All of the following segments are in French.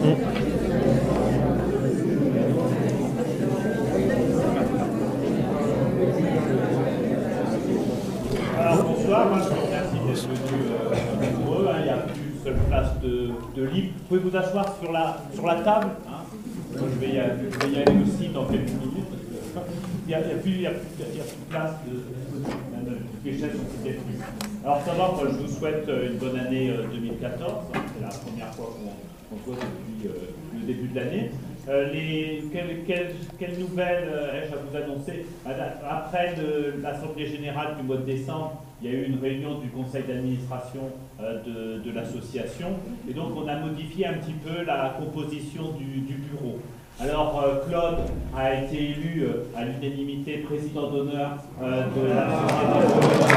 Alors bonsoir, moi je vous remercie d'être venus nombreux. Il n'y a plus une seule place de libre. Vous pouvez vous asseoir sur la table. Hein. Moi, je vais y aller aussi dans quelques minutes. Il n'y a plus de place les chaises sont peut-être plus. Alors d'abord, je vous souhaite une bonne année 2014. C'est la première fois qu'on se voit depuis le début de l'année. Quelles nouvelles ai-je à vous annoncer? Après l'Assemblée générale du mois de décembre, il y a eu une réunion du conseil d'administration de l'association. Et donc, on a modifié un petit peu la composition du bureau. Alors, Claude a été élu à l'unanimité président d'honneur de la société.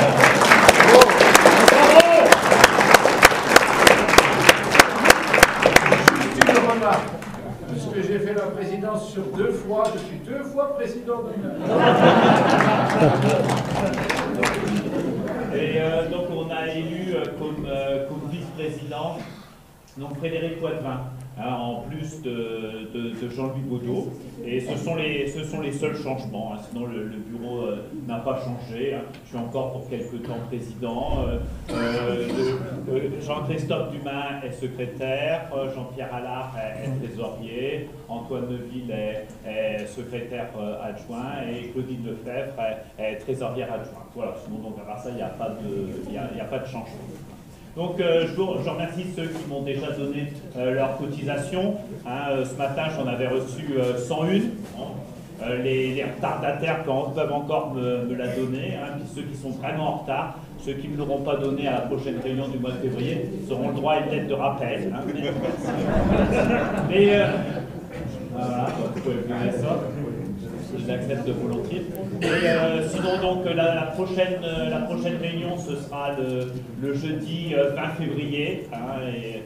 Parce que j'ai fait la présidence sur 2 fois, je suis 2 fois président d'honneur. Et donc on a élu comme vice-président donc Frédéric Poitvin, hein, en plus de Jean-Louis Baudot. Et ce sont les seuls changements, hein, sinon le bureau n'a pas changé. Hein. Je suis encore pour quelque temps président. Jean-Christophe Dumas est secrétaire, Jean-Pierre Allard est trésorier, Antoine Neuville est secrétaire adjoint et Claudine Lefebvre est trésorière adjointe. Voilà, sinon donc à part ça, il n'y a pas de changement. Donc je remercie ceux qui m'ont déjà donné leur cotisation. Hein, ce matin, j'en avais reçu 101. Les retardataires peuvent encore me la donner. Hein, puis ceux qui sont vraiment en retard, ceux qui ne me l'auront pas donné à la prochaine réunion du mois de février, auront le droit à une lettre de rappel. Hein, mais voilà, vous pouvez faire ça. Je l'accepte volontiers. Et sinon, donc, la prochaine réunion, ce sera le jeudi 20 février. Hein, et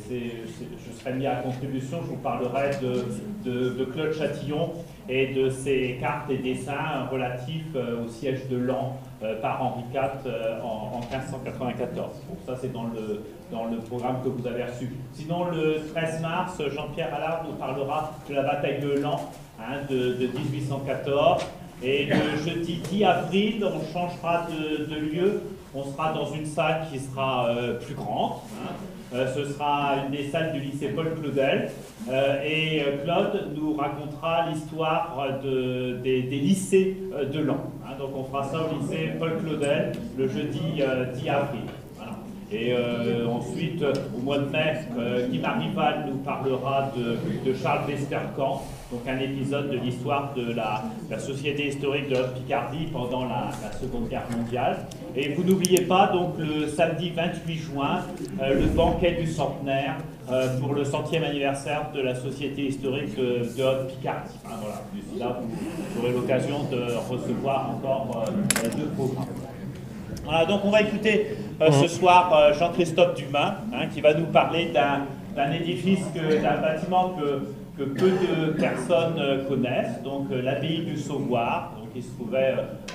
je serai mis à contribution. Je vous parlerai de Claude Chatillon et de ses cartes et dessins relatifs au siège de Laon par Henri IV en 1594. Bon, ça, c'est dans le programme que vous avez reçu. Sinon, le 13 mars, Jean-Pierre Allard nous parlera de la bataille de Laon. Hein, de 1814, et le jeudi 10 avril, on changera de lieu, on sera dans une salle qui sera plus grande, hein. Ce sera une des salles du lycée Paul Claudel, et Claude nous racontera l'histoire des lycées de Laon. Hein. Donc on fera ça au lycée Paul Claudel le jeudi 10 avril. Et ensuite, au mois de mai, Guy Marival nous parlera de Charles Westerkamp, donc un épisode de l'histoire de la Société historique de Haute-Picardie pendant la Seconde Guerre mondiale. Et vous n'oubliez pas, donc le samedi 28 juin, le banquet du centenaire pour le 100e anniversaire de la Société historique de Haute-Picardie. Hein, voilà. D'ici là, vous aurez l'occasion de recevoir encore 2 programmes. Voilà, donc on va écouter ce soir Jean-Christophe Dumas, hein, qui va nous parler d'un édifice, d'un bâtiment que peu de personnes connaissent, donc l'abbaye du Sauvoire, donc, qui se trouvait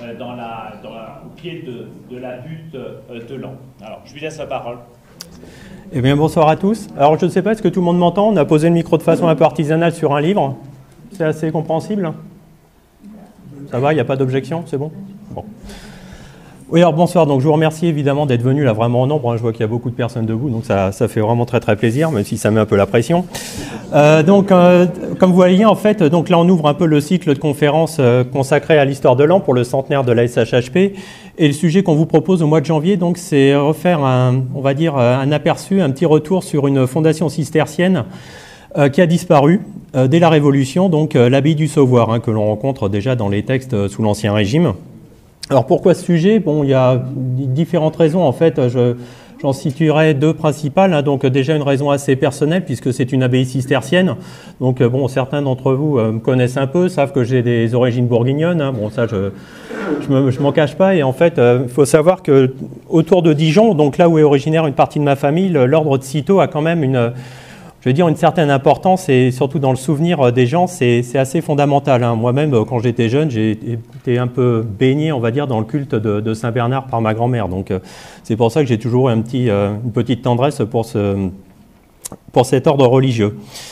au pied de la butte de Laon. Alors, je lui laisse la parole. Eh bien, bonsoir à tous. Alors, je ne sais pas, est-ce que tout le monde m'entend? On a posé le micro de façon un peu artisanale sur un livre. C'est assez compréhensible? Ça va, il n'y a pas d'objection? C'est bon? Bon. Oui, alors bonsoir, donc je vous remercie évidemment d'être venu là vraiment en nombre, hein. Je vois qu'il y a beaucoup de personnes debout, donc ça fait vraiment très très plaisir, même si ça met un peu la pression. Comme vous voyez en fait, donc là on ouvre un peu le cycle de conférences consacré à l'histoire de Laon pour le centenaire de la SHHP, et le sujet qu'on vous propose au mois de janvier, donc c'est refaire on va dire un aperçu, un petit retour sur une fondation cistercienne qui a disparu dès la Révolution, donc l'abbaye du Sauvoire, hein, que l'on rencontre déjà dans les textes sous l'Ancien Régime. Alors pourquoi ce sujet? Bon, il y a différentes raisons en fait. J'en situerai 2 principales. Hein. Donc déjà une raison assez personnelle puisque c'est une abbaye cistercienne. Donc bon, certains d'entre vous me connaissent un peu, savent que j'ai des origines bourguignonnes. Hein. Bon, ça je m'en cache pas. Et en fait, il faut savoir que autour de Dijon, donc là où est originaire une partie de ma famille, l'ordre de Cîteaux a quand même une certaine importance, et surtout dans le souvenir des gens, c'est assez fondamental. Hein. Moi-même, quand j'étais jeune, j'ai été un peu baigné, on va dire, dans le culte de Saint-Bernard par ma grand-mère. Donc, c'est pour ça que j'ai toujours une petite tendresse pour cet ordre religieux.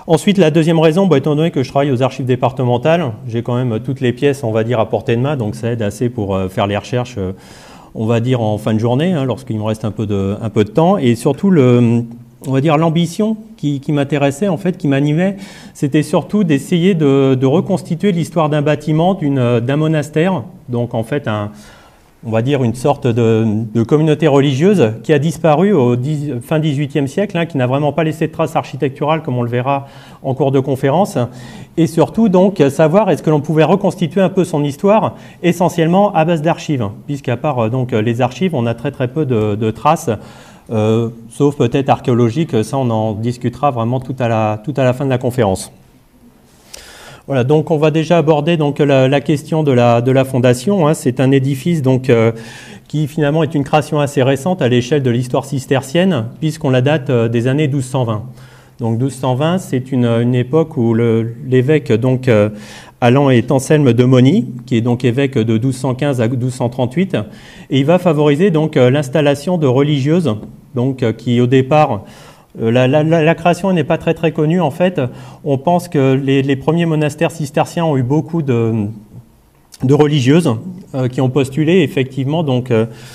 Ensuite, la deuxième raison, étant donné que je travaille aux archives départementales, j'ai quand même toutes les pièces, on va dire, à portée de main, donc ça aide assez pour faire les recherches, on va dire, en fin de journée, hein, lorsqu'il me reste un peu de temps. Et surtout, on va dire, l'ambition qui m'intéressait, en fait, qui m'animait, c'était surtout d'essayer de reconstituer l'histoire d'un bâtiment, d'un monastère, donc en fait, on va dire une sorte de communauté religieuse qui a disparu au fin XVIIIe siècle, hein, qui n'a vraiment pas laissé de traces architecturales, comme on le verra en cours de conférence, et surtout donc savoir est-ce que l'on pouvait reconstituer un peu son histoire, essentiellement à base d'archives, puisqu'à part donc les archives, on a très peu de traces, sauf peut-être archéologiques, ça on en discutera vraiment tout à la fin de la conférence. Voilà, donc on va déjà aborder donc la question de la fondation. Hein. C'est un édifice donc qui finalement est une création assez récente à l'échelle de l'histoire cistercienne, puisqu'on la date des années 1220. Donc 1220, c'est une époque où l'évêque donc allant est Anselme de Moni, qui est donc évêque de 1215 à 1238, et il va favoriser donc l'installation de religieuses, donc qui au départ la création n'est pas très connue en fait. On pense que les premiers monastères cisterciens ont eu beaucoup de religieuses qui ont postulé effectivement. Donc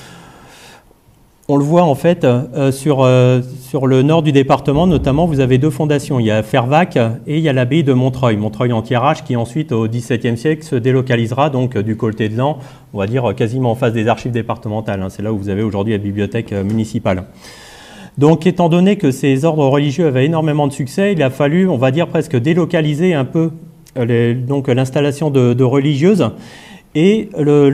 on le voit en fait sur le nord du département notamment, vous avez deux fondations. Il y a Fervaques et il y a l'abbaye de Montreuil-en-Thiérache qui ensuite au XVIIe siècle se délocalisera donc du côté de Laon, on va dire quasiment en face des archives départementales. Hein. C'est là où vous avez aujourd'hui la bibliothèque municipale. Donc, étant donné que ces ordres religieux avaient énormément de succès, il a fallu, on va dire, presque délocaliser un peu l'installation de religieuses. Et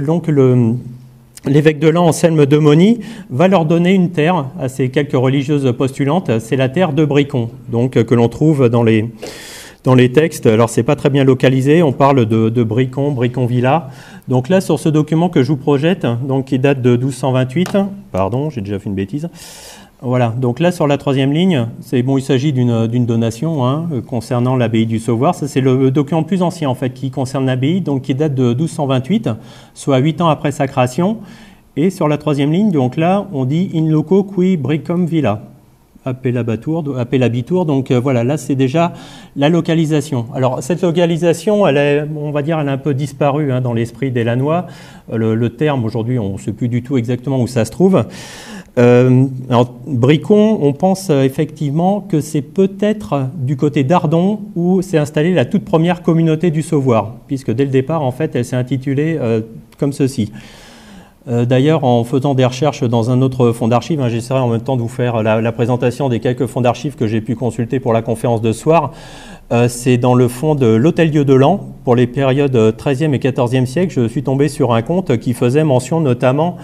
l'évêque de Laon, Anselme de Moni, va leur donner une terre à ces quelques religieuses postulantes. C'est la terre de Bricon, donc que l'on trouve dans les textes. Alors, c'est pas très bien localisé. On parle de Bricon, Bricon-Villa. Donc là, sur ce document que je vous projette, donc qui date de 1228, pardon, j'ai déjà fait une bêtise. Voilà, donc là sur la troisième ligne, il s'agit d'une donation hein, concernant l'abbaye du Sauvoire. Ça c'est le document le plus ancien en fait qui concerne l'abbaye, donc qui date de 1228, soit 8 ans après sa création. Et sur la troisième ligne, donc là on dit in loco qui bricum villa, appellabitur. Donc voilà, là c'est déjà la localisation. Alors cette localisation, elle est un peu disparue hein, dans l'esprit des Lannois. Le terme aujourd'hui, on ne sait plus du tout exactement où ça se trouve. Alors, Bricon, on pense effectivement que c'est peut-être du côté d'Ardon où s'est installée la toute première communauté du Sauvoire, puisque dès le départ, en fait, elle s'est intitulée comme ceci. D'ailleurs, en faisant des recherches dans un autre fonds d'archives, hein, j'essaierai en même temps de vous faire la présentation des quelques fonds d'archives que j'ai pu consulter pour la conférence de ce soir. C'est dans le fond de l'Hôtel-Dieu de Laon, pour les périodes 13e et 14e siècle. Je suis tombé sur un compte qui faisait mention notamment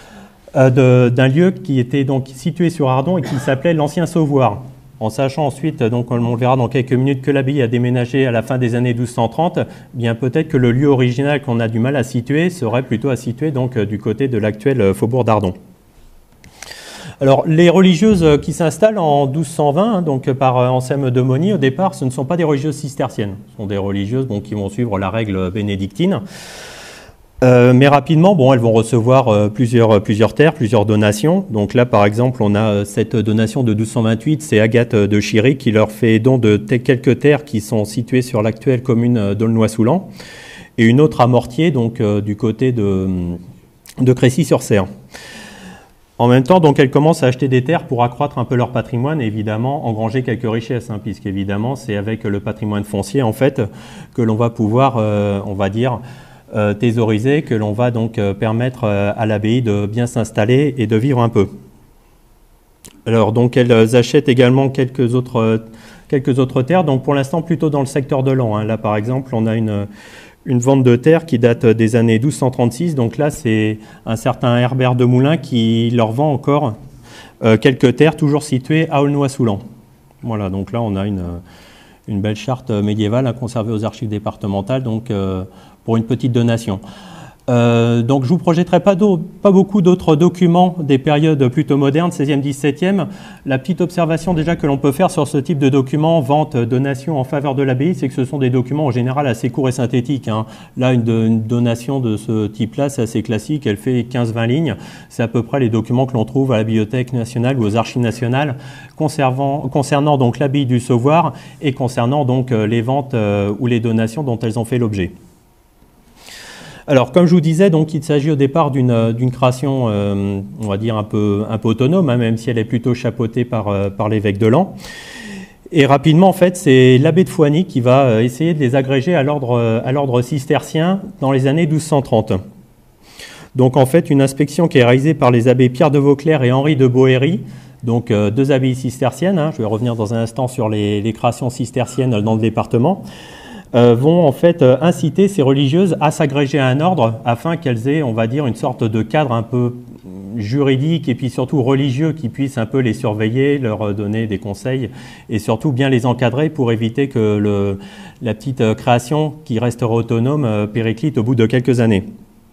d'un lieu qui était donc situé sur Ardon et qui s'appelait l'Ancien Sauvoire. En sachant ensuite, donc on le verra dans quelques minutes, que l'abbaye a déménagé à la fin des années 1230, bien peut-être que le lieu original qu'on a du mal à situer serait plutôt à situer donc du côté de l'actuel faubourg d'Ardon. Alors, les religieuses qui s'installent en 1220, donc par Anselme de Moni, au départ, ce ne sont pas des religieuses cisterciennes, ce sont des religieuses qui vont suivre la règle bénédictine. Mais rapidement, elles vont recevoir plusieurs terres, plusieurs donations. Donc là, par exemple, on a cette donation de 1228, c'est Agathe de Chiry qui leur fait don de quelques terres qui sont situées sur l'actuelle commune d'Aulnoy-sous-Laon, et une autre à Mortier, donc du côté de Crécy-sur-Serre. En même temps, donc, elles commencent à acheter des terres pour accroître un peu leur patrimoine et évidemment engranger quelques richesses, hein, puisqu'évidemment, c'est avec le patrimoine foncier, en fait, que l'on va pouvoir, on va dire, thésauriser, que l'on va donc permettre à l'abbaye de bien s'installer et de vivre un peu. Alors donc elles achètent également quelques autres terres, donc pour l'instant plutôt dans le secteur de Laon. Hein. Là par exemple on a une vente de terre qui date des années 1236, donc là c'est un certain Herbert de Moulin qui leur vend encore quelques terres toujours situées à Aulnoy-sous-Laon. Voilà, donc là on a une belle charte médiévale à conserver aux archives départementales, donc pour une petite donation. Donc je vous projetterai pas beaucoup d'autres documents des périodes plutôt modernes, 16e, 17e. La petite observation déjà que l'on peut faire sur ce type de documents, vente, donation en faveur de l'abbaye, c'est que ce sont des documents en général assez courts et synthétiques, hein. Là, une donation de ce type-là, c'est assez classique, elle fait 15-20 lignes. C'est à peu près les documents que l'on trouve à la Bibliothèque nationale ou aux Archives nationales concernant donc l'abbaye du Sauvoire et concernant donc les ventes ou les donations dont elles ont fait l'objet. Alors, comme je vous disais, donc, il s'agit au départ d'une création, on va dire, un peu autonome, hein, même si elle est plutôt chapeautée par l'évêque de Laon. Et rapidement, en fait, c'est l'abbé de Foigny qui va essayer de les agréger à l'ordre cistercien dans les années 1230. Donc, en fait, une inspection qui est réalisée par les abbés Pierre de Vauclair et Henri de Boéry, donc deux abbayes cisterciennes, hein, je vais revenir dans un instant sur les créations cisterciennes dans le département, vont en fait inciter ces religieuses à s'agréger à un ordre afin qu'elles aient, on va dire, une sorte de cadre un peu juridique et puis surtout religieux qui puisse un peu les surveiller, leur donner des conseils et surtout bien les encadrer pour éviter que la petite création qui restera autonome périclite au bout de quelques années.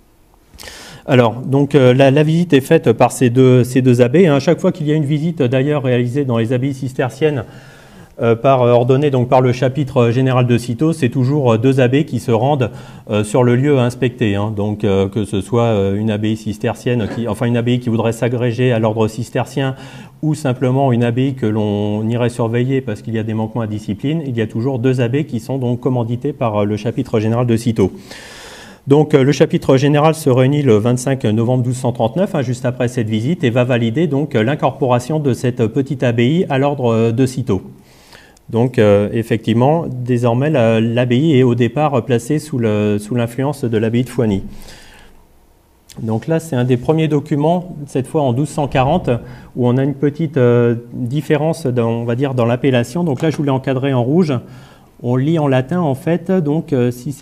Alors, donc la visite est faite par ces deux abbés. À chaque fois qu'il y a une visite d'ailleurs réalisée dans les abbayes cisterciennes, ordonné donc par le chapitre général de Cîteaux, c'est toujours deux abbés qui se rendent sur le lieu inspecté. Hein. Donc que ce soit une abbaye cistercienne, une abbaye qui voudrait s'agréger à l'ordre cistercien ou simplement une abbaye que l'on irait surveiller parce qu'il y a des manquements à discipline, il y a toujours deux abbés qui sont donc commandités par le chapitre général de Cîteaux. Donc le chapitre général se réunit le 25 novembre 1239, hein, juste après cette visite, et va valider donc l'incorporation de cette petite abbaye à l'ordre de Cîteaux. Donc, effectivement, désormais, l'abbaye est au départ placée sous l'influence de l'abbaye de Foigny. Donc là, c'est un des premiers documents, cette fois en 1240, où on a une petite différence, on va dire, dans l'appellation. Donc là, je vous l'ai encadré en rouge. On lit en latin, en fait, donc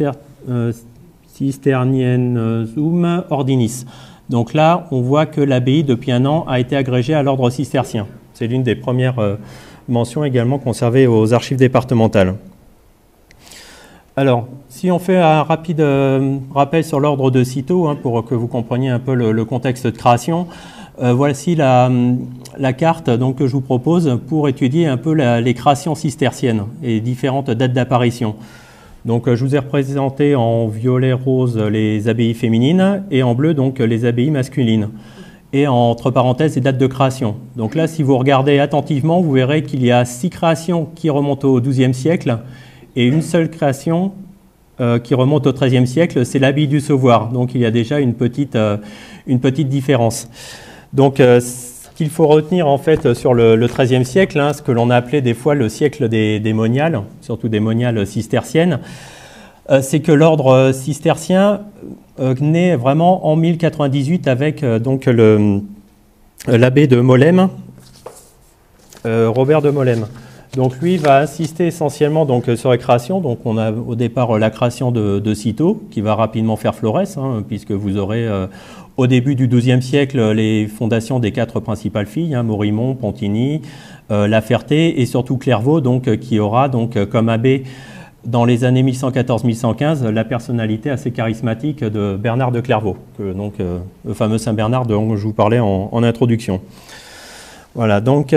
Cisterniensum Ordinis. Donc là, on voit que l'abbaye, depuis un an, a été agrégée à l'ordre cistercien. C'est l'une des premières mention également conservée aux archives départementales. Alors, si on fait un rapide rappel sur l'ordre de Cîteaux, hein, pour que vous compreniez un peu le contexte de création, voici la carte donc, que je vous propose pour étudier un peu les créations cisterciennes et différentes dates d'apparition. Donc, je vous ai représenté en violet rose les abbayes féminines et en bleu donc les abbayes masculines. Et entre parenthèses, les dates de création. Donc là, si vous regardez attentivement, vous verrez qu'il y a 6 créations qui remontent au XIIe siècle et une seule création qui remonte au XIIIe siècle, c'est l'abbaye du Sauvoire. Donc il y a déjà une petite différence. Donc ce qu'il faut retenir en fait sur le XIIIe siècle, hein, ce que l'on a appelé des fois le siècle des moniales, surtout des moniales cisterciennes, c'est que l'ordre cistercien naît vraiment en 1098 avec donc l'abbé de Molesme, Robert de Molesme. Donc lui va insister essentiellement donc, sur les créations. Donc on a au départ la création de Cîteaux qui va rapidement faire florès, hein, puisque vous aurez au début du XIIe siècle les fondations des 4 principales filles, hein, Morimont, Pontigny, La Ferté et surtout Clairvaux, donc, qui aura donc, comme abbé dans les années 1114-1115, la personnalité assez charismatique de Bernard de Clairvaux, donc, le fameux Saint Bernard dont je vous parlais en introduction. Voilà, donc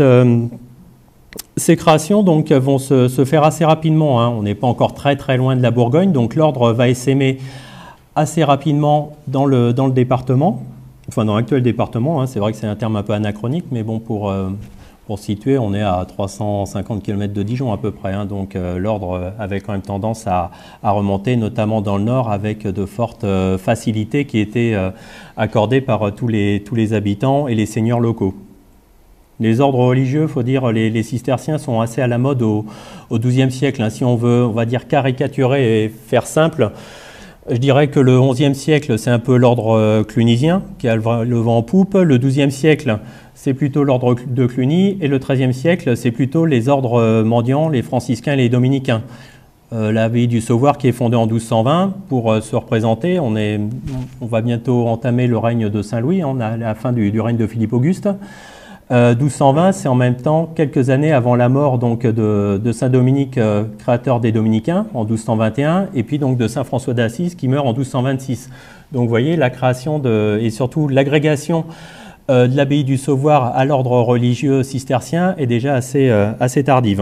ces créations donc, vont se faire assez rapidement, hein. On n'est pas encore très loin de la Bourgogne, donc l'ordre va essaimer assez rapidement dans le département, enfin dans l'actuel département, hein. C'est vrai que c'est un terme un peu anachronique, mais bon, pour situer, on est à 350 km de Dijon à peu près, hein, donc l'ordre avait quand même tendance à remonter, notamment dans le nord, avec de fortes facilités qui étaient accordées par tous les habitants et les seigneurs locaux. Les ordres religieux, il faut dire, les cisterciens sont assez à la mode au XIIe siècle, hein. Si on veut, on va dire, caricaturer et faire simple, je dirais que le XIe siècle, c'est un peu l'ordre clunisien qui a le vent en poupe. Le XIIe siècle, c'est plutôt l'ordre de Cluny. Et le XIIIe siècle, c'est plutôt les ordres mendiants, les franciscains et les dominicains. L'abbaye du Sauvoire qui est fondée en 1220, pour se représenter, on va bientôt entamer le règne de Saint-Louis, on a la fin du règne de Philippe Auguste. 1220, c'est en même temps quelques années avant la mort donc, de saint Dominique, créateur des Dominicains, en 1221, et puis donc de saint François d'Assise qui meurt en 1226. Donc vous voyez, la création et surtout l'agrégation de l'abbaye du Sauvoire à l'ordre religieux cistercien est déjà assez tardive.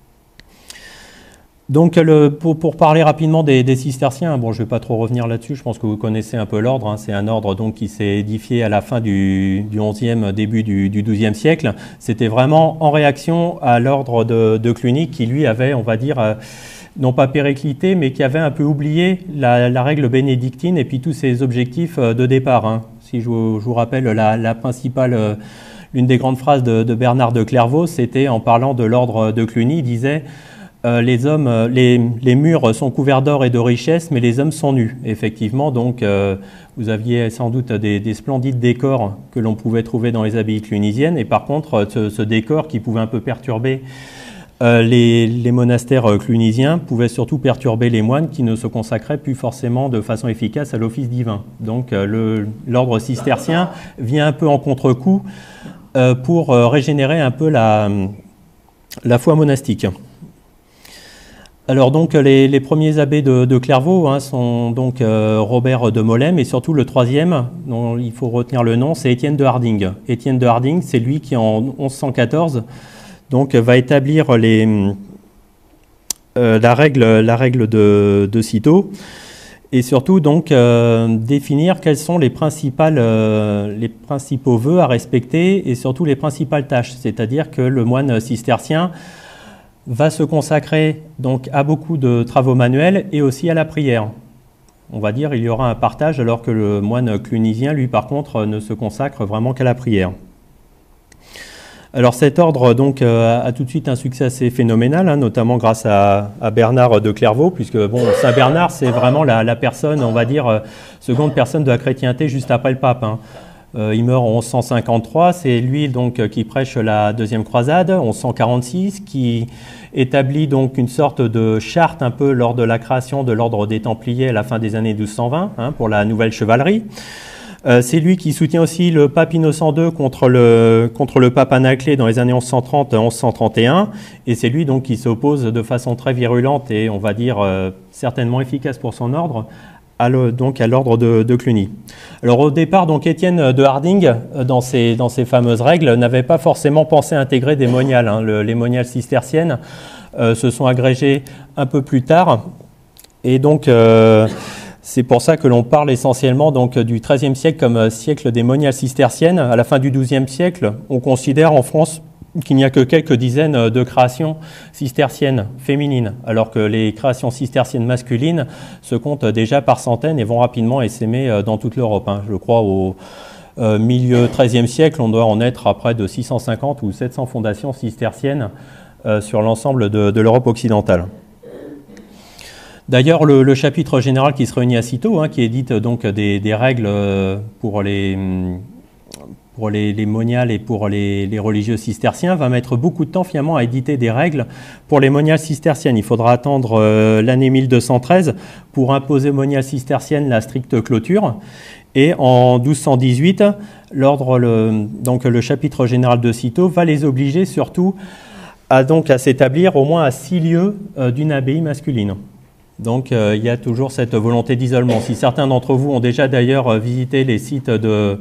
Donc, pour parler rapidement des cisterciens, bon, je ne vais pas trop revenir là-dessus, je pense que vous connaissez un peu l'ordre. Hein. C'est un ordre donc, qui s'est édifié à la fin du XIe, début du XIIe siècle. C'était vraiment en réaction à l'ordre de Cluny qui, lui, avait, on va dire, non pas périclité, mais qui avait un peu oublié la règle bénédictine et puis tous ses objectifs de départ. Hein. Si je vous rappelle, la principale, l'une des grandes phrases de Bernard de Clairvaux, c'était en parlant de l'ordre de Cluny, il disait les murs sont couverts d'or et de richesses, mais les hommes sont nus. Effectivement, donc, vous aviez sans doute des splendides décors que l'on pouvait trouver dans les abbayes clunisiennes, et par contre, ce décor qui pouvait un peu perturber les monastères clunisiens pouvait surtout perturber les moines qui ne se consacraient plus forcément de façon efficace à l'office divin. Donc, l'ordre cistercien vient un peu en contre-coup pour régénérer un peu la foi monastique. Alors donc les premiers abbés de Clairvaux hein, sont donc Robert de Molesme et surtout le troisième, dont il faut retenir le nom, c'est Étienne de Harding. Étienne de Harding, c'est lui qui en 1114 donc, va établir la règle de Cîteaux et surtout donc définir quels sont les principaux vœux à respecter et surtout les principales tâches. C'est-à-dire que le moine cistercien va se consacrer donc à beaucoup de travaux manuels et aussi à la prière. On va dire qu'il y aura un partage alors que le moine clunisien, lui par contre, ne se consacre vraiment qu'à la prière. Alors cet ordre donc, a tout de suite un succès assez phénoménal, hein, notamment grâce à Bernard de Clairvaux, puisque bon, Saint Bernard c'est vraiment la personne, on va dire, seconde personne de la chrétienté juste après le pape. Hein. Il meurt en 1153, c'est lui donc qui prêche la deuxième croisade, 1146, qui établit donc une sorte de charte un peu lors de la création de l'ordre des Templiers à la fin des années 1220 hein, pour la nouvelle chevalerie. C'est lui qui soutient aussi le pape Innocent II contre le pape Anaclet dans les années 1130-1131, et c'est lui donc qui s'oppose de façon très virulente et on va dire certainement efficace pour son ordre donc à l'ordre de Cluny. Alors au départ, donc Étienne de Harding, dans ses fameuses règles, n'avait pas forcément pensé intégrer des moniales. Hein. Les moniales cisterciennes se sont agrégées un peu plus tard, et donc c'est pour ça que l'on parle essentiellement donc, du XIIIe siècle comme siècle des moniales cisterciennes. À la fin du XIIe siècle, on considère en France qu'il n'y a que quelques dizaines de créations cisterciennes féminines, alors que les créations cisterciennes masculines se comptent déjà par centaines et vont rapidement essaimer dans toute l'Europe. Hein. Je crois au milieu XIIIe siècle, on doit en être à près de 650 ou 700 fondations cisterciennes sur l'ensemble de l'Europe occidentale. D'ailleurs, le chapitre général qui se réunit à Cîteaux, hein, qui édite donc des règles pour les moniales et pour les religieux cisterciens, va mettre beaucoup de temps finalement à éditer des règles pour les moniales cisterciennes. Il faudra attendre l'année 1213 pour imposer aux moniales cisterciennes la stricte clôture. Et en 1218, donc le chapitre général de Cîteaux va les obliger surtout à s'établir au moins à 6 lieues d'une abbaye masculine. Donc il y a toujours cette volonté d'isolement. Si certains d'entre vous ont déjà d'ailleurs visité les sites de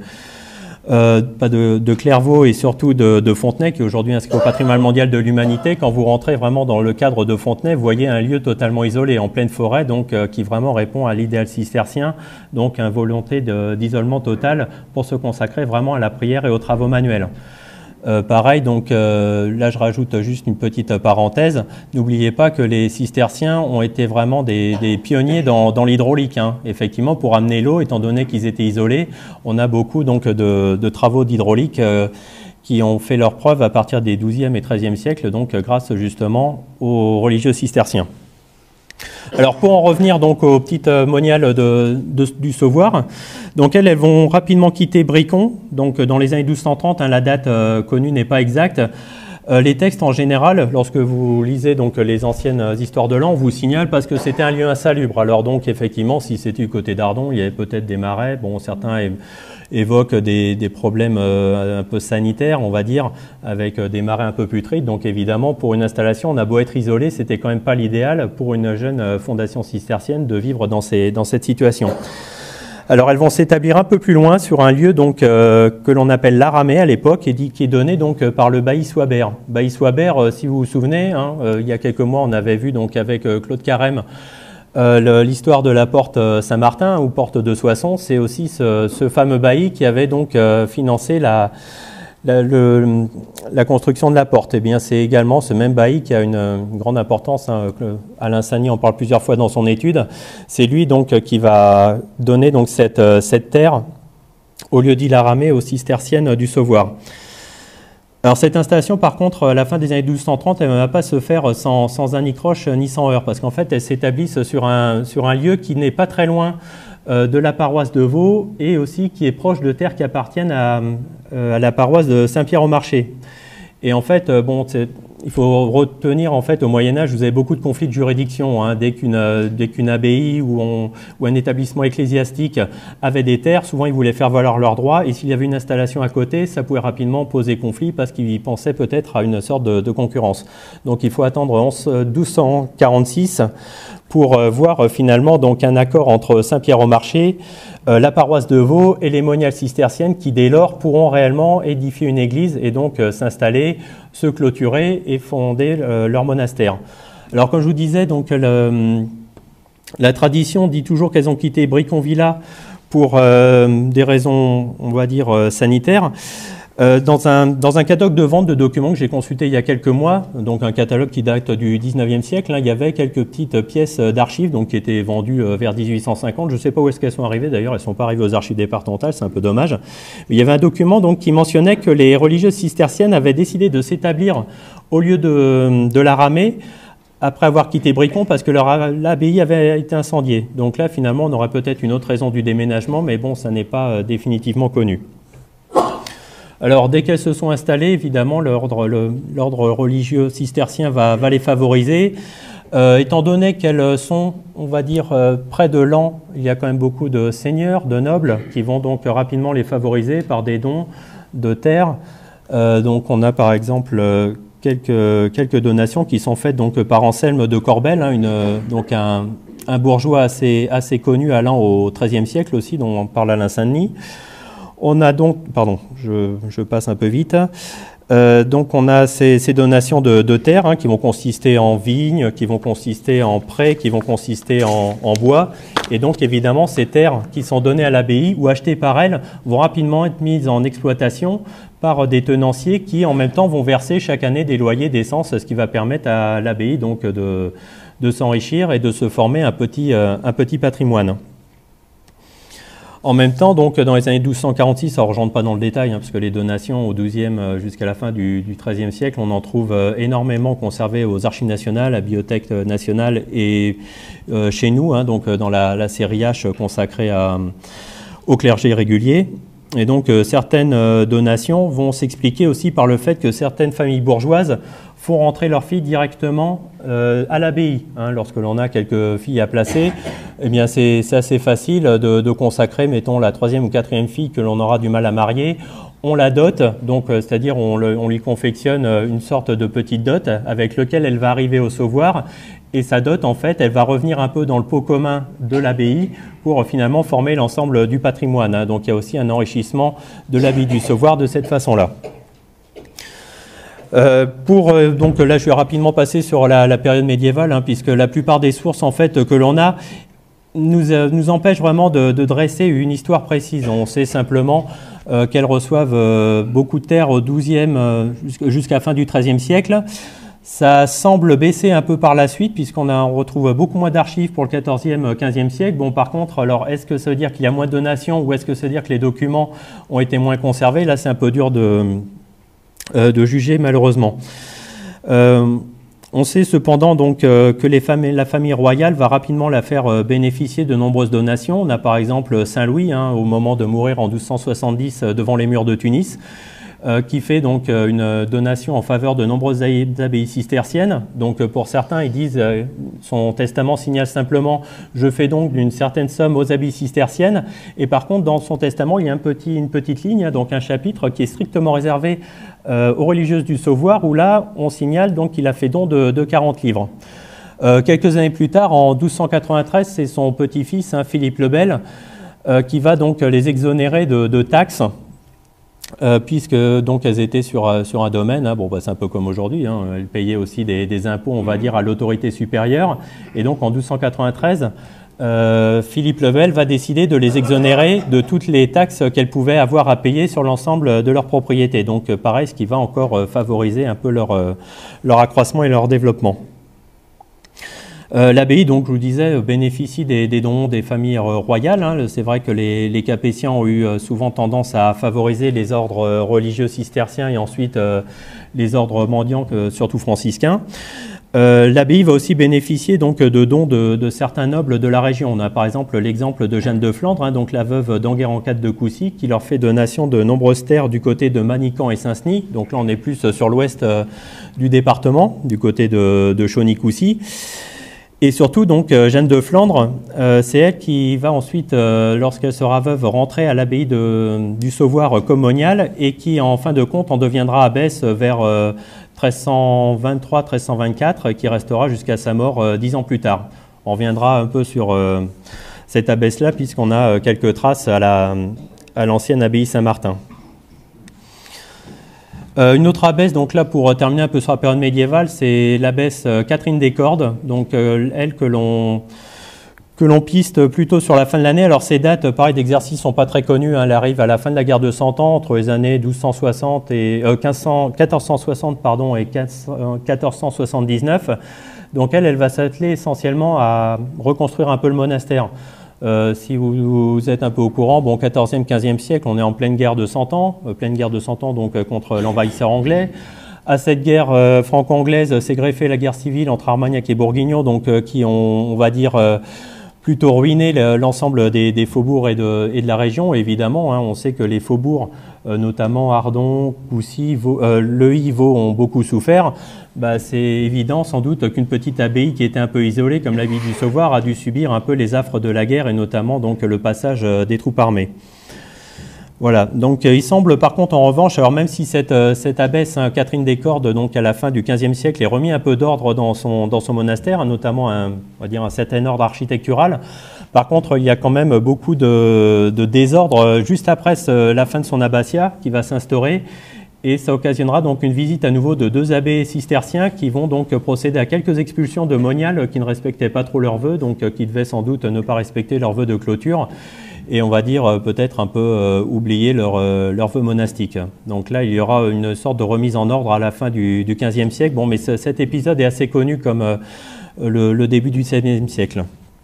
Clairvaux et surtout de Fontenay, qui est aujourd'hui inscrit au patrimoine mondial de l'humanité, quand vous rentrez vraiment dans le cadre de Fontenay, vous voyez un lieu totalement isolé, en pleine forêt, donc qui vraiment répond à l'idéal cistercien, donc une volonté d'isolement total pour se consacrer vraiment à la prière et aux travaux manuels. Pareil, donc là je rajoute juste une petite parenthèse. N'oubliez pas que les cisterciens ont été vraiment des pionniers dans l'hydraulique. Hein. Effectivement, pour amener l'eau, étant donné qu'ils étaient isolés, on a beaucoup donc de travaux d'hydraulique qui ont fait leur preuve à partir des XIIe et XIIIe siècles, donc grâce justement aux religieux cisterciens. Alors pour en revenir donc aux petites moniales du Sauvoire, donc elles vont rapidement quitter Bricon, donc dans les années 1230, hein, la date connue n'est pas exacte, Les textes en général, lorsque vous lisez donc les anciennes histoires de l'an, on vous signale parce que c'était un lieu insalubre. Alors donc effectivement, si c'était du côté d'Ardon, il y avait peut-être des marais. Bon, certains évoquent des problèmes un peu sanitaires, on va dire, avec des marais un peu putrides. Donc évidemment, pour une installation, on a beau être isolé, c'était quand même pas l'idéal pour une jeune fondation cistercienne de vivre dans cette situation. Alors elles vont s'établir un peu plus loin sur un lieu donc, que l'on appelle l'Aramée à l'époque et qui est donné donc, par le bailli Swabert. Bailli Swabert, si vous vous souvenez, hein, il y a quelques mois on avait vu donc, avec Claude Carême l'histoire de la porte Saint-Martin ou porte de Soissons. C'est aussi ce fameux bailli qui avait donc financé la construction de la porte. Eh bien, c'est également ce même bailli qui a une grande importance. Hein, Alain Sagny en parle plusieurs fois dans son étude. C'est lui donc qui va donner donc cette terre au lieu-dit l'Aramée aux cisterciennes du Sauvoire. Alors cette installation, par contre, à la fin des années 1230, elle ne va pas se faire sans anicroche ni sans heurts, parce qu'en fait, elle s'établisse sur un lieu qui n'est pas très loin de la paroisse de Vaux et aussi qui est proche de terres qui appartiennent à la paroisse de Saint-Pierre-au-Marché. Et en fait, bon, il faut retenir, en fait, au Moyen-Âge, vous avez beaucoup de conflits de juridiction. Hein, dès qu'une abbaye ou un établissement ecclésiastique avait des terres, souvent ils voulaient faire valoir leurs droits. Et s'il y avait une installation à côté, ça pouvait rapidement poser conflit parce qu'ils pensaient peut-être à une sorte de concurrence. Donc il faut attendre 1246 pour voir finalement donc un accord entre Saint-Pierre-au-Marché, la paroisse de Vaux et les moniales cisterciennes qui dès lors pourront réellement édifier une église et donc s'installer, se clôturer et fonder leur monastère. Alors comme je vous disais, donc, la tradition dit toujours qu'elles ont quitté Briconvilla pour des raisons, on va dire, sanitaires. Dans un catalogue de vente de documents que j'ai consulté il y a quelques mois, donc un catalogue qui date du 19e siècle, hein, il y avait quelques petites pièces d'archives donc, qui étaient vendues vers 1850. Je ne sais pas où est-ce qu'elles sont arrivées, d'ailleurs elles ne sont pas arrivées aux archives départementales, c'est un peu dommage. Mais il y avait un document donc, qui mentionnait que les religieuses cisterciennes avaient décidé de s'établir au lieu de l'Aramée après avoir quitté Bricon parce que l'abbaye avait été incendiée. Donc là finalement on aurait peut-être une autre raison du déménagement, mais bon ça n'est pas définitivement connu. Alors, dès qu'elles se sont installées, évidemment, l'ordre religieux cistercien va les favoriser. Étant donné qu'elles sont, on va dire, près de l'an, il y a quand même beaucoup de seigneurs, de nobles, qui vont donc rapidement les favoriser par des dons de terres. Donc, on a par exemple quelques donations qui sont faites donc, par Anselme de Corbel, hein, donc un bourgeois assez connu allant au XIIIe siècle aussi, dont on parle Alain Sagny. On a donc, pardon, je passe un peu vite. Donc on a ces donations de terres hein, qui vont consister en vignes, qui vont consister en prés, qui vont consister en bois. Et donc évidemment ces terres qui sont données à l'abbaye ou achetées par elle vont rapidement être mises en exploitation par des tenanciers qui en même temps vont verser chaque année des loyers d'essence, ce qui va permettre à l'abbaye donc de s'enrichir et de se former un petit patrimoine. En même temps, donc, dans les années 1246, ça ne rentre pas dans le détail, hein, parce que les donations au XIIe jusqu'à la fin du XIIIe siècle, on en trouve énormément conservées aux archives nationales, à la Bibliothèque nationale et chez nous, hein, donc dans la série H consacrée au clergé régulier. Et donc certaines donations vont s'expliquer aussi par le fait que certaines familles bourgeoises font rentrer leurs filles directement à l'abbaye. Hein, lorsque l'on a quelques filles à placer, eh bien c'est assez facile de consacrer, mettons, la troisième ou quatrième fille que l'on aura du mal à marier. On la dote, donc c'est-à-dire on lui confectionne une sorte de petite dot avec laquelle elle va arriver au Sauvoire. Et sa dot, en fait, elle va revenir un peu dans le pot commun de l'abbaye pour finalement former l'ensemble du patrimoine. Hein. Donc il y a aussi un enrichissement de l'abbaye du Sauvoire de cette façon-là. Donc là, je vais rapidement passer sur la période médiévale, hein, puisque la plupart des sources en fait que l'on a nous empêchent vraiment de dresser une histoire précise. On sait simplement qu'elles reçoivent beaucoup de terres au XIIe jusqu'à la fin du XIIIe siècle. Ça semble baisser un peu par la suite, puisqu'on retrouve beaucoup moins d'archives pour le XIVe, XVe siècle. Bon, par contre, alors, est-ce que ça veut dire qu'il y a moins de donations ou est-ce que ça veut dire que les documents ont été moins conservés? Là, c'est un peu dur de juger, malheureusement. On sait cependant donc que la famille royale va rapidement la faire bénéficier de nombreuses donations. On a par exemple Saint-Louis, hein, au moment de mourir en 1270 devant les murs de Tunis, qui fait donc une donation en faveur de nombreuses abbayes cisterciennes. Donc pour certains, ils disent, son testament signale simplement « je fais donc une certaine somme aux abbayes cisterciennes ». Et par contre, dans son testament, il y a une petite ligne, donc un chapitre qui est strictement réservé aux religieuses du Sauvoire, où là, on signale donc qu'il a fait don de 40 livres. Quelques années plus tard, en 1293, c'est son petit-fils, Philippe le Bel, qui va donc les exonérer de taxes, puisque donc elles étaient sur un domaine, bon, bah, c'est un peu comme aujourd'hui, elles payaient aussi des impôts, on va dire, à l'autorité supérieure. Et donc en 1293, Philippe le Bel va décider de les exonérer de toutes les taxes qu'elles pouvaient avoir à payer sur l'ensemble de leurs propriétés. Donc pareil, ce qui va encore favoriser un peu leur accroissement et leur développement. L'abbaye, donc, je vous disais, bénéficie des dons des familles royales. C'est vrai que les Capétiens ont eu souvent tendance à favoriser les ordres religieux cisterciens et ensuite les ordres mendiants, surtout franciscains. L'abbaye va aussi bénéficier donc de dons de certains nobles de la région. On a par exemple l'exemple de Jeanne de Flandre, donc la veuve d'Enguerrand IV de Coucy, qui leur fait donation de nombreuses terres du côté de Manican et Saint-Senis. Donc là, on est plus sur l'ouest du département, du côté de Chauny-Coucy. Et surtout, donc, Jeanne de Flandre, c'est elle qui va ensuite, lorsqu'elle sera veuve, rentrer à l'abbaye du Sauvoire comme moniale et qui, en fin de compte, en deviendra abbesse vers 1323-1324, qui restera jusqu'à sa mort 10 ans plus tard. On reviendra un peu sur cette abbesse-là, puisqu'on a quelques traces à l'ancienne abbaye Saint-Martin. Une autre abbesse, donc là pour terminer un peu sur la période médiévale, c'est l'abbesse Catherine des Cordes, donc elle que l'on piste plutôt sur la fin de l'année. Alors ces dates, pareil, d'exercice ne sont pas très connues, elle arrive à la fin de la guerre de 100 ans, entre les années 1460 et 1479. Donc elle va s'atteler essentiellement à reconstruire un peu le monastère. Si vous êtes un peu au courant, bon, 14e, 15e siècle, on est en pleine guerre de 100 ans, donc contre l'envahisseur anglais. À cette guerre franco-anglaise s'est greffée la guerre civile entre Armagnac et Bourguignon, donc qui ont, on va dire, plutôt ruiné l'ensemble des faubourgs et de la région. Et évidemment, on sait que les faubourgs, notamment Ardon, Coucy, Leuil, Vaud, ont beaucoup souffert. Bah, c'est évident sans doute qu'une petite abbaye qui était un peu isolée, comme l'abbaye du Sauvoire, a dû subir un peu les affres de la guerre et notamment donc le passage des troupes armées. Voilà, donc il semble par contre en revanche, alors même si cette abbesse Catherine des Cordes, donc à la fin du XVe siècle, est remis un peu d'ordre dans son monastère, notamment on va dire un certain ordre architectural, par contre il y a quand même beaucoup de désordre juste après la fin de son abbatiat qui va s'instaurer. Et ça occasionnera donc une visite à nouveau de 2 abbés cisterciens qui vont donc procéder à quelques expulsions de moniales qui ne respectaient pas trop leurs vœux, donc qui devaient sans doute ne pas respecter leurs vœux de clôture et on va dire peut-être un peu oublier leurs vœux monastiques. Donc là, il y aura une sorte de remise en ordre à la fin du XVe siècle. Bon, mais cet épisode est assez connu comme le début du XVIe siècle.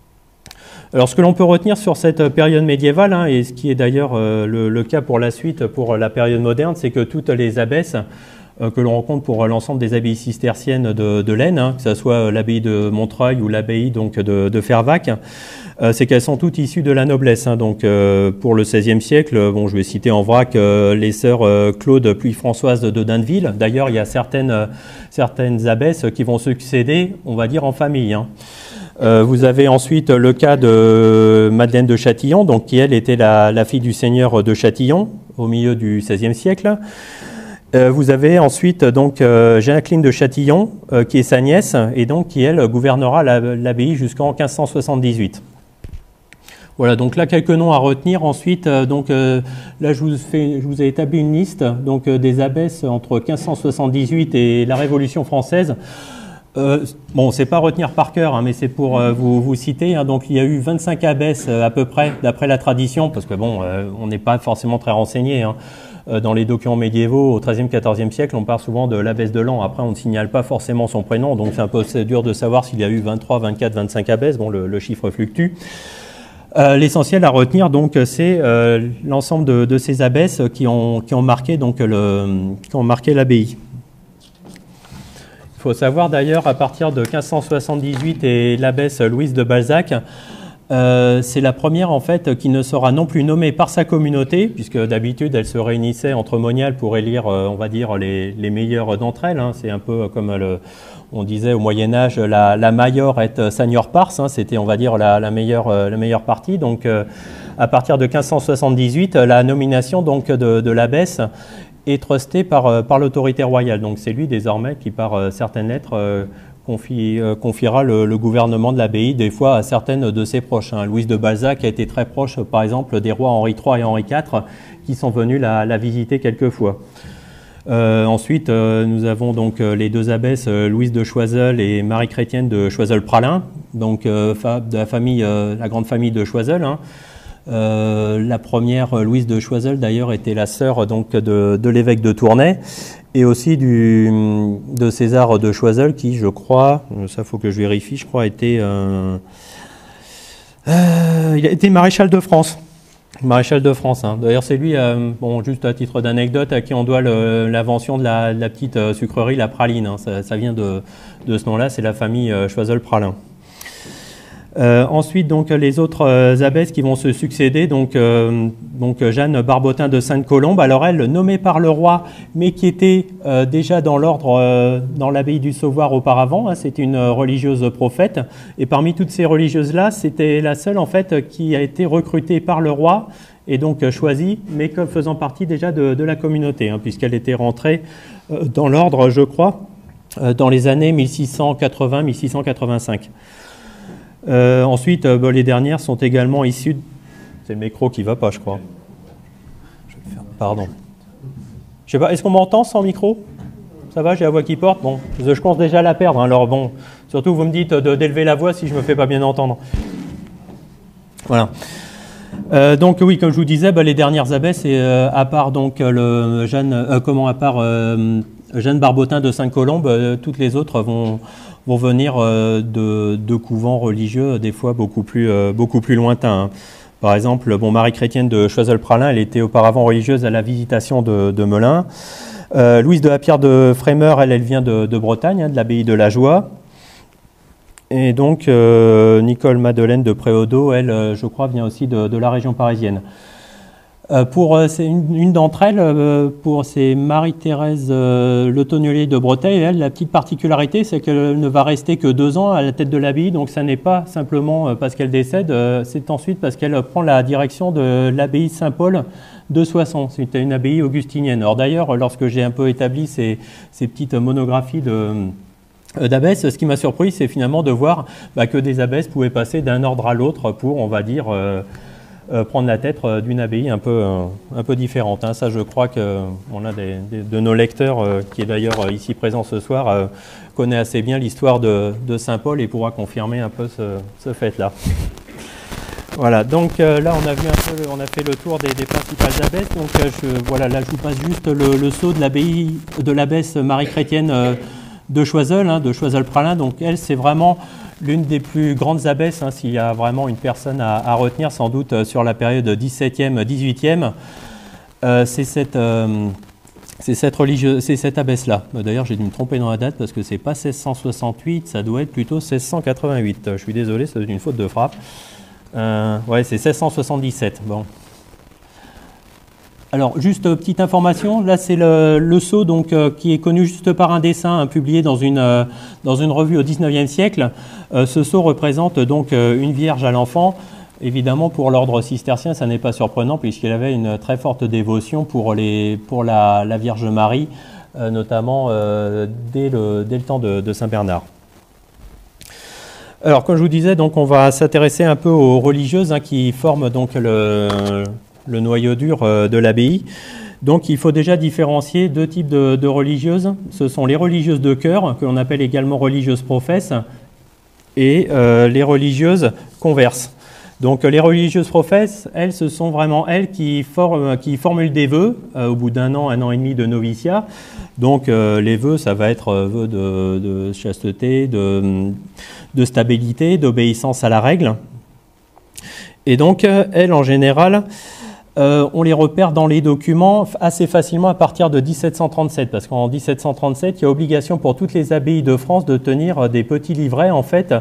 Alors, ce que l'on peut retenir sur cette période médiévale, et ce qui est d'ailleurs le cas pour la suite, pour la période moderne, c'est que toutes les abbesses que l'on rencontre pour l'ensemble des abbayes cisterciennes de l'Aisne, que ce soit l'abbaye de Montreuil ou l'abbaye donc de Fervaques, c'est qu'elles sont toutes issues de la noblesse. Donc, pour le XVIe siècle, bon, je vais citer en vrac les sœurs Claude puis Françoise de Dainneville. D'ailleurs, il y a certaines abbesses qui vont succéder, on va dire, en famille. Vous avez ensuite le cas de Madeleine de Châtillon, donc, qui elle était la fille du seigneur de Châtillon au milieu du XVIe siècle. Vous avez ensuite donc Jacqueline de Châtillon, qui est sa nièce, et donc qui elle gouvernera l'abbaye jusqu'en 1578. Voilà, donc là quelques noms à retenir. Ensuite, là je vous ai établi une liste donc des abbesses entre 1578 et la Révolution française. Bon, c'est pas retenir par cœur, mais c'est pour vous citer. Donc, il y a eu 25 abbesses à peu près, d'après la tradition, parce que bon, on n'est pas forcément très renseigné. Dans les documents médiévaux, au XIIIe, XIVe siècle, on parle souvent de l'abbesse de Laon. Après, on ne signale pas forcément son prénom, donc c'est un peu dur de savoir s'il y a eu 23, 24, 25 abbesses. Bon, le chiffre fluctue. L'essentiel à retenir, donc, c'est l'ensemble de ces abbesses qui ont marqué donc l'abbaye. Il faut savoir d'ailleurs, à partir de 1578 et l'abbesse Louise de Balzac, C'est la première en fait qui ne sera non plus nommée par sa communauté, puisque d'habitude elle se réunissait entre moniales pour élire, on va dire, les meilleures d'entre elles. Hein. C'est un peu comme on disait au Moyen-Âge, la major et senior pars, hein. C'était, on va dire, la meilleure partie. Donc à partir de 1578, la nomination donc, de l'abbesse est trustée par l'autorité royale. Donc c'est lui désormais qui, par certaines lettres, confiera le gouvernement de l'abbaye, des fois à certaines de ses proches. Hein. Louise de Balzac a été très proche, par exemple, des rois Henri III et Henri IV, qui sont venus la visiter quelques fois. Ensuite, nous avons donc les deux abbesses, Louise de Choiseul et Marie-Chrétienne de Choiseul-Praslin, donc de la grande famille de Choiseul. Hein. La première, Louise de Choiseul, d'ailleurs, était la sœur donc, de l'évêque de Tournai, et aussi de César de Choiseul, qui, je crois, ça faut que je vérifie, je crois, il a été maréchal de France. Maréchal de France. Hein. D'ailleurs, c'est lui, bon, juste à titre d'anecdote, à qui on doit l'invention de la petite sucrerie, la praline. Hein. Ça vient de ce nom-là, c'est la famille Choiseul-Praslin. Ensuite, donc, les autres abbesses qui vont se succéder, donc Jeanne Barbotin de Sainte-Colombe, alors elle, nommée par le roi, mais qui était déjà dans l'ordre, dans l'abbaye du Sauvoire auparavant, hein, c'était une religieuse prophète, et parmi toutes ces religieuses-là, c'était la seule, en fait, qui a été recrutée par le roi, et donc choisie, mais comme faisant partie déjà de la communauté, hein, puisqu'elle était rentrée dans l'ordre, je crois, dans les années 1680-1685. Ensuite, les dernières sont également issues... C'est le micro qui ne va pas, je crois. Pardon. Je sais pas, est-ce qu'on m'entend sans micro? Ça va, j'ai la voix qui porte? Bon, je pense déjà à la perdre. Hein, alors bon, surtout vous me dites d'élever la voix si je ne me fais pas bien entendre. Voilà. Donc oui, comme je vous disais, les dernières abbesses, à part donc Jeanne Barbotin de Sainte-Colombe, toutes les autres vont venir de couvents religieux, des fois beaucoup plus lointains. Hein. Par exemple, Marie-Chrétienne de Choiseul-Praslin, elle était auparavant religieuse à la Visitation de Melun. Louise de la Pierre de Frémeur, elle vient de Bretagne, hein, de l'abbaye de la Joie. Et donc, Nicole Madeleine de Préaudeau, elle, je crois, vient aussi de la région parisienne. Une d'entre elles, c'est Marie-Thérèse Le Tonnelier de Breteuil. Elle, la petite particularité, c'est qu'elle ne va rester que 2 ans à la tête de l'abbaye. Donc, ça n'est pas simplement parce qu'elle décède, c'est ensuite parce qu'elle prend la direction de l'abbaye Saint-Paul de Soissons. C'est une abbaye augustinienne. Alors d'ailleurs, lorsque j'ai un peu établi ces petites monographies d'abbesses, ce qui m'a surpris, c'est finalement de voir que des abbesses pouvaient passer d'un ordre à l'autre pour, on va dire, prendre la tête d'une abbaye un peu différente. Hein. Ça, je crois qu'on a de nos lecteurs, qui est d'ailleurs ici présent ce soir, connaît assez bien l'histoire de Saint-Paul et pourra confirmer un peu ce fait-là. Voilà, donc là on a vu on a fait le tour des principales abbesses. Donc voilà, là je vous passe juste le sceau de l'abbaye de l'abbesse Marie-Chrétienne de Choiseul, hein, de Choiseul-Praslin. Donc elle, c'est vraiment l'une des plus grandes abbesses, hein, s'il y a vraiment une personne à retenir, sans doute sur la période 17e, 18e, c'est cette abbesse-là. D'ailleurs, j'ai dû me tromper dans la date parce que c'est pas 1668, ça doit être plutôt 1688. Je suis désolé, c'est une faute de frappe. Ouais, c'est 1677. Bon. Alors, juste petite information, là c'est le sceau donc, qui est connu juste par un dessin publié dans une revue au XIXe siècle. Ce sceau représente donc une Vierge à l'enfant. Évidemment, pour l'ordre cistercien, ça n'est pas surprenant puisqu'il avait une très forte dévotion pour la Vierge Marie, notamment dès le temps de Saint Bernard. Alors, comme je vous disais, donc, on va s'intéresser un peu aux religieuses, hein, qui forment donc le noyau dur de l'abbaye. Donc il faut déjà différencier 2 types de religieuses. Ce sont les religieuses de cœur, que l'on appelle également religieuses professes, et les religieuses converses. Donc les religieuses professes, elles, ce sont vraiment elles qui formulent des vœux au bout d'un an et demi de noviciat. Donc les vœux, ça va être vœux de chasteté, de stabilité, d'obéissance à la règle. Et donc elles, en général, on les repère dans les documents assez facilement à partir de 1737, parce qu'en 1737, il y a obligation pour toutes les abbayes de France de tenir des petits livrets, en fait,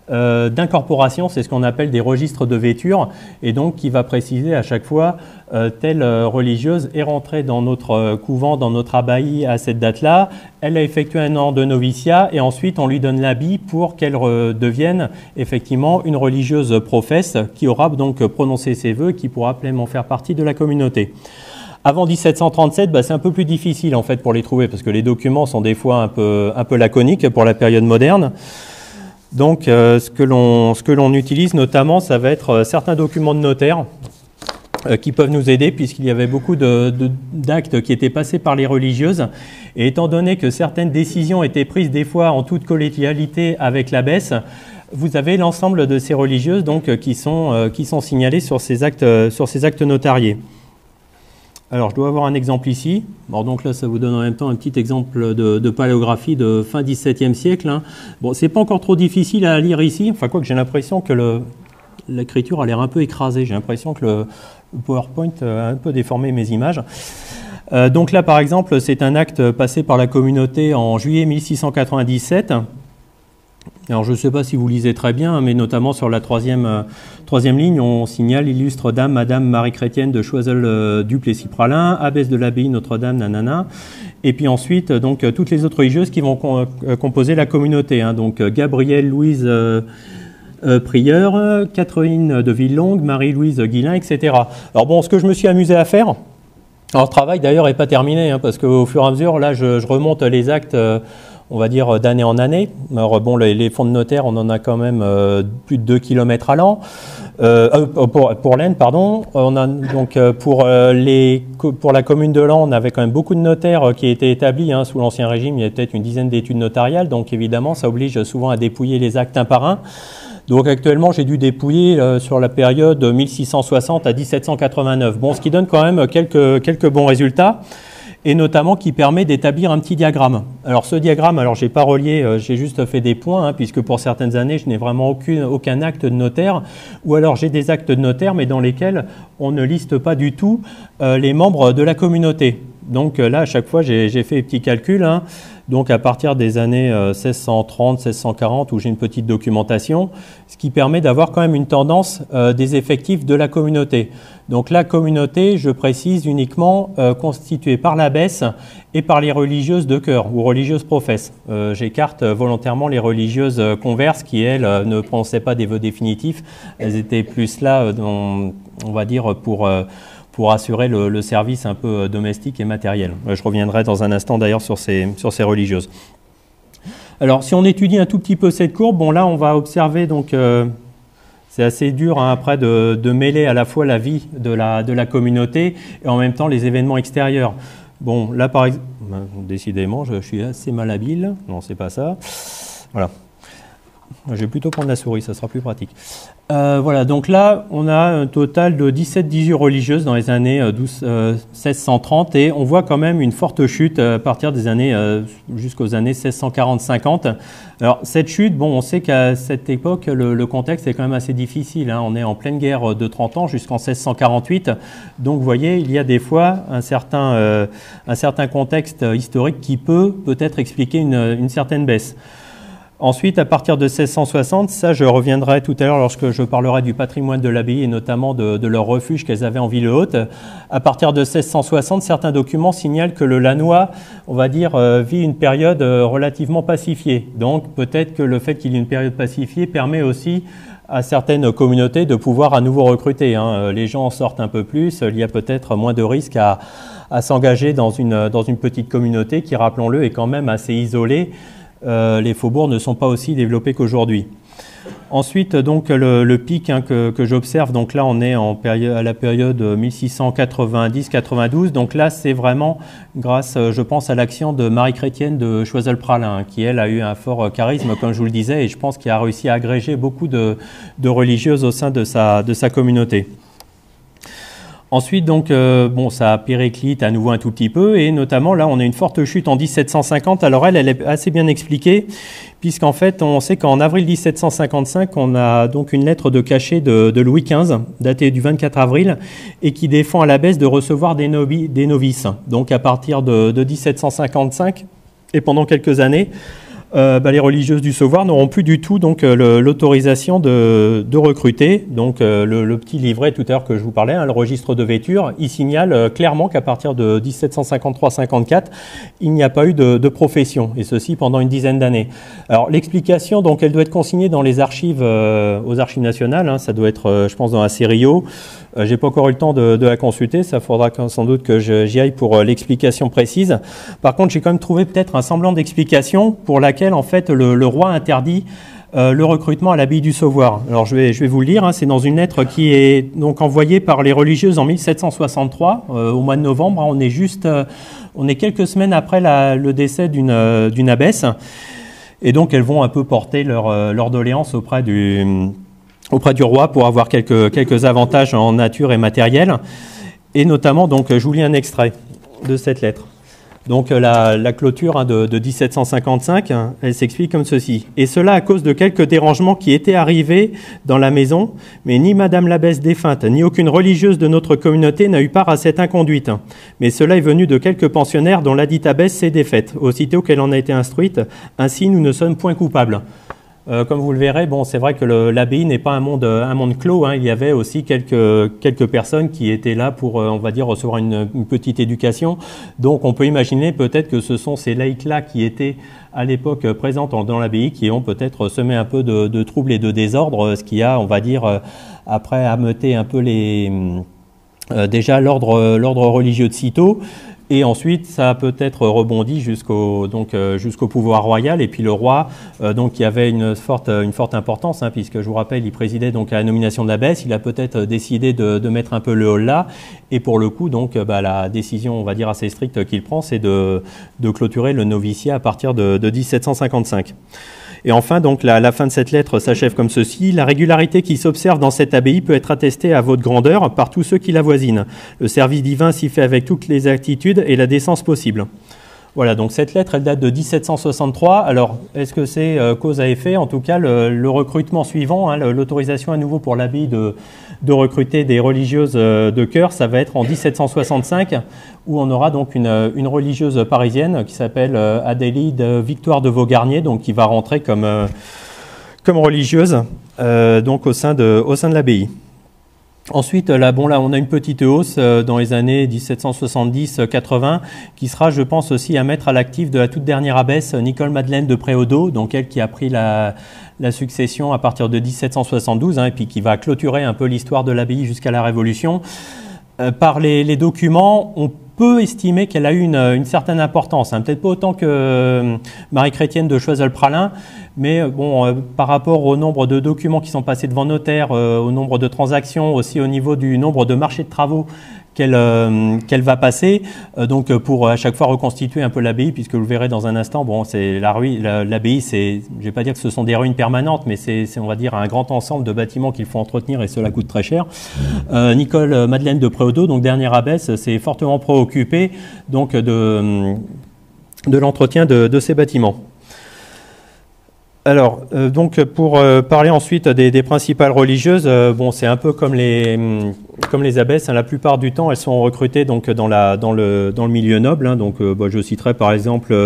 d'incorporation, c'est ce qu'on appelle des registres de vêture, et donc qui va préciser à chaque fois telle religieuse est rentrée dans notre couvent, dans notre abbaye à cette date-là, elle a effectué un an de noviciat, et ensuite on lui donne l'habit pour qu'elle devienne effectivement une religieuse professe qui aura donc prononcé ses vœux, qui pourra pleinement faire partie de la communauté. Avant 1737, c'est un peu plus difficile en fait pour les trouver, parce que les documents sont des fois un peu laconiques pour la période moderne. Donc, ce que l'on utilise notamment, ça va être certains documents de notaire qui peuvent nous aider, puisqu'il y avait beaucoup d'actes qui étaient passés par les religieuses. Et étant donné que certaines décisions étaient prises des fois en toute collégialité avec l'abbesse, vous avez l'ensemble de ces religieuses donc, qui sont signalées sur ces actes notariés. Alors, je dois avoir un exemple ici. Bon, donc là, ça vous donne en même temps un petit exemple de paléographie de fin XVIIe siècle. Hein. Bon, c'est pas encore trop difficile à lire ici. Enfin, quoi que j'ai l'impression que l'écriture a l'air un peu écrasée. J'ai l'impression que le PowerPoint a un peu déformé mes images. Donc là, par exemple, c'est un acte passé par la communauté en juillet 1697. Alors, je ne sais pas si vous lisez très bien, mais notamment sur la troisième ligne, on signale illustre dame, Madame Marie-Chrétienne de Choiseul-Duplessis-Pralin, abbesse de l'abbaye Notre-Dame, nanana. Et puis ensuite, donc, toutes les autres religieuses qui vont composer la communauté. Hein, donc, Gabrielle Louise Prieur, Catherine de Villelongue, Marie-Louise Guillain, etc. Alors bon, ce que je me suis amusé à faire, alors le travail d'ailleurs n'est pas terminé, hein, parce qu'au fur et à mesure, là, je remonte les actes... on va dire d'année en année. Alors bon, les fonds de notaire, on en a quand même plus de 2 km à l'an. Pour l'Aisne, pardon. On a donc pour la commune de Laon, on avait quand même beaucoup de notaires qui étaient établis. Hein, sous l'Ancien Régime, il y avait peut-être une dizaine d'études notariales. Donc évidemment, ça oblige souvent à dépouiller les actes un par un. Donc actuellement, j'ai dû dépouiller sur la période 1660 à 1789. Bon, ce qui donne quand même quelques bons résultats, et notamment qui permet d'établir un petit diagramme. Alors ce diagramme, alors j'ai pas relié, j'ai juste fait des points, hein, puisque pour certaines années, je n'ai vraiment aucun acte de notaire, ou alors j'ai des actes de notaire, mais dans lesquels on ne liste pas du tout les membres de la communauté. Donc là, à chaque fois, j'ai fait des petits calculs, hein. Donc à partir des années 1630, 1640, où j'ai une petite documentation, ce qui permet d'avoir quand même une tendance des effectifs de la communauté. Donc la communauté, je précise, uniquement constituée par l'abbesse et par les religieuses de chœur ou religieuses professes. J'écarte volontairement les religieuses converses qui, elles, ne prononçaient pas des vœux définitifs. Elles étaient plus là, on va dire, pour assurer le service un peu domestique et matériel. Je reviendrai dans un instant d'ailleurs sur ces religieuses. Alors, si on étudie un tout petit peu cette courbe, bon là, on va observer donc... c'est assez dur hein, après de mêler à la fois la vie de la communauté et en même temps les événements extérieurs. Bon, là par exemple, décidément, je suis assez malhabile. Non, c'est pas ça. Voilà. Je vais plutôt prendre la souris, ça sera plus pratique. Voilà, donc là, on a un total de 17-18 religieuses dans les années 1630 et on voit quand même une forte chute à partir des années jusqu'aux années 1640-50. Alors, cette chute, bon, on sait qu'à cette époque, le contexte est quand même assez difficile. Hein. On est en pleine guerre de 30 ans jusqu'en 1648. Donc, vous voyez, il y a des fois un certain contexte historique qui peut-être expliquer une certaine baisse. Ensuite, à partir de 1660, ça je reviendrai tout à l'heure lorsque je parlerai du patrimoine de l'abbaye et notamment de leur refuge qu'elles avaient en ville haute. À partir de 1660, certains documents signalent que le Lannoy, on va dire, vit une période relativement pacifiée. Donc peut-être que le fait qu'il y ait une période pacifiée permet aussi à certaines communautés de pouvoir à nouveau recruter. Hein. Les gens en sortent un peu plus, il y a peut-être moins de risques à s'engager dans une petite communauté qui, rappelons-le, est quand même assez isolée. Les faubourgs ne sont pas aussi développés qu'aujourd'hui. Ensuite, donc, le pic hein, que j'observe, donc là, on est à la période 1690-92. Donc là, c'est vraiment grâce, je pense, à l'action de Marie-Chrétienne de Choiseul-Pralin, hein, qui, elle, a eu un fort charisme, comme je vous le disais, et je pense qu'il a réussi à agréger beaucoup de religieuses au sein de sa communauté. Ensuite, donc, bon, ça périclite à nouveau un tout petit peu, et notamment, là, on a une forte chute en 1750. Alors, elle est assez bien expliquée, puisqu'en fait, on sait qu'en avril 1755, on a donc une lettre de cachet de Louis XV, datée du 24 avril, et qui défend à l'abbesse de recevoir des novices. Donc, à partir de 1755, et pendant quelques années, les religieuses du Sauvoire n'auront plus du tout donc l'autorisation de recruter. Donc le petit livret tout à l'heure que je vous parlais, le registre de vêture, il signale clairement qu'à partir de 1753-54, il n'y a pas eu de profession, et ceci pendant une dizaine d'années. Alors l'explication, donc, elle doit être consignée dans les archives, aux archives nationales. Ça doit être, je pense, dans la Sério. J'ai pas encore eu le temps de la consulter, ça faudra sans doute que j'y aille pour l'explication précise. Par contre, j'ai quand même trouvé peut-être un semblant d'explication pour laquelle en fait le roi interdit le recrutement à l'abbaye du Sauvoire. Alors je vais vous le lire, c'est dans une lettre qui est donc envoyée par les religieuses en 1763, au mois de novembre. On est quelques semaines après le décès d'une abbesse, et donc elles vont un peu porter leur doléance auprès du roi pour avoir quelques avantages en nature et matériel. Et notamment, donc, je vous lis un extrait de cette lettre. Donc la clôture de 1755, elle s'explique comme ceci. « Et cela à cause de quelques dérangements qui étaient arrivés dans la maison, mais ni Madame l'abbesse défunte, ni aucune religieuse de notre communauté n'a eu part à cette inconduite. Mais cela est venu de quelques pensionnaires dont la dite abbesse s'est défaite, aussitôt qu'elle en a été instruite. Ainsi, nous ne sommes point coupables. » Comme vous le verrez, bon, c'est vrai que l'abbaye n'est pas un monde clos. Il y avait aussi quelques personnes qui étaient là pour, on va dire, recevoir une petite éducation. Donc, on peut imaginer peut-être que ce sont ces laïcs-là qui étaient à l'époque présents dans l'abbaye qui ont peut-être semé un peu de troubles et de désordre, ce qui a, on va dire, après ameuté un peu déjà l'ordre religieux de sitôt. Et ensuite, ça a peut-être rebondi jusqu'au pouvoir royal. Et puis le roi, qui avait une forte importance, puisque je vous rappelle, il présidait donc à la nomination de l'abbesse. Il a peut-être décidé de mettre un peu le haut là. Et pour le coup, donc, la décision, on va dire assez stricte qu'il prend, c'est de clôturer le noviciat à partir de 1755. Et enfin, donc, la fin de cette lettre s'achève comme ceci. « La régularité qui s'observe dans cette abbaye peut être attestée à votre grandeur par tous ceux qui la voisinent. Le service divin s'y fait avec toutes les attitudes et la décence possible. » Voilà, donc cette lettre, elle date de 1763. Alors, est-ce que c'est cause à effet? En tout cas, le recrutement suivant, l'autorisation à nouveau pour l'abbaye de recruter des religieuses de chœur, ça va être en 1765, où on aura donc une religieuse parisienne qui s'appelle Adélie Victoire de Vaugarnier, donc qui va rentrer comme religieuse donc au sein de l'abbaye. Ensuite, là, on a une petite hausse dans les années 1770-80 qui sera, je pense, aussi à mettre à l'actif de la toute dernière abbesse, Nicole-Madeleine de Préaudeau, donc elle qui a pris la succession à partir de 1772 et puis qui va clôturer un peu l'histoire de l'abbaye jusqu'à la Révolution. Par les documents, on peut estimer qu'elle a eu une certaine importance, peut-être pas autant que Marie-Chrétienne de Choiseul-Pralin, mais par rapport au nombre de documents qui sont passés devant notaire, au nombre de transactions, aussi au niveau du nombre de marchés de travaux qu'elle va passer, donc pour à chaque fois reconstituer un peu l'abbaye, puisque vous le verrez dans un instant, c'est l'abbaye, je vais pas dire que ce sont des ruines permanentes, mais c'est on va dire un grand ensemble de bâtiments qu'il faut entretenir et cela coûte très cher. Nicole Madeleine de Préaudeau, donc dernière abbesse, s'est fortement préoccupée donc de l'entretien de ces bâtiments. Alors, donc pour parler ensuite des principales religieuses, c'est un peu comme les abbesses, la plupart du temps elles sont recrutées donc dans le milieu noble, donc je citerai par exemple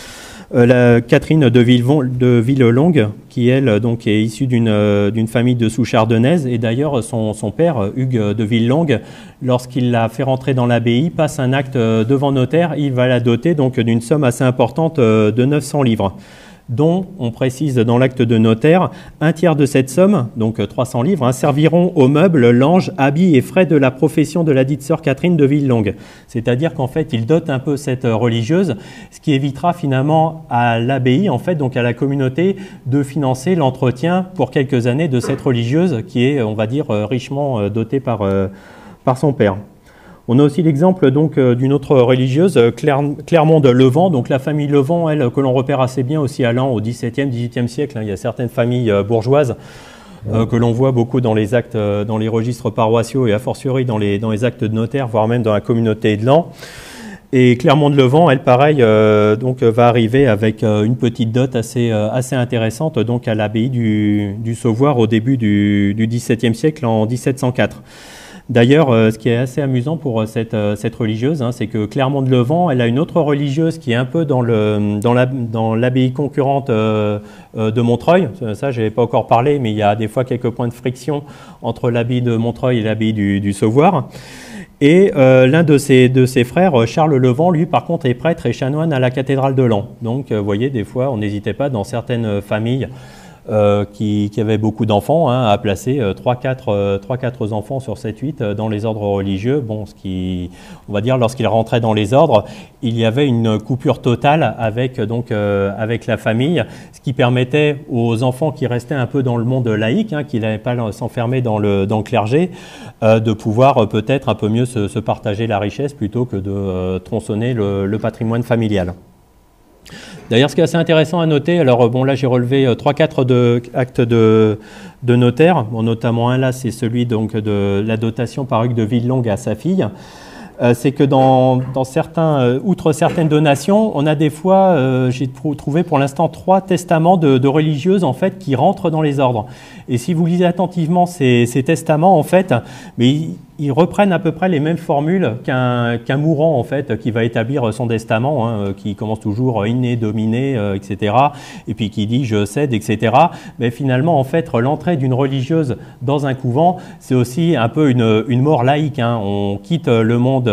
la Catherine de Villelongue, qui elle donc est issue d'une famille de souche ardennaise, et d'ailleurs son père Hugues de Villelongue, lorsqu'il l'a fait rentrer dans l'abbaye, passe un acte devant notaire, il va la doter donc d'une somme assez importante de 900 livres. Dont, on précise dans l'acte de notaire, un tiers de cette somme, donc 300 livres, serviront aux meubles, langes, habits et frais de la profession de la dite sœur Catherine de Villelongue. C'est-à-dire qu'en fait, il dote un peu cette religieuse, ce qui évitera finalement à l'abbaye, en fait, donc à la communauté, de financer l'entretien pour quelques années de cette religieuse qui est, on va dire, richement dotée par son père. On a aussi l'exemple donc d'une autre religieuse, Clermont de Levant, donc la famille Levant, elle, que l'on repère assez bien aussi allant au XVIIe, XVIIIe siècle. Il y a certaines familles bourgeoises que l'on voit beaucoup dans les actes, dans les registres paroissiaux et a fortiori dans les actes de notaire, voire même dans la communauté de l'an. Et Clermont de Levant, elle, pareil, donc va arriver avec une petite dot assez intéressante donc à l'abbaye du Sauvoire au début du XVIIe siècle, en 1704. D'ailleurs, ce qui est assez amusant pour cette religieuse, hein, c'est que Clermont-de-Levant, elle a une autre religieuse qui est un peu dans l'abbaye concurrente de Montreuil. Ça, je n'avais pas encore parlé, mais il y a des fois quelques points de friction entre l'abbaye de Montreuil et l'abbaye du Sauvoire. Et l'un de ses frères, Charles Levant, lui, par contre, est prêtre et chanoine à la cathédrale de Laon. Donc, vous voyez, des fois, on n'hésitait pas dans certaines familles qui avaient beaucoup d'enfants, hein, à placer 3-4 enfants sur 7-8 dans les ordres religieux. Bon, on va dire, lorsqu'ils rentraient dans les ordres, il y avait une coupure totale avec la famille, ce qui permettait aux enfants qui restaient un peu dans le monde laïque, hein, qui n'avaient pas s'enfermer dans le clergé, de pouvoir peut-être un peu mieux se partager la richesse plutôt que de tronçonner le patrimoine familial. D'ailleurs, ce qui est assez intéressant à noter, alors bon, là j'ai relevé 3-4 actes de notaire, bon, notamment un là, c'est celui donc de la dotation par Hugues de Villelongue à sa fille. C'est que dans outre certaines donations, on a des fois, j'ai trouvé pour l'instant 3 testaments de religieuses en fait qui rentrent dans les ordres. Et si vous lisez attentivement ces testaments en fait, mais ils reprennent à peu près les mêmes formules qu'un mourant en fait qui va établir son testament, hein, qui commence toujours inné, dominé, etc. Et puis qui dit je cède, etc. Mais finalement en fait l'entrée d'une religieuse dans un couvent, c'est aussi un peu une mort laïque, hein. On quitte le monde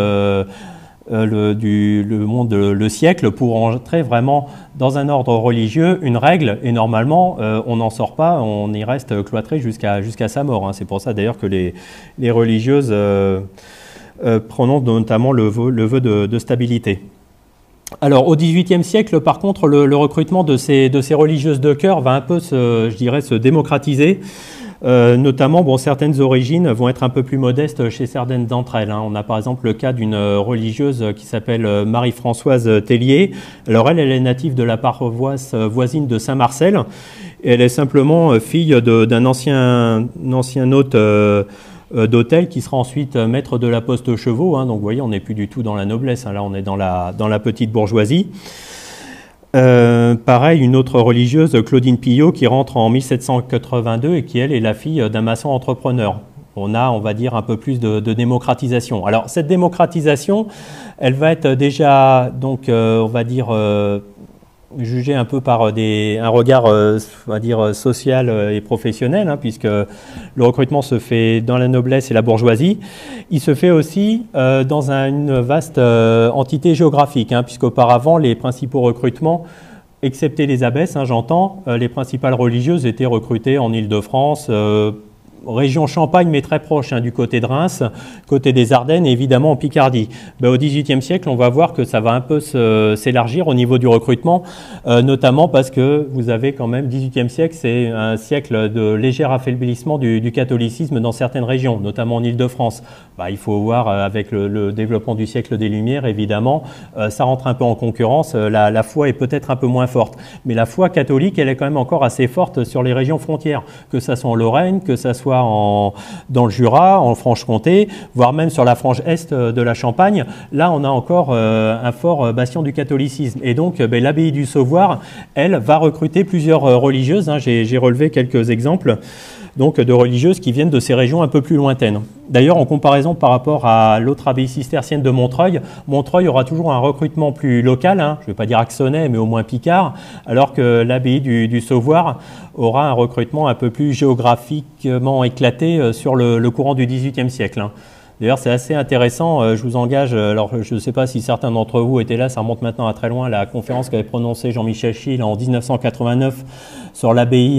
le siècle pour entrer vraiment dans un ordre religieux, une règle, et normalement on n'en sort pas, on y reste cloîtré jusqu'à sa mort, hein. C'est pour ça d'ailleurs que les religieuses prononcent notamment le vœu de stabilité. Alors au XVIIIe siècle, par contre, le recrutement de ces religieuses de cœur va un peu se démocratiser. Notamment, bon, certaines origines vont être un peu plus modestes chez certaines d'entre elles, hein. On a par exemple le cas d'une religieuse qui s'appelle Marie-Françoise Tellier. Alors elle est native de la paroisse voisine de Saint-Marcel. Elle est simplement fille d'un ancien hôte d'hôtel qui sera ensuite maître de la poste chevaux, hein. Donc vous voyez, on n'est plus du tout dans la noblesse, hein. Là on est dans la petite bourgeoisie. Pareil, une autre religieuse, Claudine Pillot, qui rentre en 1782 et qui, elle, est la fille d'un maçon entrepreneur. On va dire, un peu plus de démocratisation. Alors, cette démocratisation, elle va être déjà, donc, on va dire, jugée un peu par un regard, on va dire, social et professionnel, hein, puisque le recrutement se fait dans la noblesse et la bourgeoisie. Il se fait aussi dans une vaste entité géographique, hein, puisqu'auparavant, les principaux recrutements, excepté les abbesses, hein, j'entends, les principales religieuses étaient recrutées en Île-de-France, région Champagne, mais très proche, hein, du côté de Reims, côté des Ardennes et évidemment en Picardie. Au XVIIIe siècle, on va voir que ça va un peu s'élargir au niveau du recrutement, notamment parce que vous avez quand même, XVIIIe siècle, c'est un siècle de léger affaiblissement du catholicisme dans certaines régions, notamment en Île-de-France. Il faut voir avec le développement du siècle des Lumières, évidemment, ça rentre un peu en concurrence, la foi est peut-être un peu moins forte, mais la foi catholique, elle est quand même encore assez forte sur les régions frontières, que ça soit en Lorraine, que ça soit dans le Jura, en Franche-Comté, voire même sur la frange est de la Champagne. Là, on a encore un fort bastion du catholicisme. Et donc, l'abbaye du Sauvoire, elle, va recruter plusieurs religieuses, hein. J'ai relevé quelques exemples donc, de religieuses qui viennent de ces régions un peu plus lointaines. D'ailleurs, en comparaison par rapport à l'autre abbaye cistercienne de Montreuil, Montreuil aura toujours un recrutement plus local, hein, je ne vais pas dire axonais, mais au moins picard, alors que l'abbaye du Sauvoire aura un recrutement un peu plus géographiquement éclaté sur le courant du XVIIIe siècle, hein. D'ailleurs, c'est assez intéressant, je vous engage, alors je ne sais pas si certains d'entre vous étaient là, ça remonte maintenant à très loin, la conférence qu'avait prononcée Jean-Michel Schill en 1989 sur l'abbaye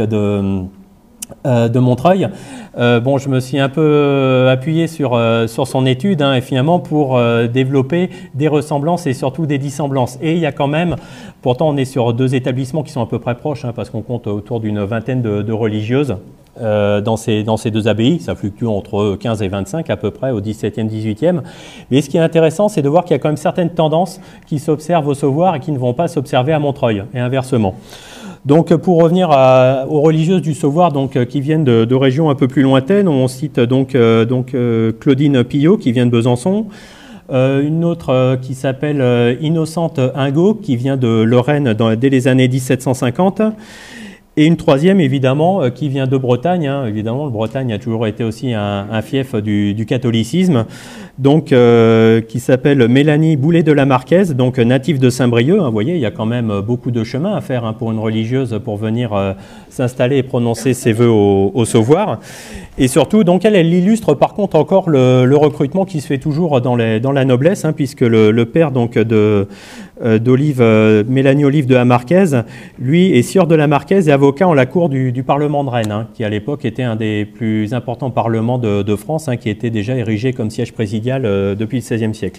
de Montreuil. Je me suis un peu appuyé sur son étude, hein, et finalement pour développer des ressemblances et surtout des dissemblances. Et il y a quand même, pourtant on est sur 2 établissements qui sont à peu près proches, hein, parce qu'on compte autour d'une vingtaine de religieuses dans ces 2 abbayes. Ça fluctue entre 15 et 25 à peu près au XVIIe, XVIIIe. Mais ce qui est intéressant, c'est de voir qu'il y a quand même certaines tendances qui s'observent au Sauvoire et qui ne vont pas s'observer à Montreuil, et inversement. Donc, pour revenir aux religieuses du Sauvoire, donc qui viennent de régions un peu plus lointaines, on cite donc Claudine Pillot qui vient de Besançon, une autre qui s'appelle Innocente Ingot qui vient de Lorraine dès les années 1750, Et une troisième, évidemment, qui vient de Bretagne. Hein. Évidemment, la Bretagne a toujours été aussi un fief du catholicisme, donc qui s'appelle Mélanie Boulet de la Marquaise, donc native de Saint-Brieuc. Hein. Vous voyez, il y a quand même beaucoup de chemin à faire hein, pour une religieuse pour venir s'installer et prononcer ses vœux au Sauvoire. Et surtout, donc elle illustre par contre encore le recrutement qui se fait toujours dans la noblesse, hein, puisque le père donc Mélanie Olive de la Marquaise, lui est sieur de la Marquaise et avocat en la cour du Parlement de Rennes, hein, qui à l'époque était un des plus importants parlements de France, hein, qui était déjà érigé comme siège présidial depuis le XVIe siècle.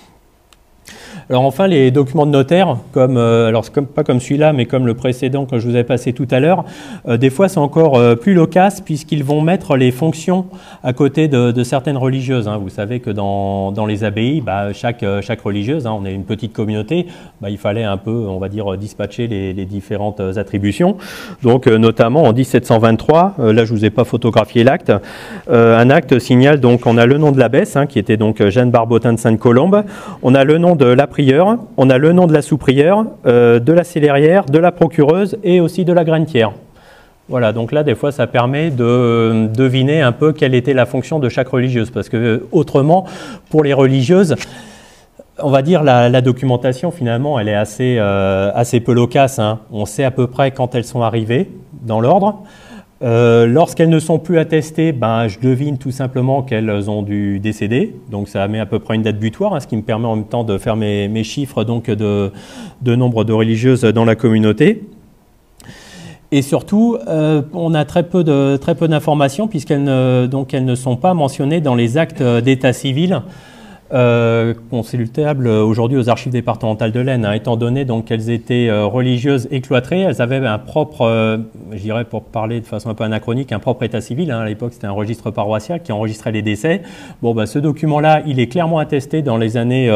Alors enfin, les documents de notaire, pas comme celui-là, mais comme le précédent que je vous avais passé tout à l'heure, des fois c'est encore plus loquace puisqu'ils vont mettre les fonctions à côté de certaines religieuses. Hein. Vous savez que dans les abbayes, chaque religieuse, hein, on est une petite communauté, il fallait un peu, on va dire, dispatcher les différentes attributions. Donc notamment en 1723, là je vous ai pas photographié l'acte, un acte signale donc on a le nom de l'abbesse, hein, qui était donc Jeanne Barbotin de Sainte-Colombe, on a le nom de la prieure, on a le nom de la sous-prieure, de la célérière, de la procureuse et aussi de la grainetière. Voilà, donc là, des fois, ça permet de deviner un peu quelle était la fonction de chaque religieuse, parce que autrement, pour les religieuses, on va dire la documentation, finalement, elle est assez peu loquace. Hein. On sait à peu près quand elles sont arrivées, dans l'ordre. Lorsqu'elles ne sont plus attestées, je devine tout simplement qu'elles ont dû décéder. Donc ça met à peu près une date butoir, hein, ce qui me permet en même temps de faire mes chiffres donc de nombre de religieuses dans la communauté. Et surtout, on a très peu d'informations puisqu'elles ne sont pas mentionnées dans les actes d'état civil consultables aujourd'hui aux archives départementales de l'Aisne, hein, étant donné donc qu'elles étaient religieuses et cloîtrées, elles avaient un propre, je dirais pour parler de façon un peu anachronique, un propre état civil. Hein, à l'époque, c'était un registre paroissial qui enregistrait les décès. Bon, ce document-là, il est clairement attesté dans les années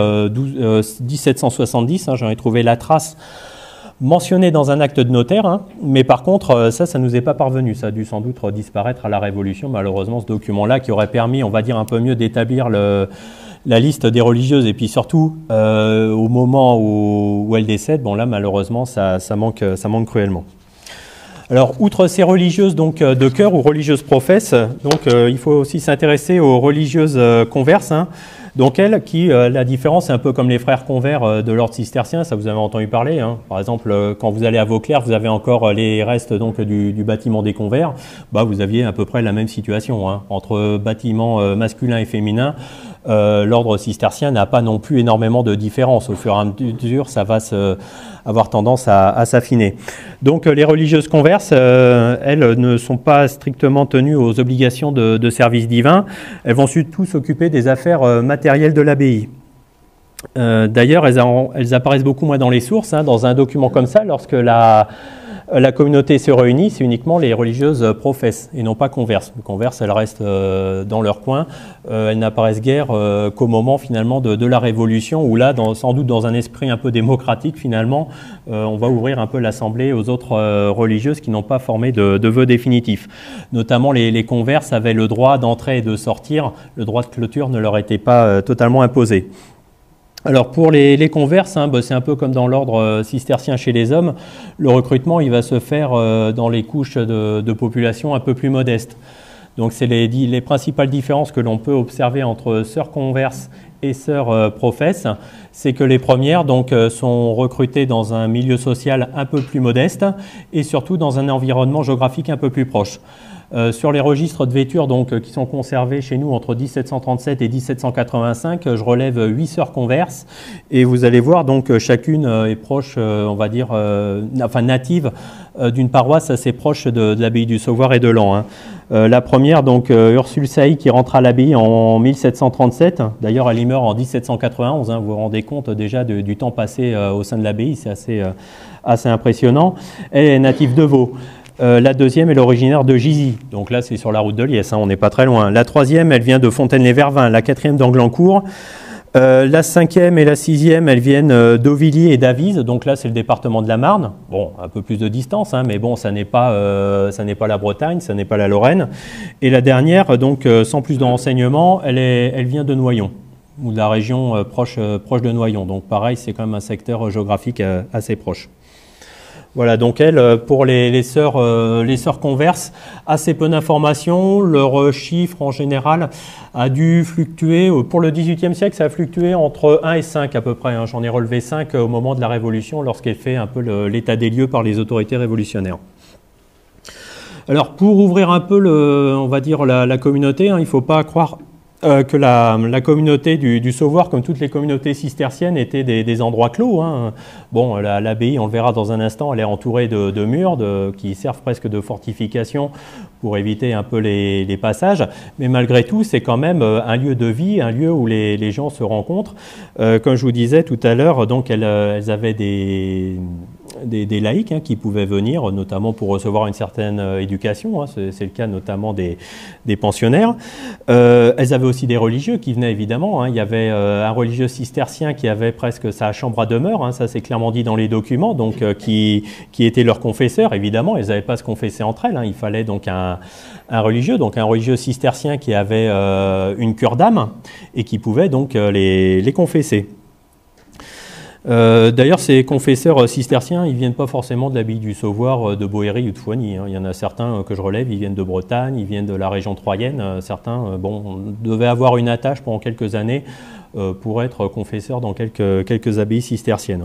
1770. Hein, j'en ai trouvé la trace mentionné dans un acte de notaire, hein, mais par contre, ça ne nous est pas parvenu. Ça a dû sans doute disparaître à la Révolution, malheureusement, ce document-là qui aurait permis, on va dire, un peu mieux d'établir la liste des religieuses et puis surtout, au moment où elles décèdent, bon là, malheureusement, ça manque cruellement. Alors, outre ces religieuses donc, de cœur ou religieuses professes, donc, il faut aussi s'intéresser aux religieuses converses, hein. Donc elles, la différence, c'est un peu comme les frères convers de l'ordre cistercien, ça vous avez entendu parler. Hein. Par exemple, quand vous allez à Vauclair, vous avez encore les restes donc, du bâtiment des convers. Vous aviez à peu près la même situation. Hein. Entre bâtiments masculins et féminins, l'ordre cistercien n'a pas non plus énormément de différence. Au fur et à mesure, ça va avoir tendance à s'affiner. Donc les religieuses converses, elles ne sont pas strictement tenues aux obligations de service divin. Elles vont surtout s'occuper des affaires matérielles de l'abbaye. D'ailleurs, elles apparaissent beaucoup moins dans les sources. Hein. Dans un document comme ça, lorsque la communauté se réunit, c'est uniquement les religieuses professes et non pas converses. Les converses, elles restent dans leur coin. Elles n'apparaissent guère qu'au moment finalement de la Révolution, où là, sans doute dans un esprit un peu démocratique, finalement, on va ouvrir un peu l'assemblée aux autres religieuses qui n'ont pas formé de vœux définitifs. Notamment, les converses avaient le droit d'entrer et de sortir. Le droit de clôture ne leur était pas totalement imposé. Alors pour les converses, hein, c'est un peu comme dans l'ordre cistercien chez les hommes, le recrutement il va se faire dans les couches de population un peu plus modestes. Donc c'est les principales différences que l'on peut observer entre sœurs converses et sœurs professes, c'est que les premières donc, sont recrutées dans un milieu social un peu plus modeste et surtout dans un environnement géographique un peu plus proche. Sur les registres de vêture donc, qui sont conservés chez nous entre 1737 et 1785, je relève 8 sœurs converses et vous allez voir donc chacune est proche, on va dire, native d'une paroisse assez proche de l'abbaye du Sauvoire et de Laon. Hein. La première, donc Ursule Sailly, qui rentre à l'abbaye en 1737. D'ailleurs, elle y meurt en 1791. Hein. Vous vous rendez compte déjà du temps passé au sein de l'abbaye, c'est assez impressionnant. Elle est native de Vaud. La deuxième est l'originaire de Gizy, donc là c'est sur la route de Liesse, hein, on n'est pas très loin. La troisième, elle vient de Fontaine-les-Vervins, la quatrième d'Anglancourt. La cinquième et la sixième, elles viennent d'Auvilly et d'Avise, donc là c'est le département de la Marne. Bon, un peu plus de distance, hein, mais bon, ça n'est pas la Bretagne, ça n'est pas la Lorraine. Et la dernière, donc sans plus de renseignements, elle vient de Noyon, ou de la région proche de Noyon. Donc pareil, c'est quand même un secteur géographique assez proche. Voilà, donc elles, pour les sœurs converses, assez peu d'informations. Leur chiffre, en général, a dû fluctuer. Pour le XVIIIe siècle, ça a fluctué entre 1 et 5 à peu près. Hein. J'en ai relevé 5 au moment de la Révolution, lorsqu'elle fait un peu l'état des lieux par les autorités révolutionnaires. Alors, pour ouvrir un peu, on va dire, la communauté, hein, il ne faut pas croire que la communauté du Sauvoire, comme toutes les communautés cisterciennes, étaient des endroits clos. Hein. Bon, l'abbaye, on le verra dans un instant, elle est entourée de murs qui servent presque de fortification pour éviter un peu les passages. Mais malgré tout, c'est quand même un lieu de vie, un lieu où les gens se rencontrent. Comme je vous disais tout à l'heure, donc elles avaient des laïcs qui pouvaient venir, notamment pour recevoir une certaine éducation. Hein. C'est le cas notamment des pensionnaires. Elles avaient aussi des religieux qui venaient évidemment. Hein. Il y avait un religieux cistercien qui avait presque sa chambre à demeure, hein. Ça c'est clairement dit dans les documents, donc qui était leur confesseur. Évidemment, elles n'avaient pas à se confesser entre elles. Hein. Il fallait donc un religieux cistercien qui avait une cure d'âme et qui pouvait donc les confesser. D'ailleurs, ces confesseurs cisterciens, ils ne viennent pas forcément de l'abbaye du Sauvoire, de Boëry ou de Foigny. Hein. Il y en a certains que je relève, ils viennent de Bretagne, ils viennent de la région troyenne. Certains devaient avoir une attache pendant quelques années pour être confesseurs dans quelques abbayes cisterciennes.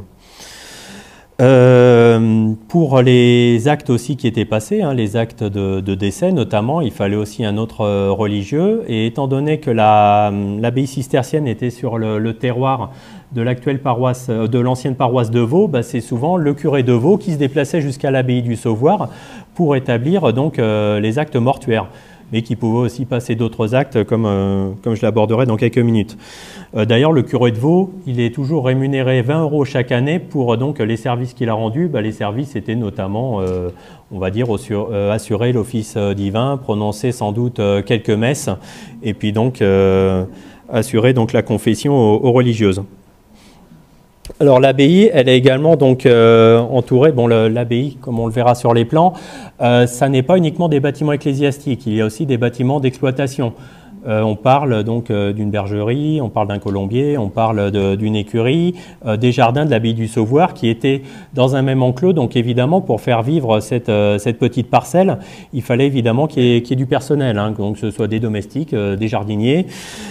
Pour les actes aussi qui étaient passés, hein, les actes de décès notamment, il fallait aussi un autre religieux. Et étant donné que l'abbaye cistercienne était sur le terroir de l'actuelle paroisse, de l'ancienne paroisse de Vaux, c'est souvent le curé de Vaux qui se déplaçait jusqu'à l'abbaye du Sauvoire pour établir donc les actes mortuaires, mais qui pouvait aussi passer d'autres actes comme je l'aborderai dans quelques minutes. D'ailleurs, le curé de Vaux, il est toujours rémunéré 20 € chaque année pour donc les services qu'il a rendus. Les services étaient notamment, on va dire, assurer l'office divin, prononcer sans doute quelques messes, et puis donc assurer donc la confession aux religieuses. Alors l'abbaye, elle est également donc entourée, l'abbaye, comme on le verra sur les plans, ça n'est pas uniquement des bâtiments ecclésiastiques, il y a aussi des bâtiments d'exploitation. On parle donc d'une bergerie, on parle d'un colombier, on parle d'une écurie, des jardins de l'abbaye du Sauvoire qui étaient dans un même enclos. Donc évidemment, pour faire vivre cette petite parcelle, il fallait évidemment qu'il y ait du personnel, hein, donc que ce soit des domestiques, des jardiniers.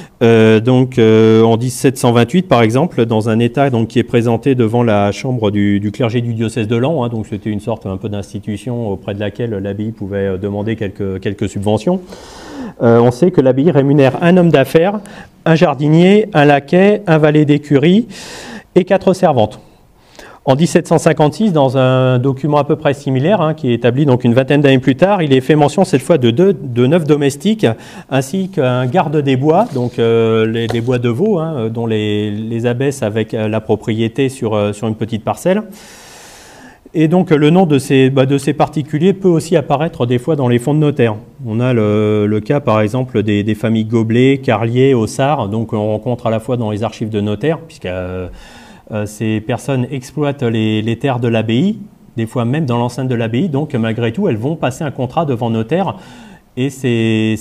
En 1728, par exemple, dans un état donc, qui est présenté devant la chambre du clergé du diocèse de Laon, hein, donc c'était une sorte un peu d'institution auprès de laquelle l'abbaye pouvait demander quelques subventions. On sait que l'abbaye rémunère un homme d'affaires, un jardinier, un laquais, un valet d'écurie et 4 servantes. En 1756, dans un document à peu près similaire, hein, qui est établi donc une vingtaine d'années plus tard, il est fait mention cette fois de 9 domestiques, ainsi qu'un garde des bois, donc des bois de Vaux, hein, dont les abbesses avec la propriété sur une petite parcelle. Et donc le nom de ces particuliers peut aussi apparaître des fois dans les fonds de notaire. On a le cas par exemple des familles Goblet, Carlier, Ossard, donc on rencontre à la fois dans les archives de notaire, puisque ces personnes exploitent les terres de l'abbaye, des fois même dans l'enceinte de l'abbaye, donc malgré tout elles vont passer un contrat devant notaire, et ces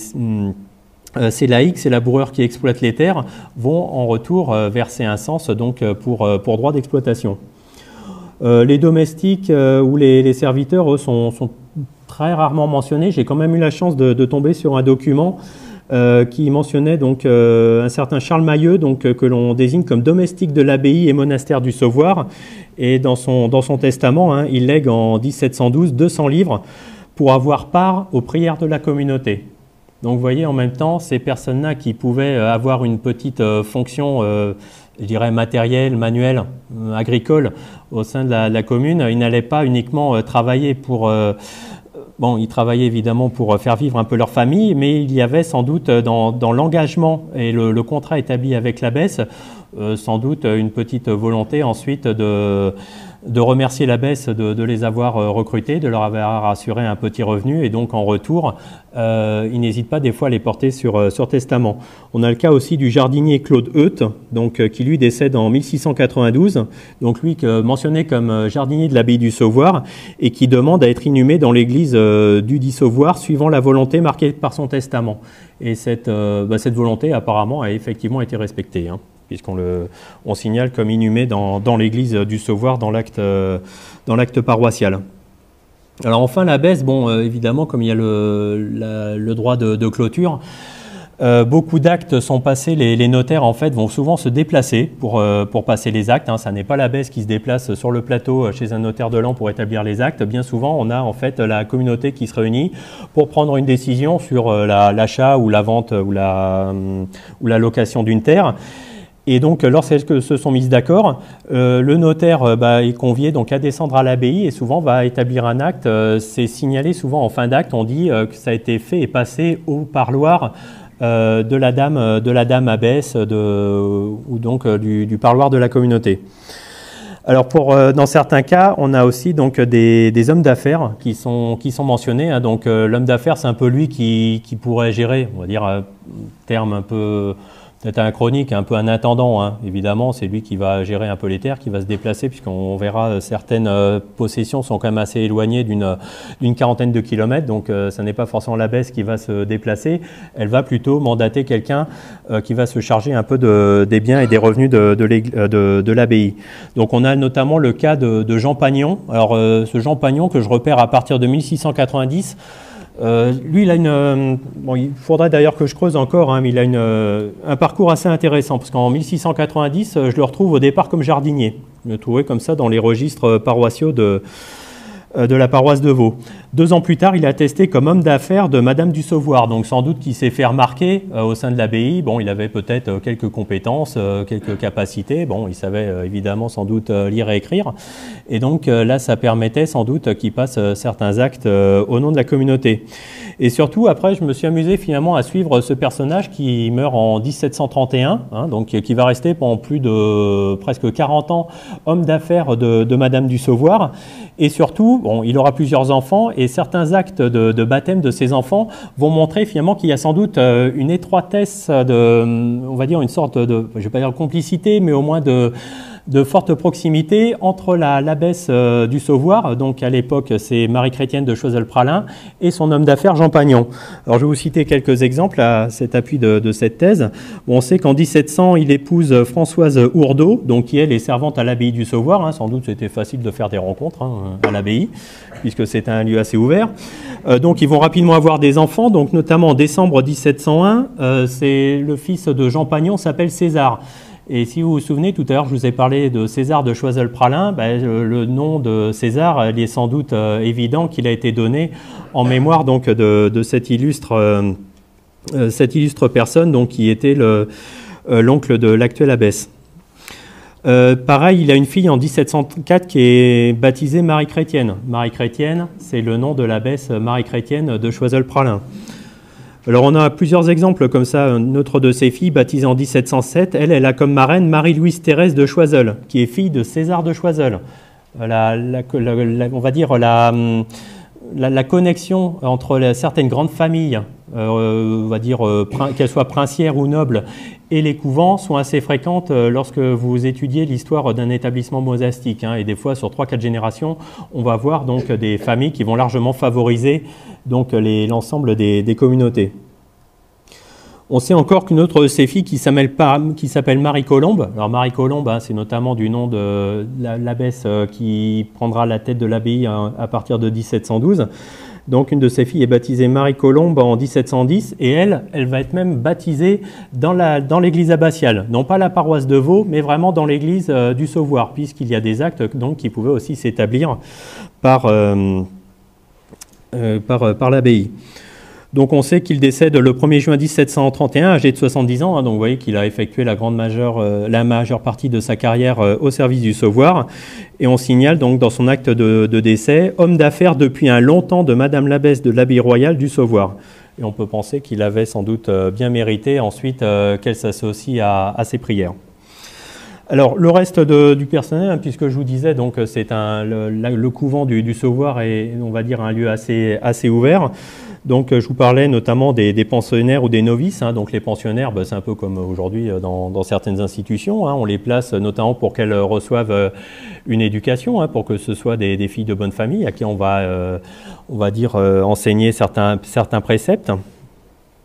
laïcs, ces laboureurs qui exploitent les terres vont en retour verser un cens donc pour droit d'exploitation. Les domestiques ou les serviteurs, eux, sont très rarement mentionnés. J'ai quand même eu la chance de tomber sur un document qui mentionnait donc un certain Charles Mailleux, donc que l'on désigne comme domestique de l'abbaye et monastère du Sauvoire. Et dans son testament, hein, il lègue en 1712 200 livres pour avoir part aux prières de la communauté. Donc vous voyez, en même temps, ces personnes-là qui pouvaient avoir une petite fonction, je dirais matérielle, manuelle, agricole au sein de la commune, ils n'allaient pas uniquement travailler pour... ils travaillaient évidemment pour faire vivre un peu leur famille, mais il y avait sans doute dans l'engagement et le contrat établi avec l'abbesse, sans doute une petite volonté ensuite de remercier l'abbesse de les avoir recrutés, de leur avoir assuré un petit revenu, et donc en retour, ils n'hésitent pas des fois à les porter sur testament. On a le cas aussi du jardinier Claude Heut, donc qui lui décède en 1692, donc lui mentionné comme jardinier de l'abbaye du Sauvoire, et qui demande à être inhumé dans l'église du dit Sauvoire, suivant la volonté marquée par son testament. Et cette volonté apparemment a effectivement été respectée, hein. on signale comme inhumé dans l'église du Sauvoire, dans l'acte paroissial. Alors enfin l'abbesse, bon évidemment comme il y a le droit de clôture, beaucoup d'actes sont passés, les notaires en fait vont souvent se déplacer pour passer les actes, hein. Ça n'est pas l'abbesse qui se déplace sur le plateau chez un notaire de l'an pour établir les actes. Bien souvent on a en fait la communauté qui se réunit pour prendre une décision sur l'achat ou la vente ou la location d'une terre. Et donc, lorsqu'elles se sont mises d'accord, le notaire est convié donc à descendre à l'abbaye et souvent va établir un acte. C'est signalé souvent en fin d'acte. On dit que ça a été fait et passé au parloir de la dame abbesse ou donc du parloir de la communauté. Alors dans certains cas, on a aussi donc des hommes d'affaires qui sont mentionnés, hein. Donc l'homme d'affaires, c'est un peu lui qui pourrait gérer, on va dire un terme un peu peut-être anachronique, un peu un intendant, hein. Évidemment, c'est lui qui va gérer un peu les terres, qui va se déplacer, puisqu'on verra certaines possessions sont quand même assez éloignées d'une quarantaine de kilomètres, donc ça n'est pas forcément l'abbesse qui va se déplacer, elle va plutôt mandater quelqu'un qui va se charger un peu des biens et des revenus de l'abbaye. Donc on a notamment le cas de Jean Pagnon. Alors ce Jean Pagnon que je repère à partir de 1690, lui, il a il faudrait d'ailleurs que je creuse encore, hein, mais il a un parcours assez intéressant, parce qu'en 1690, je le retrouve au départ comme jardinier. Je le trouvais comme ça dans les registres paroissiaux de la paroisse de Vaux. 2 ans plus tard, il est attesté comme homme d'affaires de Madame du Sauvoire, donc sans doute qu'il s'est fait remarquer au sein de l'abbaye. Bon, il avait peut-être quelques compétences, quelques capacités. Bon, il savait évidemment sans doute lire et écrire. Et donc là, ça permettait sans doute qu'il passe certains actes au nom de la communauté. Et surtout, après, je me suis amusé finalement à suivre ce personnage qui meurt en 1731, hein, donc qui va rester pendant plus de presque 40 ans homme d'affaires de Madame du Sauvoire. Et surtout, bon, il aura plusieurs enfants et certains actes de baptême de ces enfants vont montrer finalement qu'il y a sans doute une étroitesse on va dire une sorte de, je ne vais pas dire complicité, mais au moins de forte proximité entre l'abbesse du Sauvoire, donc à l'époque c'est Marie-Chrétienne de Choiseul-Praslin, et son homme d'affaires Jean Pagnon. Alors je vais vous citer quelques exemples à cet appui de cette thèse. Bon, on sait qu'en 1700 il épouse Françoise Ourdeau, donc qui elle est servante à l'abbaye du Sauvoire, hein. Sans doute c'était facile de faire des rencontres, hein, à l'abbaye, puisque c'est un lieu assez ouvert. Donc ils vont rapidement avoir des enfants, donc notamment en décembre 1701, c'est le fils de Jean Pagnon s'appelle César. Et si vous vous souvenez, tout à l'heure, je vous ai parlé de César de Choiseul-Praslin. Le nom de César, il est sans doute évident qu'il a été donné en mémoire donc, de cette illustre personne donc, qui était l'oncle de l'actuelle abbesse. Pareil, il a une fille en 1704 qui est baptisée Marie-Chrétienne. Marie-Chrétienne, c'est le nom de l'abbesse Marie-Chrétienne de Choiseul-Praslin. Alors on a plusieurs exemples comme ça. Une autre de ses filles, baptisée en 1707, elle a comme marraine Marie-Louise Thérèse de Choiseul, qui est fille de César de Choiseul. On va dire la connexion entre certaines grandes familles, on va dire qu'elles soient princières ou nobles, et les couvents sont assez fréquentes lorsque vous étudiez l'histoire d'un établissement monastique, hein, et des fois sur 3-4 générations, on va voir donc des familles qui vont largement favoriser donc l'ensemble des communautés. On sait encore qu'une autre de ses filles qui s'appelle Marie Colombe. Alors Marie Colombe, hein, c'est notamment du nom de l'abbesse qui prendra la tête de l'abbaye à partir de 1712. Donc une de ses filles est baptisée Marie Colombe en 1710 et elle va être même baptisée dans l'église abbatiale. Non pas la paroisse de Vaux, mais vraiment dans l'église du Sauvoire, puisqu'il y a des actes donc, qui pouvaient aussi s'établir par l'abbaye. Donc on sait qu'il décède le 1er juin 1731, âgé de 70 ans, hein, donc vous voyez qu'il a effectué la majeure partie de sa carrière au service du Sauvoire. Et on signale donc dans son acte de décès, homme d'affaires depuis un long temps de Madame l'abbesse de l'abbaye royale du Sauvoire. Et on peut penser qu'il avait sans doute bien mérité ensuite qu'elle s'associe à ses prières. Alors le reste du personnel, hein, puisque je vous disais, donc c'est le couvent du Sauvoire est, on va dire, un lieu assez ouvert. Donc je vous parlais notamment des pensionnaires ou des novices, hein. Donc les pensionnaires, c'est un peu comme aujourd'hui dans certaines institutions, hein. On les place notamment pour qu'elles reçoivent une éducation, hein, pour que ce soit des filles de bonne famille à qui on va dire enseigner certains préceptes.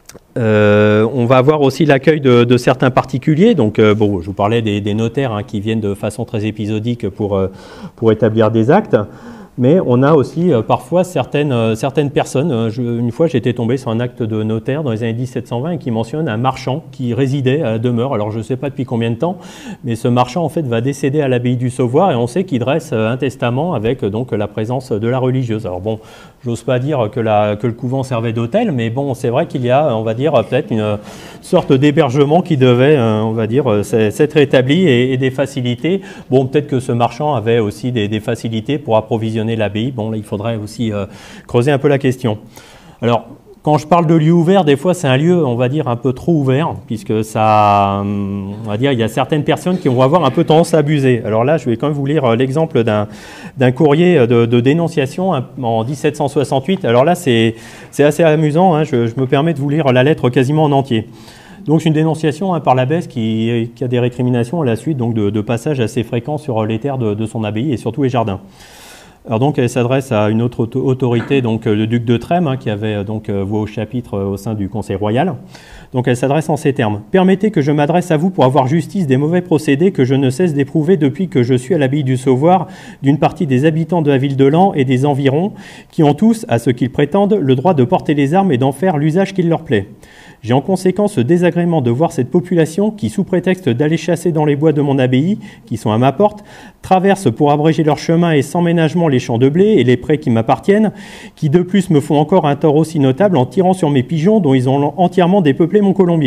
On va avoir aussi l'accueil de certains particuliers. Donc, bon, je vous parlais des notaires hein, qui viennent de façon très épisodique pour établir des actes. Mais on a aussi parfois certaines personnes. Une fois, j'étais tombé sur un acte de notaire dans les années 1720 et qui mentionne un marchand qui résidait à la demeure. Alors, je ne sais pas depuis combien de temps, mais ce marchand, en fait, va décéder à l'abbaye du Sauvoire et on sait qu'il dresse un testament avec donc la présence de la religieuse. Alors bon, j'ose pas dire que le couvent servait d'hôtel, mais bon, c'est vrai qu'il y a, on va dire, peut-être une sorte d'hébergement qui devait, on va dire, s'être établi et des facilités. Bon, peut-être que ce marchand avait aussi des facilités pour approvisionner l'abbaye. Bon, là, il faudrait aussi creuser un peu la question. Alors, quand je parle de lieu ouvert, des fois, c'est un lieu, on va dire, un peu trop ouvert, puisque ça, on va dire, il y a certaines personnes qui vont avoir un peu tendance à abuser. Alors là, je vais quand même vous lire l'exemple d'un courrier de dénonciation en 1768. Alors là, c'est assez amusant, hein. Je me permets de vous lire la lettre quasiment en entier. Donc, c'est une dénonciation hein, par l'abbesse qui a des récriminations à la suite donc, de passages assez fréquents sur les terres de son abbaye et surtout les jardins. Alors donc, elle s'adresse à une autre autorité, donc le duc de Trêmes, hein, qui avait donc voix au chapitre au sein du Conseil royal. Donc, elle s'adresse en ces termes. « Permettez que je m'adresse à vous pour avoir justice des mauvais procédés que je ne cesse d'éprouver depuis que je suis à l'abbaye du Sauvoire d'une partie des habitants de la ville de Laon et des environs, qui ont tous, à ce qu'ils prétendent, le droit de porter les armes et d'en faire l'usage qu'il leur plaît. J'ai en conséquence ce désagrément de voir cette population qui, sous prétexte d'aller chasser dans les bois de mon abbaye, qui sont à ma porte, traverse pour abréger leur chemin et sans ménagement les champs de blé et les prés qui m'appartiennent, qui de plus me font encore un tort aussi notable en tirant sur mes pigeons dont ils ont entièrement dépeuplé mon colombier. »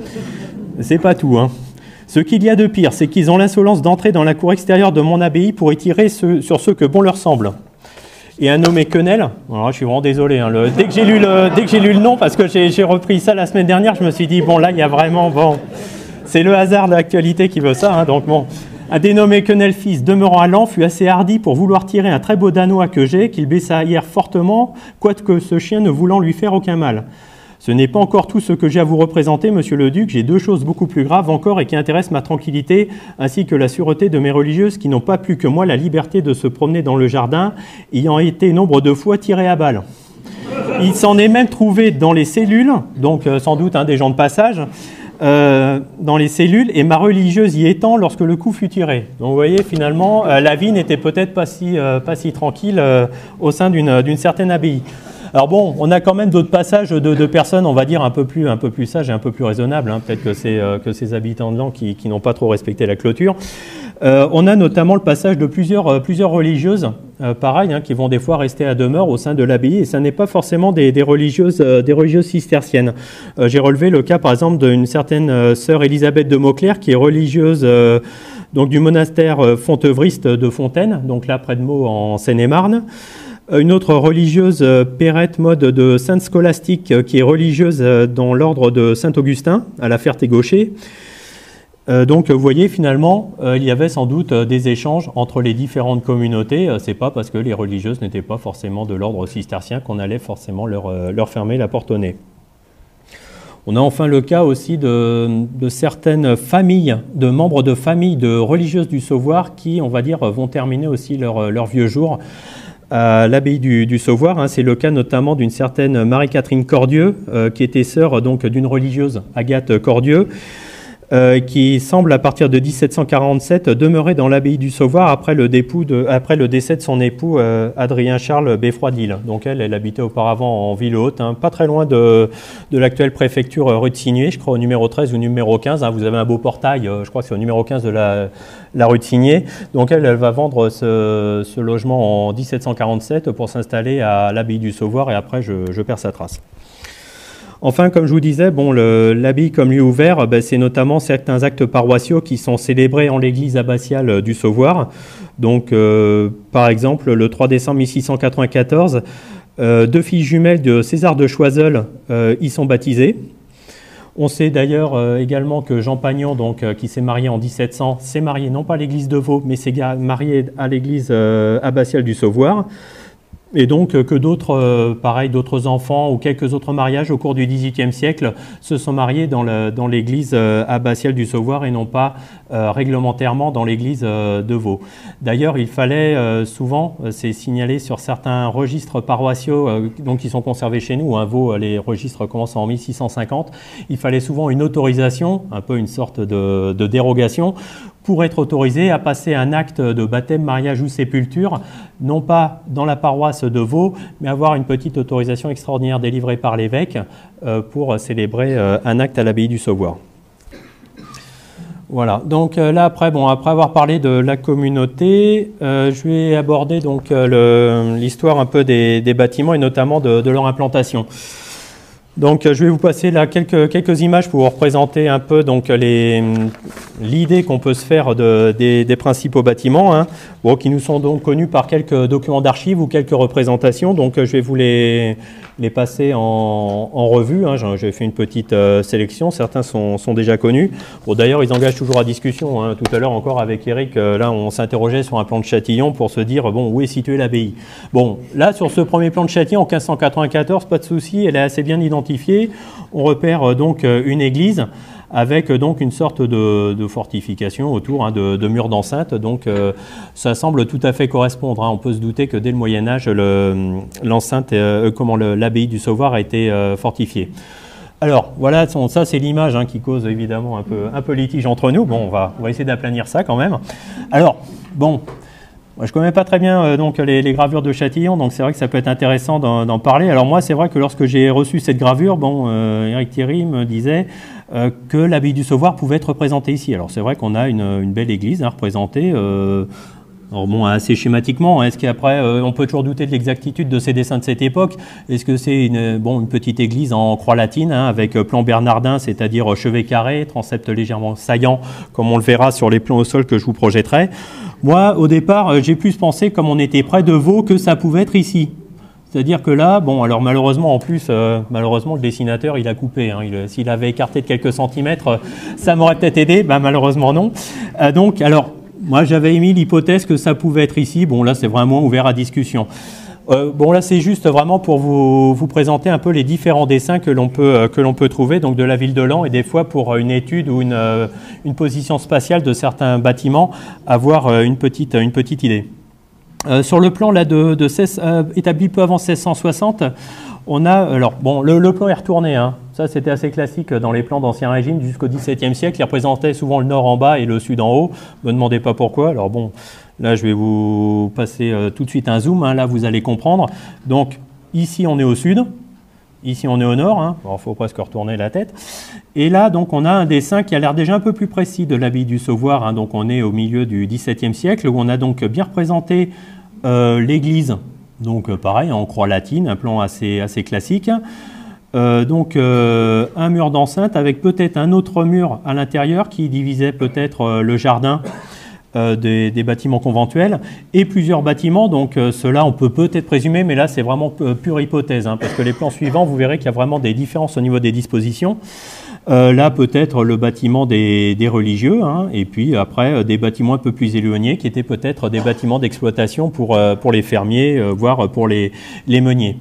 C'est pas tout, hein. Ce qu'il y a de pire, c'est qu'ils ont l'insolence d'entrer dans la cour extérieure de mon abbaye pour y tirer sur ce que bon leur semble. Et un nommé Quenelle, alors là, je suis vraiment désolé, hein, dès que j'ai lu le nom, parce que j'ai repris ça la semaine dernière, je me suis dit, bon là, il y a vraiment, bon, c'est le hasard de l'actualité qui veut ça, hein, donc bon. Un dénommé Quenelle fils, demeurant à Laon, fut assez hardi pour vouloir tirer un très beau danois que j'ai, qu'il baissa hier fortement, quoique ce chien ne voulant lui faire aucun mal. Ce n'est pas encore tout ce que j'ai à vous représenter, monsieur le duc. J'ai deux choses beaucoup plus graves encore et qui intéressent ma tranquillité, ainsi que la sûreté de mes religieuses qui n'ont pas plus que moi la liberté de se promener dans le jardin, ayant été nombre de fois tirées à balles. Il s'en est même trouvé dans les cellules, donc sans doute des gens de passage, dans les cellules, et ma religieuse y étant lorsque le coup fut tiré. Donc vous voyez, finalement, la vie n'était peut-être pas si tranquille au sein d'une certaine abbaye. Alors bon, on a quand même d'autres passages de personnes, on va dire, un peu plus sages et un peu plus raisonnables. Hein. Peut-être que ces habitants de Laon qui n'ont pas trop respecté la clôture. On a notamment le passage de plusieurs religieuses, pareil, hein, qui vont des fois rester à demeure au sein de l'abbaye, et ça n'est pas forcément des religieuses cisterciennes. J'ai relevé le cas, par exemple, d'une certaine sœur Élisabeth de Mauclerc, qui est religieuse donc du monastère fontevriste de Fontaine, donc là près de Meaux en Seine-et-Marne. Une autre religieuse, Perrette Mode de Sainte Scolastique, qui est religieuse dans l'ordre de Saint-Augustin, à la Ferté-Gaucher. Donc, vous voyez, finalement, il y avait sans doute des échanges entre les différentes communautés. C'est pas parce que les religieuses n'étaient pas forcément de l'ordre cistercien qu'on allait forcément leur fermer la porte au nez. On a enfin le cas aussi de certaines familles, de membres de familles de religieuses du Sauvoire qui, on va dire, vont terminer aussi leur vieux jour à l'abbaye du Sauvoire. Hein. C'est le cas notamment d'une certaine Marie-Catherine Cordieux, qui était sœur donc d'une religieuse, Agathe Cordieux, qui semble à partir de 1747 demeurer dans l'abbaye du Sauvoire après le décès de son époux Adrien-Charles Beffroidil. Donc elle habitait auparavant en ville haute, hein, pas très loin de l'actuelle préfecture rue de Signé, je crois au numéro 13 ou numéro 15. Hein, vous avez un beau portail, je crois que c'est au numéro 15 de la rue de Signé. Donc elle va vendre ce logement en 1747 pour s'installer à l'abbaye du Sauvoire et après je perds sa trace. Enfin, comme je vous disais, bon, l'abbaye comme lieu ouvert, c'est notamment certains actes paroissiaux qui sont célébrés en l'église abbatiale du Sauvoire. Donc, par exemple, le 3 décembre 1694, deux filles jumelles de César de Choiseul y sont baptisées. On sait d'ailleurs également que Jean Pagnon, donc, qui s'est marié en 1700, s'est marié non pas à l'église de Vaux, mais s'est marié à l'église abbatiale du Sauvoire. Et donc que d'autres, pareil, d'autres enfants ou quelques autres mariages au cours du XVIIIe siècle se sont mariés dans l'église abbatiale du Sauvoire et non pas réglementairement dans l'église de Vaux. D'ailleurs, il fallait souvent, c'est signalé sur certains registres paroissiaux donc qui sont conservés chez nous, hein, Vaux, les registres commencent en 1650, il fallait souvent une autorisation, un peu une sorte de dérogation, pour être autorisé à passer un acte de baptême, mariage ou sépulture, non pas dans la paroisse de Vaux, mais avoir une petite autorisation extraordinaire délivrée par l'évêque pour célébrer un acte à l'abbaye du Sauvoire. Voilà, donc là après, bon, après avoir parlé de la communauté, je vais aborder donc l'histoire un peu des bâtiments et notamment de leur implantation. Donc je vais vous passer là quelques images pour vous représenter un peu donc l'idée qu'on peut se faire des principaux bâtiments, hein, bon, qui nous sont donc connus par quelques documents d'archives ou quelques représentations. Donc je vais vous les passer en revue, hein. J'ai fait une petite sélection, certains sont déjà connus. Bon, d'ailleurs ils engagent toujours à discussion, hein. Tout à l'heure encore avec Eric, là on s'interrogeait sur un plan de Châtillon pour se dire bon, où est située l'abbaye. Bon, là sur ce premier plan de Châtillon en 1594, pas de souci, elle est assez bien identifiée. On repère donc une église avec donc une sorte de fortification autour, hein, de murs d'enceinte. Donc ça semble tout à fait correspondre, hein. On peut se douter que dès le Moyen-Âge, l'enceinte, l'abbaye du Sauvoire a été fortifiée. Alors voilà, ça c'est l'image, hein, qui cause évidemment un peu litige entre nous. Bon, on va essayer d'aplanir ça quand même. Alors, bon. Moi, je ne connais pas très bien donc les gravures de Châtillon, donc c'est vrai que ça peut être intéressant d'en parler. Alors moi, c'est vrai que lorsque j'ai reçu cette gravure, bon, Éric Thierry me disait que l'abbaye du Sauvoire pouvait être représentée ici. Alors c'est vrai qu'on a une belle église, hein, représentée. Alors bon, assez schématiquement, est-ce qu'après, on peut toujours douter de l'exactitude de ces dessins de cette époque? Est-ce que c'est une petite église en croix latine, hein, avec plan bernardin, c'est-à-dire chevet carré, transept légèrement saillant, comme on le verra sur les plans au sol que je vous projetterai? Moi, au départ, j'ai plus pensé, comme on était près de Vaux, que ça pouvait être ici. C'est-à-dire que là, bon, alors malheureusement, en plus, malheureusement, le dessinateur, il a coupé, hein, s'il avait écarté de quelques centimètres, ça m'aurait peut-être aidé, ben, malheureusement non. Donc, alors, moi, j'avais émis l'hypothèse que ça pouvait être ici. Bon, là, c'est vraiment ouvert à discussion. Bon, là, c'est juste vraiment pour vous présenter un peu les différents dessins que l'on peut trouver, donc de la ville de Laon, et des fois pour une étude ou une position spatiale de certains bâtiments, avoir une petite idée. Sur le plan là établi peu avant 1660, on a, alors bon, le plan est retourné, hein. Ça c'était assez classique dans les plans d'Ancien Régime jusqu'au XVIIe siècle. Il représentait souvent le nord en bas et le sud en haut. Ne me demandez pas pourquoi. Alors bon, là je vais vous passer tout de suite un zoom, hein. Là vous allez comprendre. Donc ici on est au sud, ici on est au nord, hein. Alors il faut presque retourner la tête. Et là donc on a un dessin qui a l'air déjà un peu plus précis de l'abbaye du Sauvoire, hein. Donc on est au milieu du XVIIe siècle où on a donc bien représenté l'église. Donc pareil, en croix latine, un plan assez classique. Donc un mur d'enceinte avec peut-être un autre mur à l'intérieur qui divisait peut-être le jardin des bâtiments conventuels et plusieurs bâtiments. Donc cela on peut peut-être présumer, mais là c'est vraiment pure hypothèse, hein, parce que les plans suivants, vous verrez qu'il y a vraiment des différences au niveau des dispositions. Là peut-être le bâtiment des religieux, hein, et puis après des bâtiments un peu plus éloignés qui étaient peut-être des bâtiments d'exploitation pour les fermiers, voire pour les meuniers.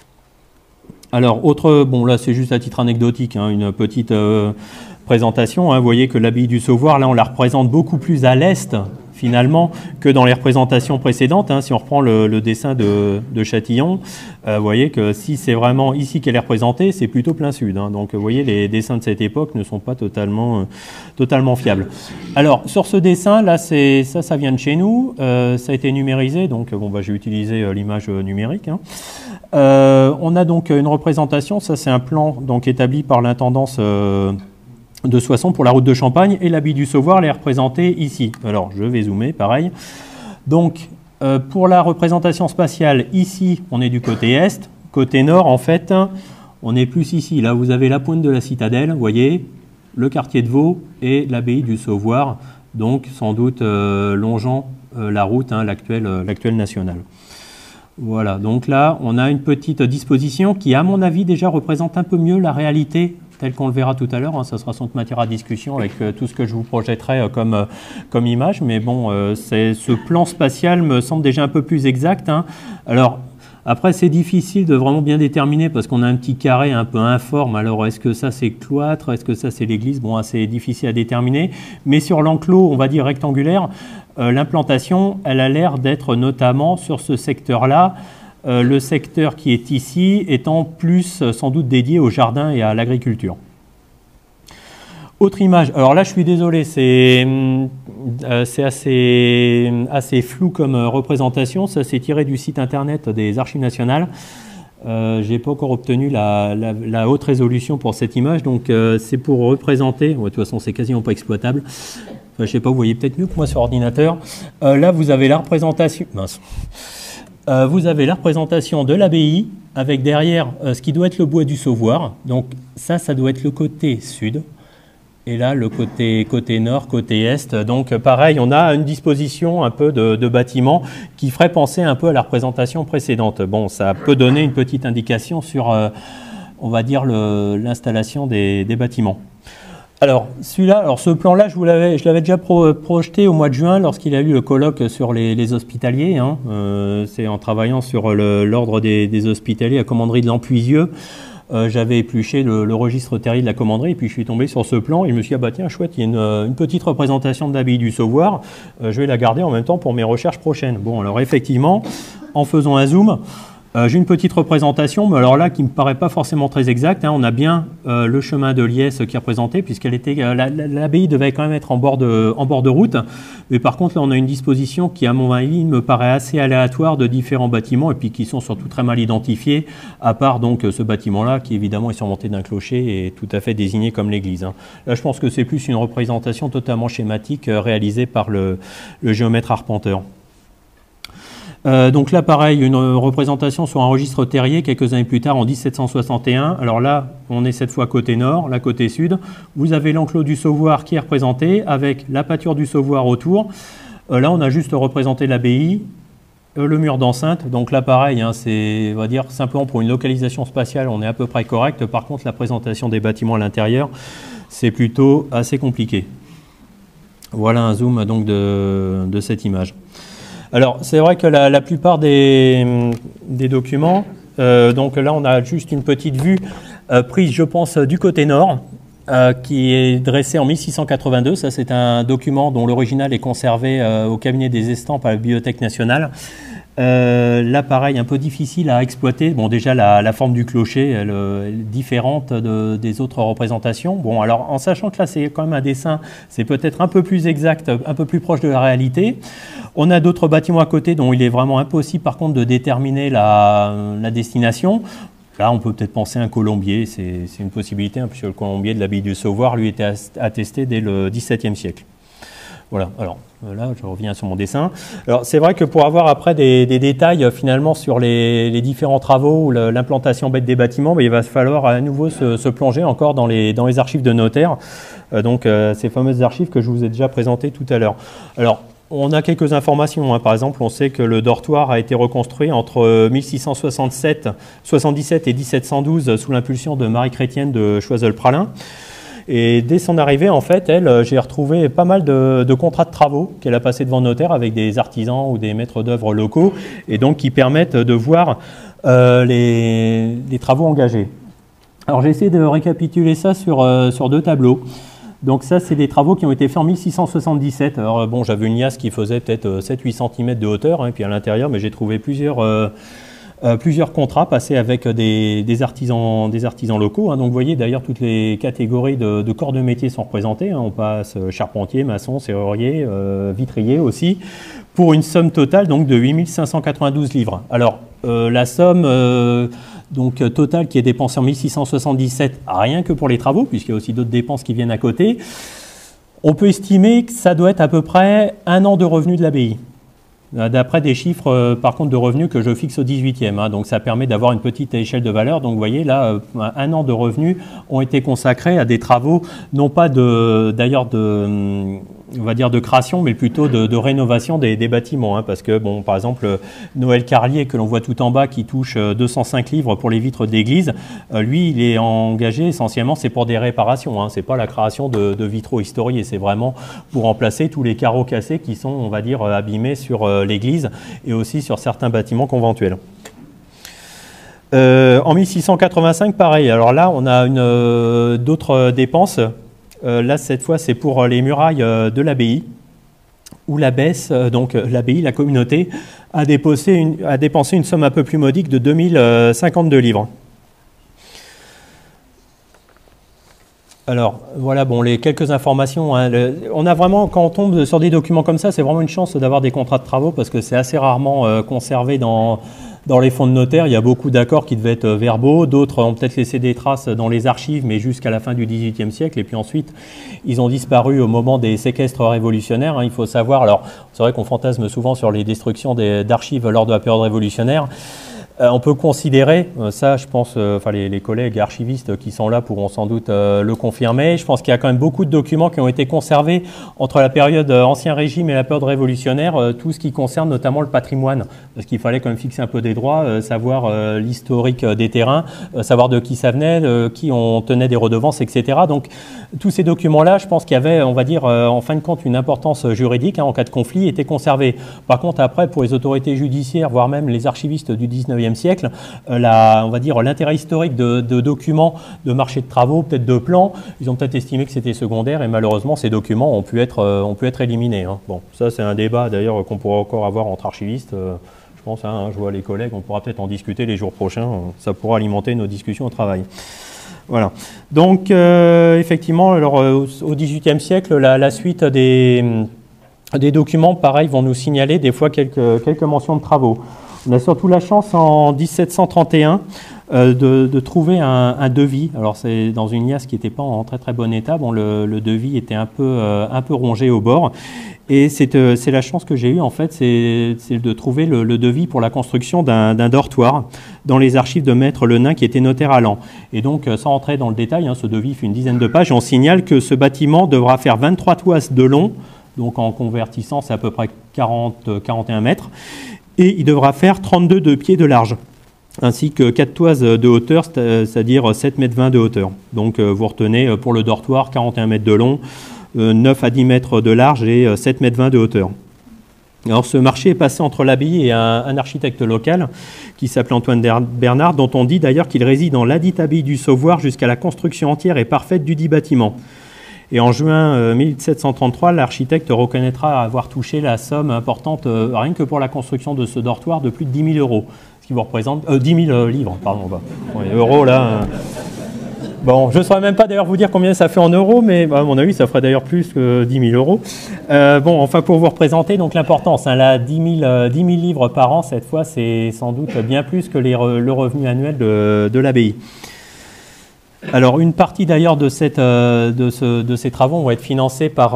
Alors bon là c'est juste à titre anecdotique, hein, une petite présentation, hein. Vous voyez que l'abbaye du Sauvoire, là on la représente beaucoup plus à l'est finalement que dans les représentations précédentes, hein. Si on reprend le dessin de Châtillon, vous voyez que si c'est vraiment ici qu'elle est représentée, c'est plutôt plein sud, hein. Donc vous voyez, les dessins de cette époque ne sont pas totalement fiables. Alors sur ce dessin, là ça vient de chez nous, ça a été numérisé, donc bon, bah, j'ai utilisé l'image numérique, hein. On a donc une représentation, ça c'est un plan donc établi par l'intendance de Soissons pour la route de Champagne, et l'abbaye du Sauvoire est représentée ici. Alors je vais zoomer, pareil. Donc pour la représentation spatiale, ici on est du côté est, côté nord en fait, on est plus ici. Là vous avez la pointe de la citadelle, vous voyez, le quartier de Vaux et l'abbaye du Sauvoire, donc sans doute longeant la route, hein, l'actuelle nationale. Voilà, donc là, on a une petite disposition qui, à mon avis, déjà représente un peu mieux la réalité telle qu'on le verra tout à l'heure, hein. Ça sera sans doute matière à discussion avec tout ce que je vous projetterai comme image, mais bon, ce plan spatial me semble déjà un peu plus exact, hein. Alors, Après, c'est difficile de vraiment bien déterminer parce qu'on a un petit carré un peu informe. Alors, est-ce que ça, c'est cloître? Est-ce que ça, c'est l'église? Bon, c'est difficile à déterminer. Mais sur l'enclos, on va dire rectangulaire, l'implantation, elle a l'air d'être notamment sur ce secteur-là. Le secteur qui est ici étant plus sans doute dédié au jardin et à l'agriculture. Autre image, alors là je suis désolé, c'est assez flou comme représentation, ça c'est tiré du site internet des Archives nationales. Je n'ai pas encore obtenu la haute résolution pour cette image, donc c'est pour représenter, de toute façon c'est quasiment pas exploitable, enfin, je ne sais pas, vous voyez peut-être mieux que moi sur ordinateur. Là vous avez la représentation, vous avez la représentation de l'abbaye avec derrière ce qui doit être le bois du Sauvoir, donc ça doit être le côté sud. Et là, le côté nord, côté est. Donc, pareil, on a une disposition un peu de bâtiments qui ferait penser un peu à la représentation précédente. Bon, ça peut donner une petite indication sur, on va dire, l'installation des bâtiments. Alors, celui-là, ce plan-là, je l'avais déjà projeté au mois de juin lorsqu'il a eu le colloque sur les hospitaliers. Hein. C'est en travaillant sur l'ordre des hospitaliers à commanderie de l'Empuisieux. J'avais épluché le registre terrier de la commanderie et puis je suis tombé sur ce plan et je me suis dit, ah bah tiens, chouette, il y a une petite représentation de l'abbaye du Sauvoir, je vais la garder en même temps pour mes recherches prochaines. Bon, alors effectivement, en faisant un zoom, j'ai une petite représentation, mais alors là, qui ne me paraît pas forcément très exacte. Hein. On a bien le chemin de Liesse qui est représenté, puisqu'elle était l'abbaye devait quand même être en bord de route. Mais par contre, là, on a une disposition qui, à mon avis, me paraît assez aléatoire de différents bâtiments, et puis qui sont surtout très mal identifiés, à part donc ce bâtiment-là, qui évidemment est surmonté d'un clocher et tout à fait désigné comme l'église. Hein. Là, je pense que c'est plus une représentation totalement schématique réalisée par le géomètre arpenteur. Donc là, pareil, une représentation sur un registre terrier quelques années plus tard, en 1761. Alors là, on est cette fois côté nord, là côté sud. Vous avez l'enclos du Sauvoir qui est représenté avec la pâture du Sauvoir autour. Là, on a juste représenté l'abbaye, le mur d'enceinte. Donc là, pareil, hein, c'est, on va dire, simplement pour une localisation spatiale, on est à peu près correct. Par contre, la présentation des bâtiments à l'intérieur, c'est plutôt assez compliqué. Voilà un zoom donc de cette image. Alors, c'est vrai que la plupart des documents, donc là, on a juste une petite vue prise, je pense, du côté nord, qui est dressée en 1682. Ça, c'est un document dont l'original est conservé au cabinet des estampes à la Bibliothèque nationale. Là, pareil, un peu difficile à exploiter. Bon, déjà, la forme du clocher, elle est différente des autres représentations. Bon, alors, en sachant que là, c'est quand même un dessin, c'est peut-être un peu plus exact, un peu plus proche de la réalité. On a d'autres bâtiments à côté dont il est vraiment impossible, par contre, de déterminer la destination. Là, on peut peut-être penser à un colombier, c'est une possibilité, hein, puisque le colombier de l'abbaye du Sauvoir, lui, était attesté dès le XVIIe siècle. Voilà, alors là, je reviens sur mon dessin. Alors, c'est vrai que pour avoir après des détails, finalement, sur les différents travaux ou l'implantation bête des bâtiments, il va falloir à nouveau se plonger encore dans les archives de notaires, donc ces fameuses archives que je vous ai déjà présentées tout à l'heure. Alors, on a quelques informations. Hein. Par exemple, on sait que le dortoir a été reconstruit entre 1677 et 1712 sous l'impulsion de Marie-Chrétienne de Choiseul-Praslin. Et dès son arrivée, en fait, j'ai retrouvé pas mal de contrats de travaux qu'elle a passés devant notaire avec des artisans ou des maîtres d'œuvre locaux, et donc qui permettent de voir les travaux engagés. Alors j'ai essayé de récapituler ça sur deux tableaux. Donc ça, c'est des travaux qui ont été faits en 1677. Alors bon, j'avais une liasse qui faisait peut-être 7-8 cm de hauteur, hein, puis à l'intérieur, mais j'ai trouvé plusieurs contrats passés avec des artisans locaux. Hein. Donc vous voyez d'ailleurs toutes les catégories de corps de métier sont représentées. Hein. On passe charpentier, maçon, serrurier, vitrier aussi, pour une somme totale donc de 8592 livres. Alors la somme donc totale qui est dépensée en 1677, rien que pour les travaux, puisqu'il y a aussi d'autres dépenses qui viennent à côté, on peut estimer que ça doit être à peu près 1 an de revenus de l'abbaye. D'après des chiffres, par contre, de revenus que je fixe au 18e. Hein, donc, ça permet d'avoir une petite échelle de valeur. Donc, vous voyez, là, 1 an de revenus ont été consacrés à des travaux, non pas d'ailleurs on va dire de création, mais plutôt de rénovation des bâtiments. Hein, parce que, bon, par exemple, Noël Carlier, que l'on voit tout en bas, qui touche 205 livres pour les vitres d'église, lui, il est engagé essentiellement, c'est pour des réparations. Hein, c'est pas la création de vitraux historiés, c'est vraiment pour remplacer tous les carreaux cassés qui sont, on va dire, abîmés sur l'église et aussi sur certains bâtiments conventuels. En 1685, pareil. Alors là, on a d'autres dépenses. Là, cette fois, c'est pour les murailles de l'abbaye, où l'abbesse, donc l'abbaye, la communauté, a dépensé une somme un peu plus modique de 2052 livres. Alors, voilà, bon, les quelques informations. Hein. On a vraiment, quand on tombe sur des documents comme ça, c'est vraiment une chance d'avoir des contrats de travaux parce que c'est assez rarement conservé dans les fonds de notaire. Il y a beaucoup d'accords qui devaient être verbaux. D'autres ont peut-être laissé des traces dans les archives, mais jusqu'à la fin du XVIIIe siècle. Et puis ensuite, ils ont disparu au moment des séquestres révolutionnaires. Hein. Il faut savoir, alors, c'est vrai qu'on fantasme souvent sur les destructions d'archives lors de la période révolutionnaire. On peut considérer, ça je pense, enfin les collègues archivistes qui sont là pourront sans doute le confirmer, je pense qu'il y a quand même beaucoup de documents qui ont été conservés entre la période Ancien Régime et la période révolutionnaire, tout ce qui concerne notamment le patrimoine, parce qu'il fallait quand même fixer un peu des droits, savoir l'historique des terrains, savoir de qui ça venait, qui on tenait des redevances, etc. Donc tous ces documents-là, je pense qu'il y avait, on va dire, en fin de compte, une importance juridique en cas de conflit, étaient conservés. Par contre, après, pour les autorités judiciaires, voire même les archivistes du 19e siècle, on va dire l'intérêt historique de documents de marché de travaux, peut-être de plans, ils ont peut-être estimé que c'était secondaire et malheureusement ces documents ont pu être éliminés. Hein. Bon, ça c'est un débat d'ailleurs qu'on pourra encore avoir entre archivistes. Je pense, hein, je vois les collègues, on pourra peut-être en discuter les jours prochains. Ça pourra alimenter nos discussions au travail. Voilà. Donc effectivement, alors, au XVIIIe siècle, la suite des documents, pareil, vont nous signaler des fois quelques mentions de travaux. On a surtout la chance en 1731 de trouver un devis. Alors c'est dans une liasse qui n'était pas en très très bon état. Bon, le devis était un peu rongé au bord. Et c'est la chance que j'ai eue en fait, c'est de trouver le devis pour la construction d'un dortoir dans les archives de Maître Lenain qui était notaire à Laon. Et donc sans rentrer dans le détail, hein, ce devis fait une dizaine de pages et on signale que ce bâtiment devra faire 23 toises de long, donc en convertissant c'est à peu près 41 mètres. Et il devra faire 32 de pied de large, ainsi que 4 toises de hauteur, c'est-à-dire 7,20 mètres de hauteur. Donc vous retenez pour le dortoir 41 mètres de long, 9 à 10 mètres de large et 7,20 mètres de hauteur. Alors ce marché est passé entre l'abbaye et un architecte local qui s'appelle Antoine Bernard, dont on dit d'ailleurs qu'il réside dans ladite abbaye du Sauvoire jusqu'à la construction entière et parfaite du dit bâtiment. Et en juin 1733, l'architecte reconnaîtra avoir touché la somme importante, rien que pour la construction de ce dortoir, de plus de 10 000 euros. Ce qui vous représente 10 000 livres, pardon. Ouais, euros, là. Bon, je ne saurais même pas d'ailleurs vous dire combien ça fait en euros, mais à mon avis, ça ferait d'ailleurs plus que 10 000 euros. Bon, enfin, pour vous représenter donc l'importance, hein, là, 10 000 livres par an, cette fois, c'est sans doute bien plus que le revenu annuel de l'abbaye. Alors, une partie d'ailleurs de ces travaux vont être financés par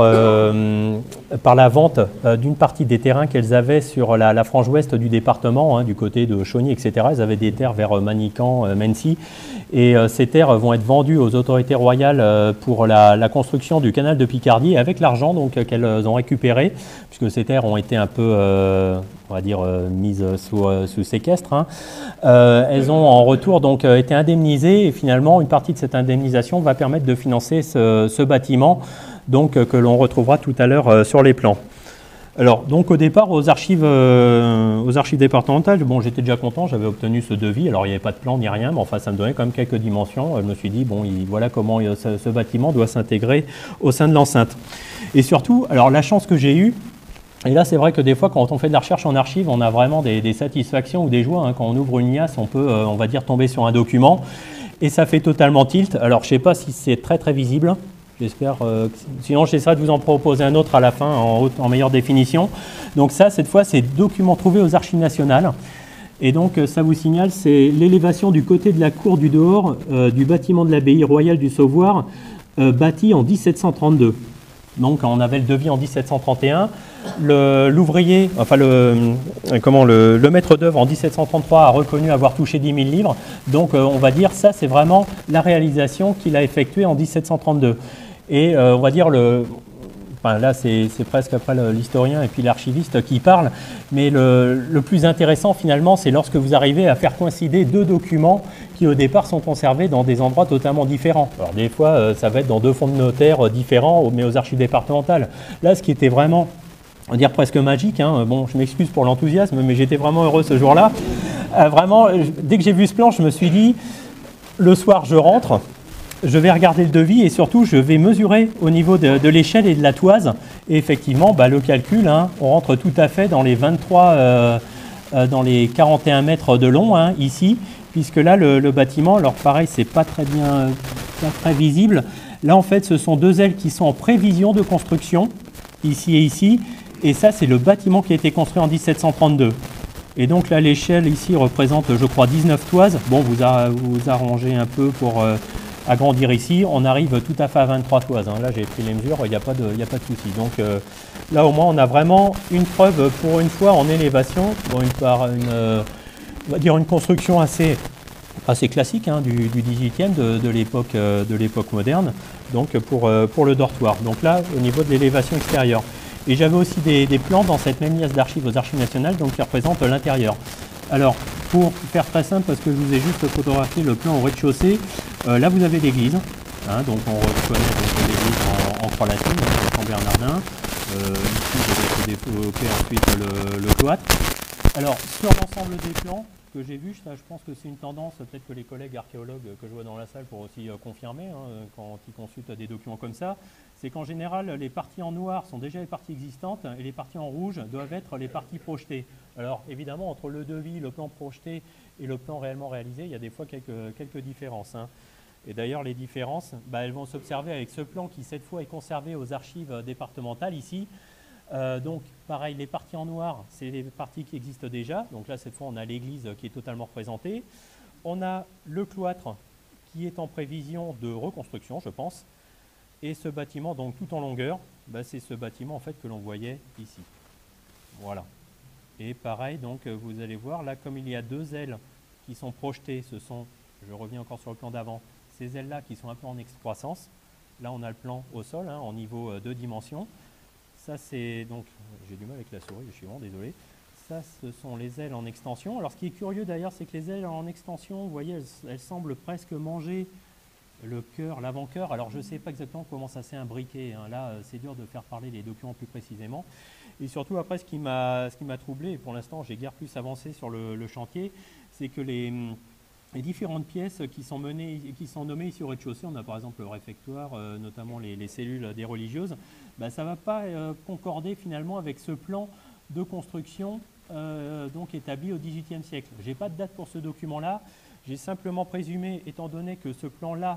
la vente d'une partie des terrains qu'elles avaient sur la frange ouest du département, hein, du côté de Chauny, etc. Elles avaient des terres vers Manican, Mency. Et ces terres vont être vendues aux autorités royales pour la construction du canal de Picardie avec l'argent qu'elles ont récupéré, puisque ces terres ont été un peu, on va dire, mises sous séquestre. Hein. Elles ont en retour donc été indemnisées et finalement une partie de cette indemnisation va permettre de financer ce bâtiment donc, que l'on retrouvera tout à l'heure sur les plans. Alors, donc au départ, aux archives départementales, bon, j'étais déjà content, j'avais obtenu ce devis. Alors, il n'y avait pas de plan ni rien, mais enfin, ça me donnait quand même quelques dimensions. Je me suis dit, bon, voilà comment ce bâtiment doit s'intégrer au sein de l'enceinte. Et surtout, alors la chance que j'ai eue, et là, c'est vrai que des fois, quand on fait de la recherche en archives, on a vraiment des satisfactions ou des joies. Hein. Quand on ouvre une liasse, on peut, on va dire, tomber sur un document et ça fait totalement tilt. Alors, je ne sais pas si c'est très, très visible. J'espère. Sinon, j'essaierai de vous en proposer un autre à la fin en meilleure définition. Donc ça, cette fois, c'est document trouvé aux Archives nationales. Et donc, ça vous signale, c'est l'élévation du côté de la cour du dehors du bâtiment de l'abbaye royale du Sauvoire, bâti en 1732. Donc, on avait le devis en 1731. L'ouvrier, enfin le maître d'œuvre en 1733 a reconnu avoir touché 10 000 livres. Donc, on va dire ça, c'est vraiment la réalisation qu'il a effectuée en 1732. Et on va dire enfin là, c'est presque après l'historien et puis l'archiviste qui parle. Mais le plus intéressant finalement, c'est lorsque vous arrivez à faire coïncider deux documents qui au départ sont conservés dans des endroits totalement différents. Alors des fois, ça va être dans deux fonds de notaire différents, mais aux archives départementales. Là, ce qui était vraiment, on va dire presque magique, hein. Bon, je m'excuse pour l'enthousiasme, mais j'étais vraiment heureux ce jour-là. Vraiment, dès que j'ai vu ce plan, je me suis dit, le soir, je rentre, je vais regarder le devis et surtout, je vais mesurer au niveau de l'échelle et de la toise. Et effectivement, le calcul, hein, on rentre tout à fait dans les 23, dans les 41 mètres de long, hein, ici, puisque là, le bâtiment, alors pareil, c'est pas très bien, pas très visible. Là, en fait, ce sont deux ailes qui sont en prévision de construction, ici et ici. Et ça, c'est le bâtiment qui a été construit en 1732. Et donc là, l'échelle ici représente, je crois, 19 toises. Bon, vous arrangez un peu pour agrandir ici. On arrive tout à fait à 23 toises. Hein. Là, j'ai pris les mesures, il n'y a pas de souci. Donc là, au moins, on a vraiment une preuve pour une fois en élévation. Bon, on va dire une construction assez classique, hein, du 18e, de l'époque moderne, donc pour le dortoir. Donc là, au niveau de l'élévation extérieure. Et j'avais aussi des plans dans cette même liasse d'archives aux Archives nationales, donc qui représentent l'intérieur. Alors, pour faire très simple, parce que je vous ai juste photographié le plan au rez-de-chaussée, là vous avez l'église, hein, donc on reconnaît l'église en croix latine, Saint Bernardin. Ici, je vais développer ensuite le cloître. Alors, sur l'ensemble des plans que j'ai vus, je pense que c'est une tendance, peut-être que les collègues archéologues que je vois dans la salle pourront aussi confirmer, hein, quand ils consultent des documents comme ça, c'est qu'en général, les parties en noir sont déjà les parties existantes et les parties en rouge doivent être les parties projetées. Alors, évidemment, entre le devis, le plan projeté et le plan réellement réalisé, il y a des fois quelques différences. Hein. Et d'ailleurs, les différences, elles vont s'observer avec ce plan qui, cette fois, est conservé aux archives départementales, ici. Donc, pareil, les parties en noir, c'est les parties qui existent déjà. Donc là, cette fois, on a l'église qui est totalement représentée. On a le cloître qui est en prévision de reconstruction, je pense. Et ce bâtiment, donc tout en longueur, c'est ce bâtiment en fait que l'on voyait ici. Voilà. Et pareil, donc vous allez voir, là, comme il y a deux ailes qui sont projetées, ce sont, je reviens encore sur le plan d'avant, ces ailes-là qui sont un peu en excroissance. Là, on a le plan au sol, hein, en niveau 2 dimensions. Ça, c'est donc, j'ai du mal avec la souris, je suis vraiment désolé. Ça, ce sont les ailes en extension. Alors, ce qui est curieux d'ailleurs, c'est que les ailes en extension, vous voyez, elles semblent presque manger le cœur, l'avant-cœur. Alors, je ne sais pas exactement comment ça s'est imbriqué. Hein. Là, c'est dur de faire parler les documents plus précisément. Et surtout, après, ce qui m'a troublé, et pour l'instant, j'ai guère plus avancé sur le chantier, c'est que les différentes pièces qui sont nommées ici au rez-de-chaussée, on a par exemple le réfectoire, notamment les cellules des religieuses, ça ne va pas concorder finalement avec ce plan de construction donc établi au XVIIIe siècle. Je n'ai pas de date pour ce document-là, j'ai simplement présumé, étant donné que ce plan-là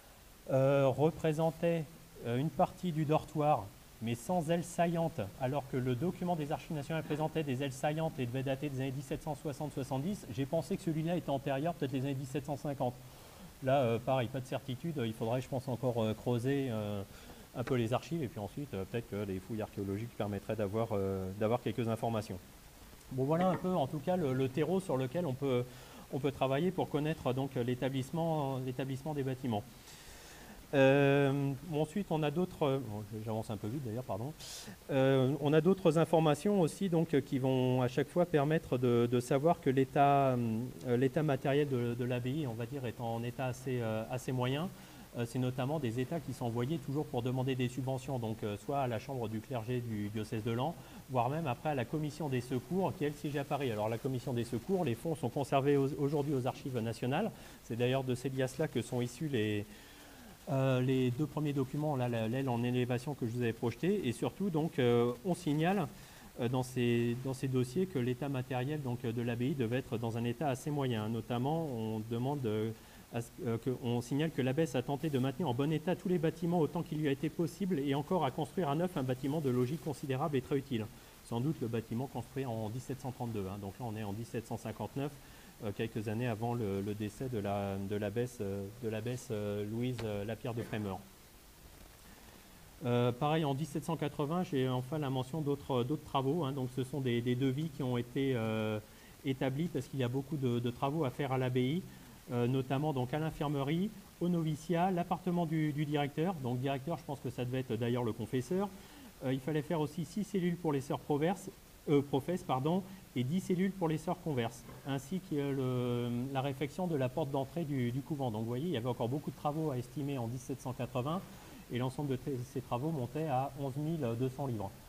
représentait une partie du dortoir, mais sans ailes saillantes, alors que le document des Archives nationales présentait des ailes saillantes et devait dater des années 1760-70, j'ai pensé que celui-là était antérieur, peut-être les années 1750. Là, pareil, pas de certitude, il faudrait, je pense, encore creuser un peu les archives, et puis ensuite, peut-être que les fouilles archéologiques permettraient d'avoir quelques informations. Bon, voilà un peu, en tout cas, le terreau sur lequel on peut travailler pour connaître donc l'établissement des bâtiments. Ensuite, on a d'autres, j'avance un peu vite d'ailleurs, pardon. On a d'autres informations aussi donc, qui vont à chaque fois permettre de savoir que l'état matériel de l'abbaye, on va dire, est en état assez moyen. C'est notamment des états qui sont envoyés toujours pour demander des subventions, donc soit à la chambre du clergé du diocèse de Laon, voire même après à la commission des secours qui elle siège à Paris. Alors la commission des secours, les fonds sont conservés aujourd'hui aux archives nationales. C'est d'ailleurs de ces liasses-là que sont issus les deux premiers documents, là, l'aile en élévation que je vous avais projeté, et surtout donc on signale dans ces dossiers que l'état matériel donc, de l'abbaye devait être dans un état assez moyen. Notamment, on demande on signale que l'abbesse a tenté de maintenir en bon état tous les bâtiments autant qu'il lui a été possible et encore à construire à neuf un bâtiment de logis considérable et très utile. Sans doute le bâtiment construit en 1732, hein, donc là on est en 1759, quelques années avant le décès de l'abbesse Louise Lapierre de Frémeur. Pareil, en 1780, j'ai enfin la mention d'autres travaux, hein, donc ce sont des devis qui ont été établis parce qu'il y a beaucoup de travaux à faire à l'abbaye, notamment donc à l'infirmerie, au noviciat, l'appartement du directeur. Donc directeur, je pense que ça devait être d'ailleurs le confesseur. Il fallait faire aussi 6 cellules pour les sœurs professes, et 10 cellules pour les sœurs converses, ainsi que la réfection de la porte d'entrée du couvent. Donc vous voyez, il y avait encore beaucoup de travaux à estimer en 1780, et l'ensemble de ces travaux montait à 11 200 livres.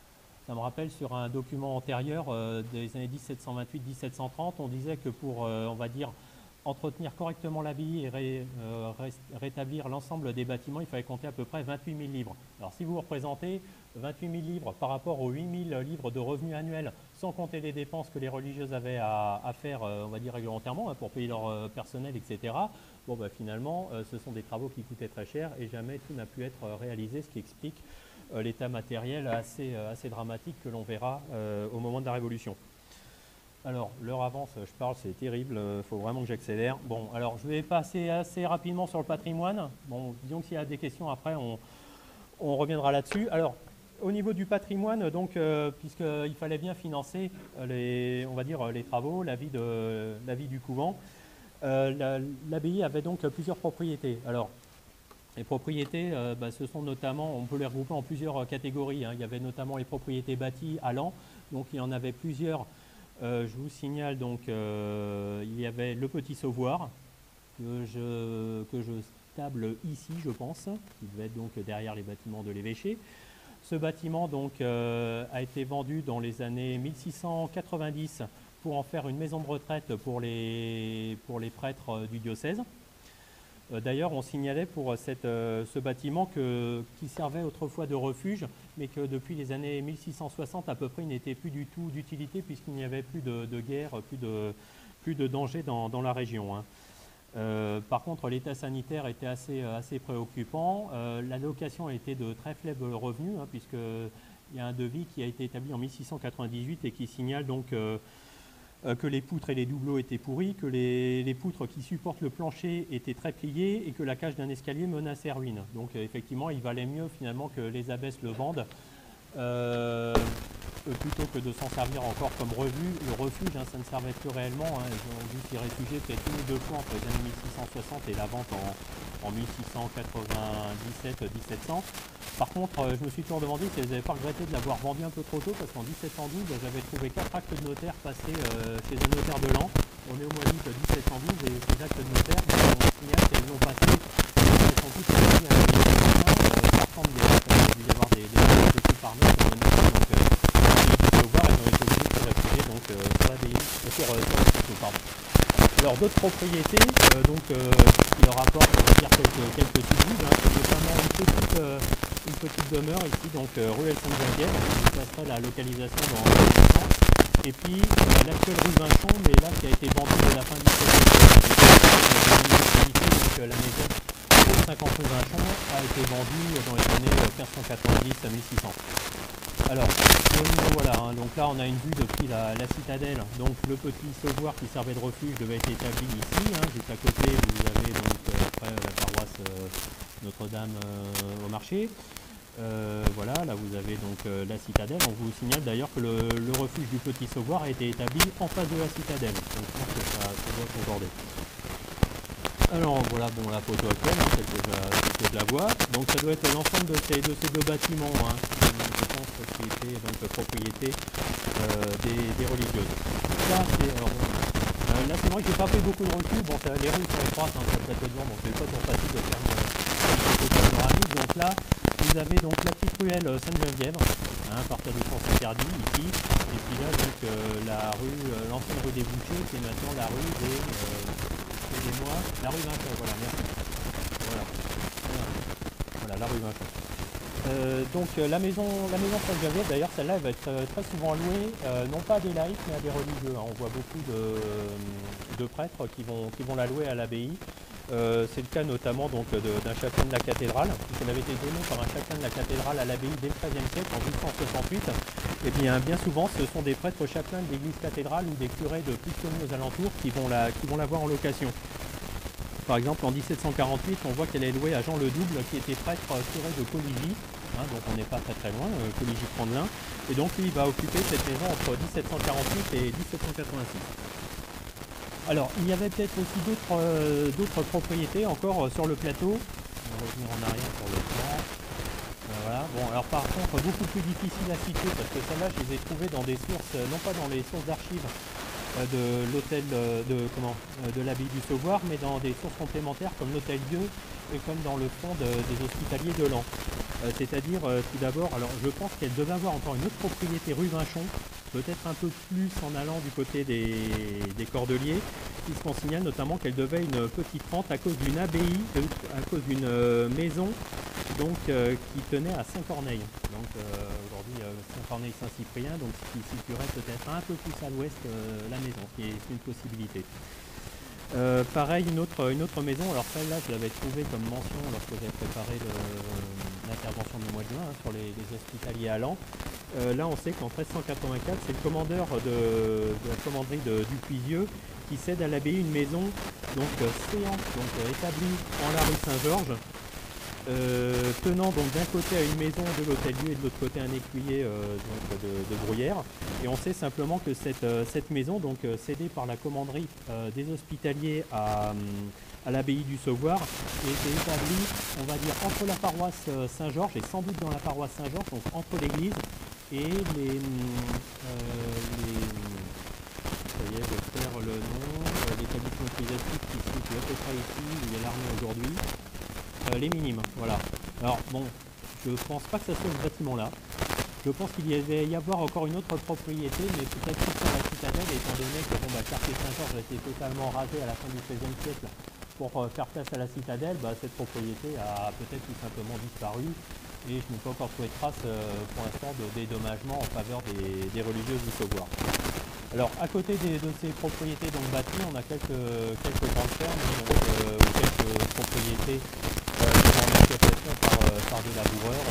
Ça me rappelle sur un document antérieur des années 1728-1730, on disait que pour, on va dire, entretenir correctement l'abbaye et rétablir l'ensemble des bâtiments, il fallait compter à peu près 28 000 livres. Alors si vous représentez 28 000 livres par rapport aux 8 000 livres de revenus annuels, sans compter les dépenses que les religieuses avaient à faire, on va dire réglementairement, pour payer leur personnel, etc., bon, bah, finalement, ce sont des travaux qui coûtaient très cher et jamais tout n'a pu être réalisé, ce qui explique l'état matériel assez dramatique que l'on verra au moment de la Révolution. Alors, l'heure avance, je parle, c'est terrible, il faut vraiment que j'accélère. Bon, alors je vais passer assez rapidement sur le patrimoine. Bon, disons que s'il y a des questions après, on reviendra là-dessus. Alors, au niveau du patrimoine, donc, puisqu'il fallait bien financer on va dire, les travaux, la vie du couvent, l'abbaye avait donc plusieurs propriétés. Alors, les propriétés, ce sont notamment, on peut les regrouper en plusieurs catégories, hein. Il y avait notamment les propriétés bâties à l'an, donc il y en avait plusieurs. Je vous signale donc, il y avait le Petit Sauvoir, que je stable ici, je pense, qui devait être donc derrière les bâtiments de l'évêché. Ce bâtiment donc, a été vendu dans les années 1690 pour en faire une maison de retraite pour les prêtres du diocèse. D'ailleurs, on signalait pour ce bâtiment qui servait autrefois de refuge, mais que depuis les années 1660 à peu près, il n'était plus du tout d'utilité puisqu'il n'y avait plus de guerre, plus de danger dans la région, hein. Par contre, l'état sanitaire était assez préoccupant. La location était de très faible revenu, hein, puisqu'il y a un devis qui a été établi en 1698 et qui signale donc que les poutres et les doubleaux étaient pourris, que les poutres qui supportent le plancher étaient très pliées et que la cage d'un escalier menaçait ruine. Donc effectivement, il valait mieux finalement que les abbesses le vendent plutôt que de s'en servir encore comme refuge, hein, ça ne servait plus réellement, hein. Ils ont dû s'y réfugier peut-être une ou deux fois entre les années 1660 et la vente en 1697-1700. Par contre, je me suis toujours demandé si elles n'avaient pas regretté de l'avoir vendu un peu trop tôt, parce qu'en 1712, j'avais trouvé 4 actes de notaire passés chez un notaire de Lens. On est au mois d'août 1712 et ces actes de notaire, on signale qu'elles l'ont passé, elles sont toutes passées à partant de guerre. Il y a avoir des dessus par note, donc elles ont été obligées de se réfugier donc, sur l'abbaye, sur le château, pardon. Alors d'autres propriétés qui leur apportent, on va dire, quelques subsides, hein, c'est notamment une petite demeure ici, donc rue Sainte-Geneviève, qui passerait la localisation dans le centre. Et puis l'actuelle rue Vinchon, mais là qui a été vendue de la fin du siècle, donc la maison 50 rue Vinchon a été vendue dans les années 1590 à 1600. Alors, au niveau, voilà, hein, donc là on a une vue depuis la citadelle, donc le Petit Sauvoir qui servait de refuge devait être établi ici, hein, juste à côté vous avez donc après la paroisse Notre-Dame au marché. Voilà, là vous avez donc la citadelle. On vous signale d'ailleurs que le refuge du Petit Sauvoir a été établi en face de la citadelle, donc je pense que ça doit concorder. Alors voilà, bon, la photo actuelle, hein, celle que je la vois, donc ça doit être l'ensemble de ces deux bâtiments, hein, je pense qui étaient donc propriété des religieuses. Là c'est vrai que j'ai pas fait beaucoup de recul, bon les rues sont étroites, hein, sur le plateau de Vent, donc c'est pas toujours facile de faire une photo panoramique. Donc là vous avez donc la petite ruelle Sainte-Geneviève, hein, à partir du sens interdit ici, et puis là donc l'ancienne rue des Bouchers, qui est maintenant la rue la rue Vinchon, voilà, merci. Voilà, la rue Vinchon. Donc la maison Sainte-Geneviève, d'ailleurs, celle-là, elle va être très souvent louée, non pas à des laïcs, mais à des religieux, hein. On voit beaucoup de prêtres qui vont la louer à l'abbaye. C'est le cas notamment d'un chapelain de la cathédrale, puisqu'elle avait été donnée par un chapelain de la cathédrale à l'abbaye dès le XIIIe siècle, en 1868. Et bien souvent, ce sont des prêtres chapelains de l'église cathédrale ou des curés de Puteaux aux alentours qui vont l'avoir en location. Par exemple, en 1748, on voit qu'elle est louée à Jean le Double, qui était prêtre curé de Coligny, hein, donc on n'est pas très loin, Coligny-Crandelin. Et donc lui, il va occuper cette maison entre 1748 et 1786. Alors, il y avait peut-être aussi d'autres propriétés encore sur le plateau. On va revenir en arrière sur le plan. Voilà. Bon, alors par contre, beaucoup plus difficile à situer parce que celles-là, je les ai trouvées dans des sources, non pas dans les sources d'archives de l'hôtel de l'abbaye du Sauvoir, mais dans des sources complémentaires comme l'hôtel Dieu et comme dans le fond des hospitaliers de Lens. C'est-à-dire, tout d'abord, alors je pense qu'elle devait avoir encore une autre propriété rue Vinchon, peut-être un peu plus en allant du côté des Cordeliers, puisqu'on signale notamment qu'elle devait une petite rente à cause d'une abbaye, à cause d'une maison donc, qui tenait à Saint-Corneille. Donc aujourd'hui Saint-Corneille-Saint-Cyprien, donc ce qui situerait peut-être un peu plus à l'ouest la maison, ce qui est une possibilité. Pareil, une autre maison, alors celle-là je l'avais trouvée comme mention lorsque j'ai préparé l'intervention du mois de juin sur les hospitaliers à Lens. Là on sait qu'en 1384 c'est le commandeur de la commanderie du Puisieux qui cède à l'abbaye une maison donc séante, donc établie en la rue Saint-Georges, tenant donc d'un côté à une maison de l'hôtel-lieu et de l'autre côté un écuyer donc de Bruyères. Et on sait simplement que cette maison, donc cédée par la commanderie des hospitaliers à l'abbaye du Sauvoire, était établie, on va dire, entre la paroisse Saint-Georges et sans doute dans la paroisse Saint-Georges, donc entre l'église et ça y est, je perds le nom, l'établissement ecclésiastique qui se situe à peu près ici, où il y a l'armée aujourd'hui. Les minimes, voilà. Alors bon, je pense pas que ça soit ce bâtiment-là. Je pense qu'il y avait y avoir encore une autre propriété, mais peut-être plus sur la citadelle, étant donné que le quartier Saint-Georges a été totalement rasé à la fin du XVIe siècle pour faire place à la citadelle, cette propriété a peut-être tout simplement disparu et je n'ai pas encore trouvé de trace pour l'instant de dédommagement en faveur des religieuses du Sauvoire. Alors à côté de ces propriétés donc bâties, on a quelques grandes fermes ou quelques propriétés en exploitation par des laboureurs,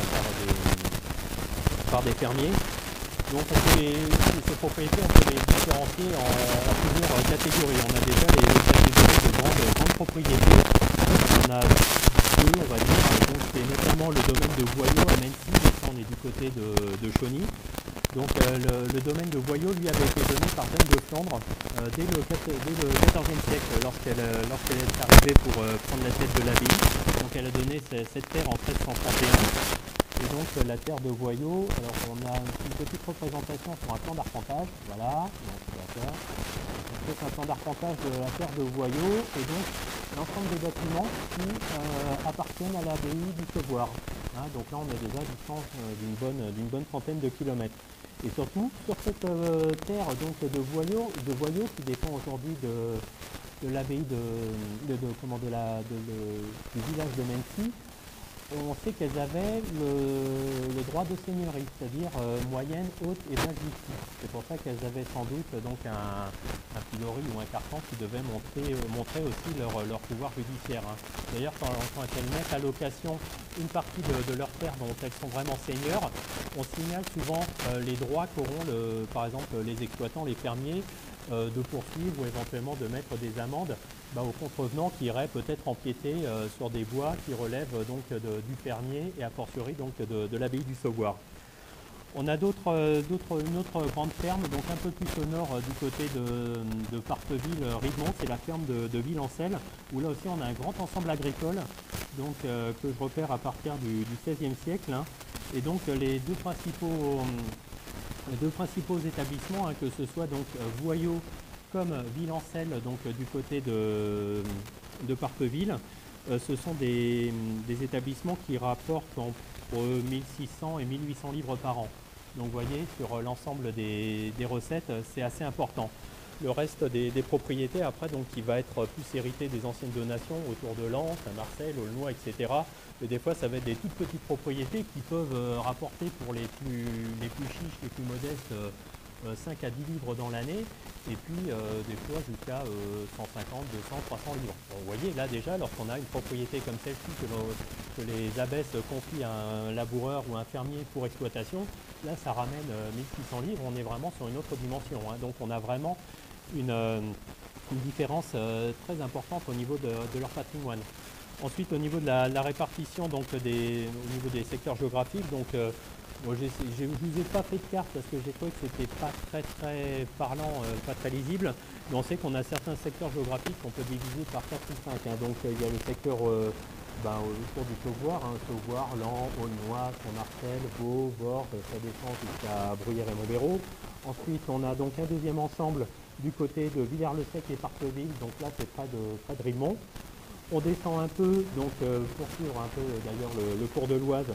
par des fermiers. Donc ces propriétés, on peut les différencier en plusieurs catégories. On a déjà les catégories de grandes propriétés. On a deux, on va dire. Donc c'est notamment le domaine de Voyot à Mency. On est du côté de Chauny. Donc le domaine de Voyot lui avait été donné par Jeanne de Flandre dès le XIVe siècle lorsqu'elle est arrivée pour prendre la tête de l'abbaye. Donc elle a donné cette terre en 1331. Et donc la terre de Voyot, alors on a une petite représentation sur un plan d'arpentage, voilà, c'est un plan d'arpentage de la terre de Voyot, et donc l'ensemble des bâtiments qui appartiennent à l'abbaye du Sauvoire. Donc là on est déjà à distance d'une bonne trentaine de kilomètres. Et surtout, sur cette terre donc, de Voyot qui dépend aujourd'hui de l'abbaye du village de Mency, on sait qu'elles avaient le droit de seigneurie, c'est-à-dire moyenne, haute et basse justice. C'est pour ça qu'elles avaient sans doute donc un pilori ou un carcan qui devait montrer aussi leur pouvoir judiciaire. D'ailleurs, quand elles mettent à location une partie de leur terre dont elles sont vraiment seigneurs, on signale souvent les droits qu'auront par exemple les exploitants, les fermiers, de poursuivre ou éventuellement de mettre des amendes aux contrevenants qui iraient peut-être empiéter sur des bois qui relèvent donc du fermier et a fortiori donc de l'abbaye du Sauvoire. On a une autre grande ferme, donc un peu plus au nord du côté de Parqueville-Ridemont, c'est la ferme de Villancelle, où là aussi on a un grand ensemble agricole donc, que je repère à partir du XVIe siècle. Et donc les deux principaux établissements, que ce soit donc Voyot comme Villancelle, donc du côté de Parqueville, ce sont des établissements qui rapportent entre 1600 et 1800 livres par an. Donc vous voyez, sur l'ensemble des recettes, c'est assez important. Le reste des propriétés, après, donc, qui va être plus hérité des anciennes donations autour de Lens, à Marseille, Aulnois, etc. Mais des fois, ça va être des toutes petites propriétés qui peuvent rapporter pour les plus chiches, les plus modestes, 5 à 10 livres dans l'année, et puis des fois jusqu'à 150, 200, 300 livres. Bon, vous voyez, là déjà, lorsqu'on a une propriété comme celle-ci que les abbesses confient à un laboureur ou un fermier pour exploitation, là ça ramène 1600 livres, on est vraiment sur une autre dimension. Donc on a vraiment une différence très importante au niveau de leur patrimoine. Ensuite, au niveau de la répartition, donc, au niveau des secteurs géographiques, donc, bon, je ne vous ai pas fait de carte parce que j'ai trouvé que c'était pas très parlant, pas très lisible, mais on sait qu'on a certains secteurs géographiques qu'on peut diviser par 4 ou 5. Donc il y a le secteur autour du Sauvoire, Sauvoire, Lens, Aulnois, Saint-Marcel, Vaud, Vorges, ça descend jusqu'à Bruyères et Montbérault. Ensuite, on a donc un deuxième ensemble du côté de Villers-le-Sec et Parqueville, donc là c'est près de Ridemont. On descend un peu, donc pour suivre un peu d'ailleurs le cours de l'Oise,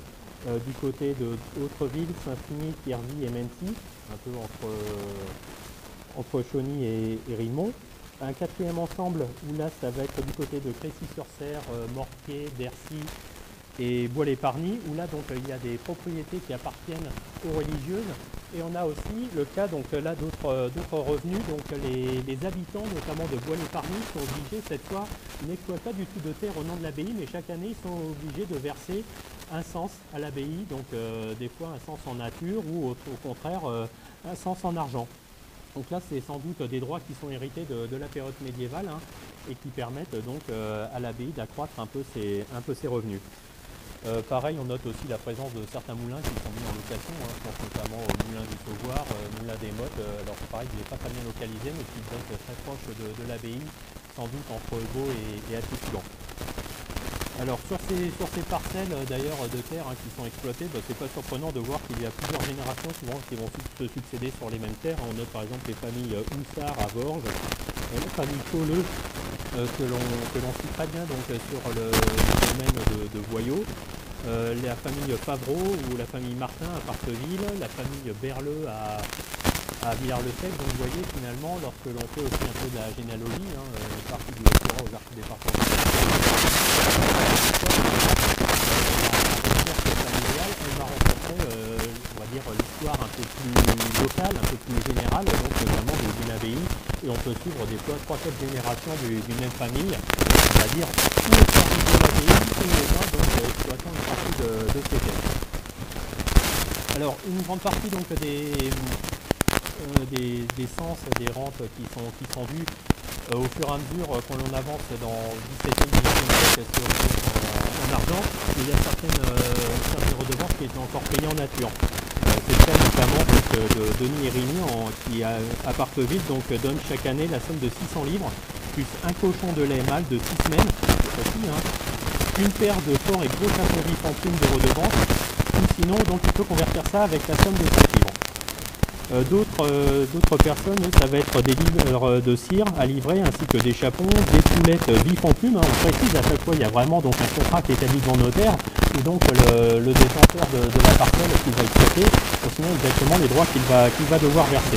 du côté de Autreville, Saint-Fini, Pierreville et Mency, un peu entre Chauny et Rimont. Un quatrième ensemble où là ça va être du côté de Crécy-sur-Serre, Mortier, Bercy et Bois-les-Parny, où là donc il y a des propriétés qui appartiennent aux religieuses. Et on a aussi le cas donc là d'autres revenus, donc les habitants notamment de Bois-les-Parny sont obligés cette fois, ils n'exploitent pas du tout de terre au nom de l'abbaye, mais chaque année ils sont obligés de verser un cens à l'abbaye, donc des fois un cens en nature ou au contraire un cens en argent. Donc là c'est sans doute des droits qui sont hérités de la période médiévale hein, et qui permettent donc à l'abbaye d'accroître un peu ses revenus. Pareil, on note aussi la présence de certains moulins qui sont mis en location, hein, je pense notamment au moulin du Sauvoire, moulin des Mottes, alors pareil, il n'est pas très bien localisé, mais qui doit être très proche de l'abbaye, sans doute entre Beau et Atticulan. Alors sur ces parcelles d'ailleurs de terre hein, qui sont exploitées, c'est pas surprenant de voir qu'il y a plusieurs générations souvent qui vont se succéder sur les mêmes terres. On note par exemple les familles Houssard à Borges, la famille Colleux que l'on suit très bien donc, sur le domaine de Voyaux, la famille Favreau ou la famille Martin à Parteville, la famille Berleux à Villars-le-Sec. Donc vous voyez finalement lorsque l'on fait aussi un peu de la généalogie, hein, une partie du doctorat aux archives départementales, elle va rencontrer, on va dire, l'histoire un peu plus locale, un peu plus générale, donc notamment d'une abbaye, et on peut suivre des fois 3-4 générations d'une même famille, on va dire tous les services de l'abbaye, tous les gens donc exploitant une partie de ces terres. Alors une grande partie donc des censes, des rentes qui sont dues au fur et à mesure qu'on l'on avance dans le 17e et 18e siècle en argent, il y a certaines redevances qui étaient encore payées en nature. C'est le cas notamment de Denis Hérigny qui à Parteville donc, donne chaque année la somme de 600 livres, plus un cochon de lait mâle de 6 semaines, aussi, hein, une paire de forts et gros chapeaux vifs en plume de redevance, ou sinon donc, il peut convertir ça avec la somme de 5 livres. D'autres personnes, ça va être des livres de cire à livrer ainsi que des chapons, des poulettes vifs en plume. Hein. On précise à chaque fois, il y a vraiment donc, un contrat qui est établi devant le notaire ou donc le détenteur de la parcelle qu'il va exploiter, ou sinon exactement les droits qu'il va devoir verser.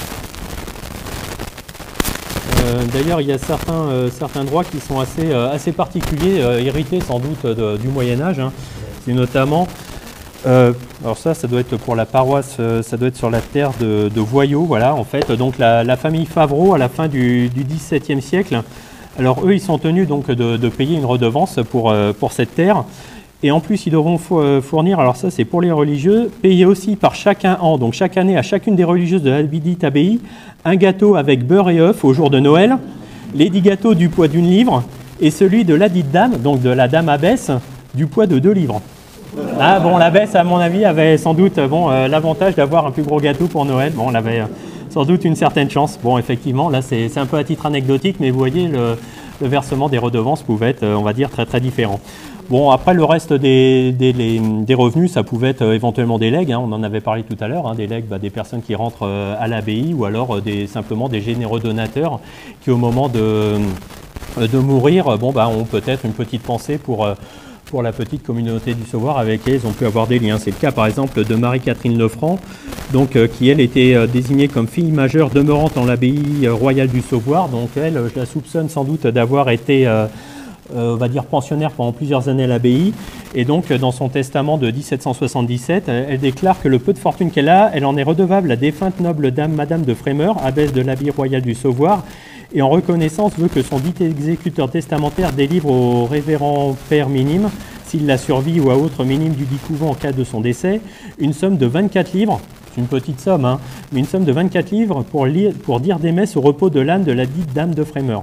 D'ailleurs, il y a certains droits qui sont assez particuliers, hérités sans doute du Moyen-Âge. Hein. C'est notamment... alors ça doit être pour la paroisse, ça doit être sur la terre de Voyaux, voilà, en fait. Donc la famille Favreau, à la fin du XVIIe siècle, alors eux, ils sont tenus donc de payer une redevance pour cette terre. Et en plus, ils devront fournir, alors ça c'est pour les religieux, payer aussi par chaque an, donc chaque année à chacune des religieuses de la dite abbaye, un gâteau avec beurre et œufs au jour de Noël, les 10 gâteaux du poids d'une livre, et celui de la dite dame, donc de la dame abbesse, du poids de 2 livres. Ah bon, l'abbesse, à mon avis, avait sans doute l'avantage d'avoir un plus gros gâteau pour Noël. Bon, elle avait sans doute une certaine chance. Bon, effectivement, là, c'est un peu à titre anecdotique, mais vous voyez, le versement des redevances pouvait être, on va dire, très très différent. Bon, après, le reste des revenus, ça pouvait être éventuellement des legs. Hein, on en avait parlé tout à l'heure, hein, des legs, des personnes qui rentrent à l'abbaye ou alors simplement des généreux donateurs qui, au moment de mourir, ont peut-être une petite pensée pour la petite communauté du Sauvoire avec qui ils ont pu avoir des liens. C'est le cas par exemple de Marie-Catherine Lefranc, donc, qui elle était désignée comme fille majeure demeurant en l'abbaye royale du Sauvoire. Donc elle, je la soupçonne sans doute d'avoir été, on va dire, pensionnaire pendant plusieurs années à l'abbaye. Et donc dans son testament de 1777, elle déclare que le peu de fortune qu'elle a, elle en est redevable à la défunte noble dame Madame de Frémeur, abbesse de l'abbaye royale du Sauvoire, et en reconnaissance veut que son dit exécuteur testamentaire délivre au révérend père minime, s'il l'a survie ou à autre minime du dit couvent en cas de son décès, une somme de 24 livres, c'est une petite somme, hein, mais une somme de 24 livres pour dire des messes au repos de l'âme de la dite dame de Frémeur.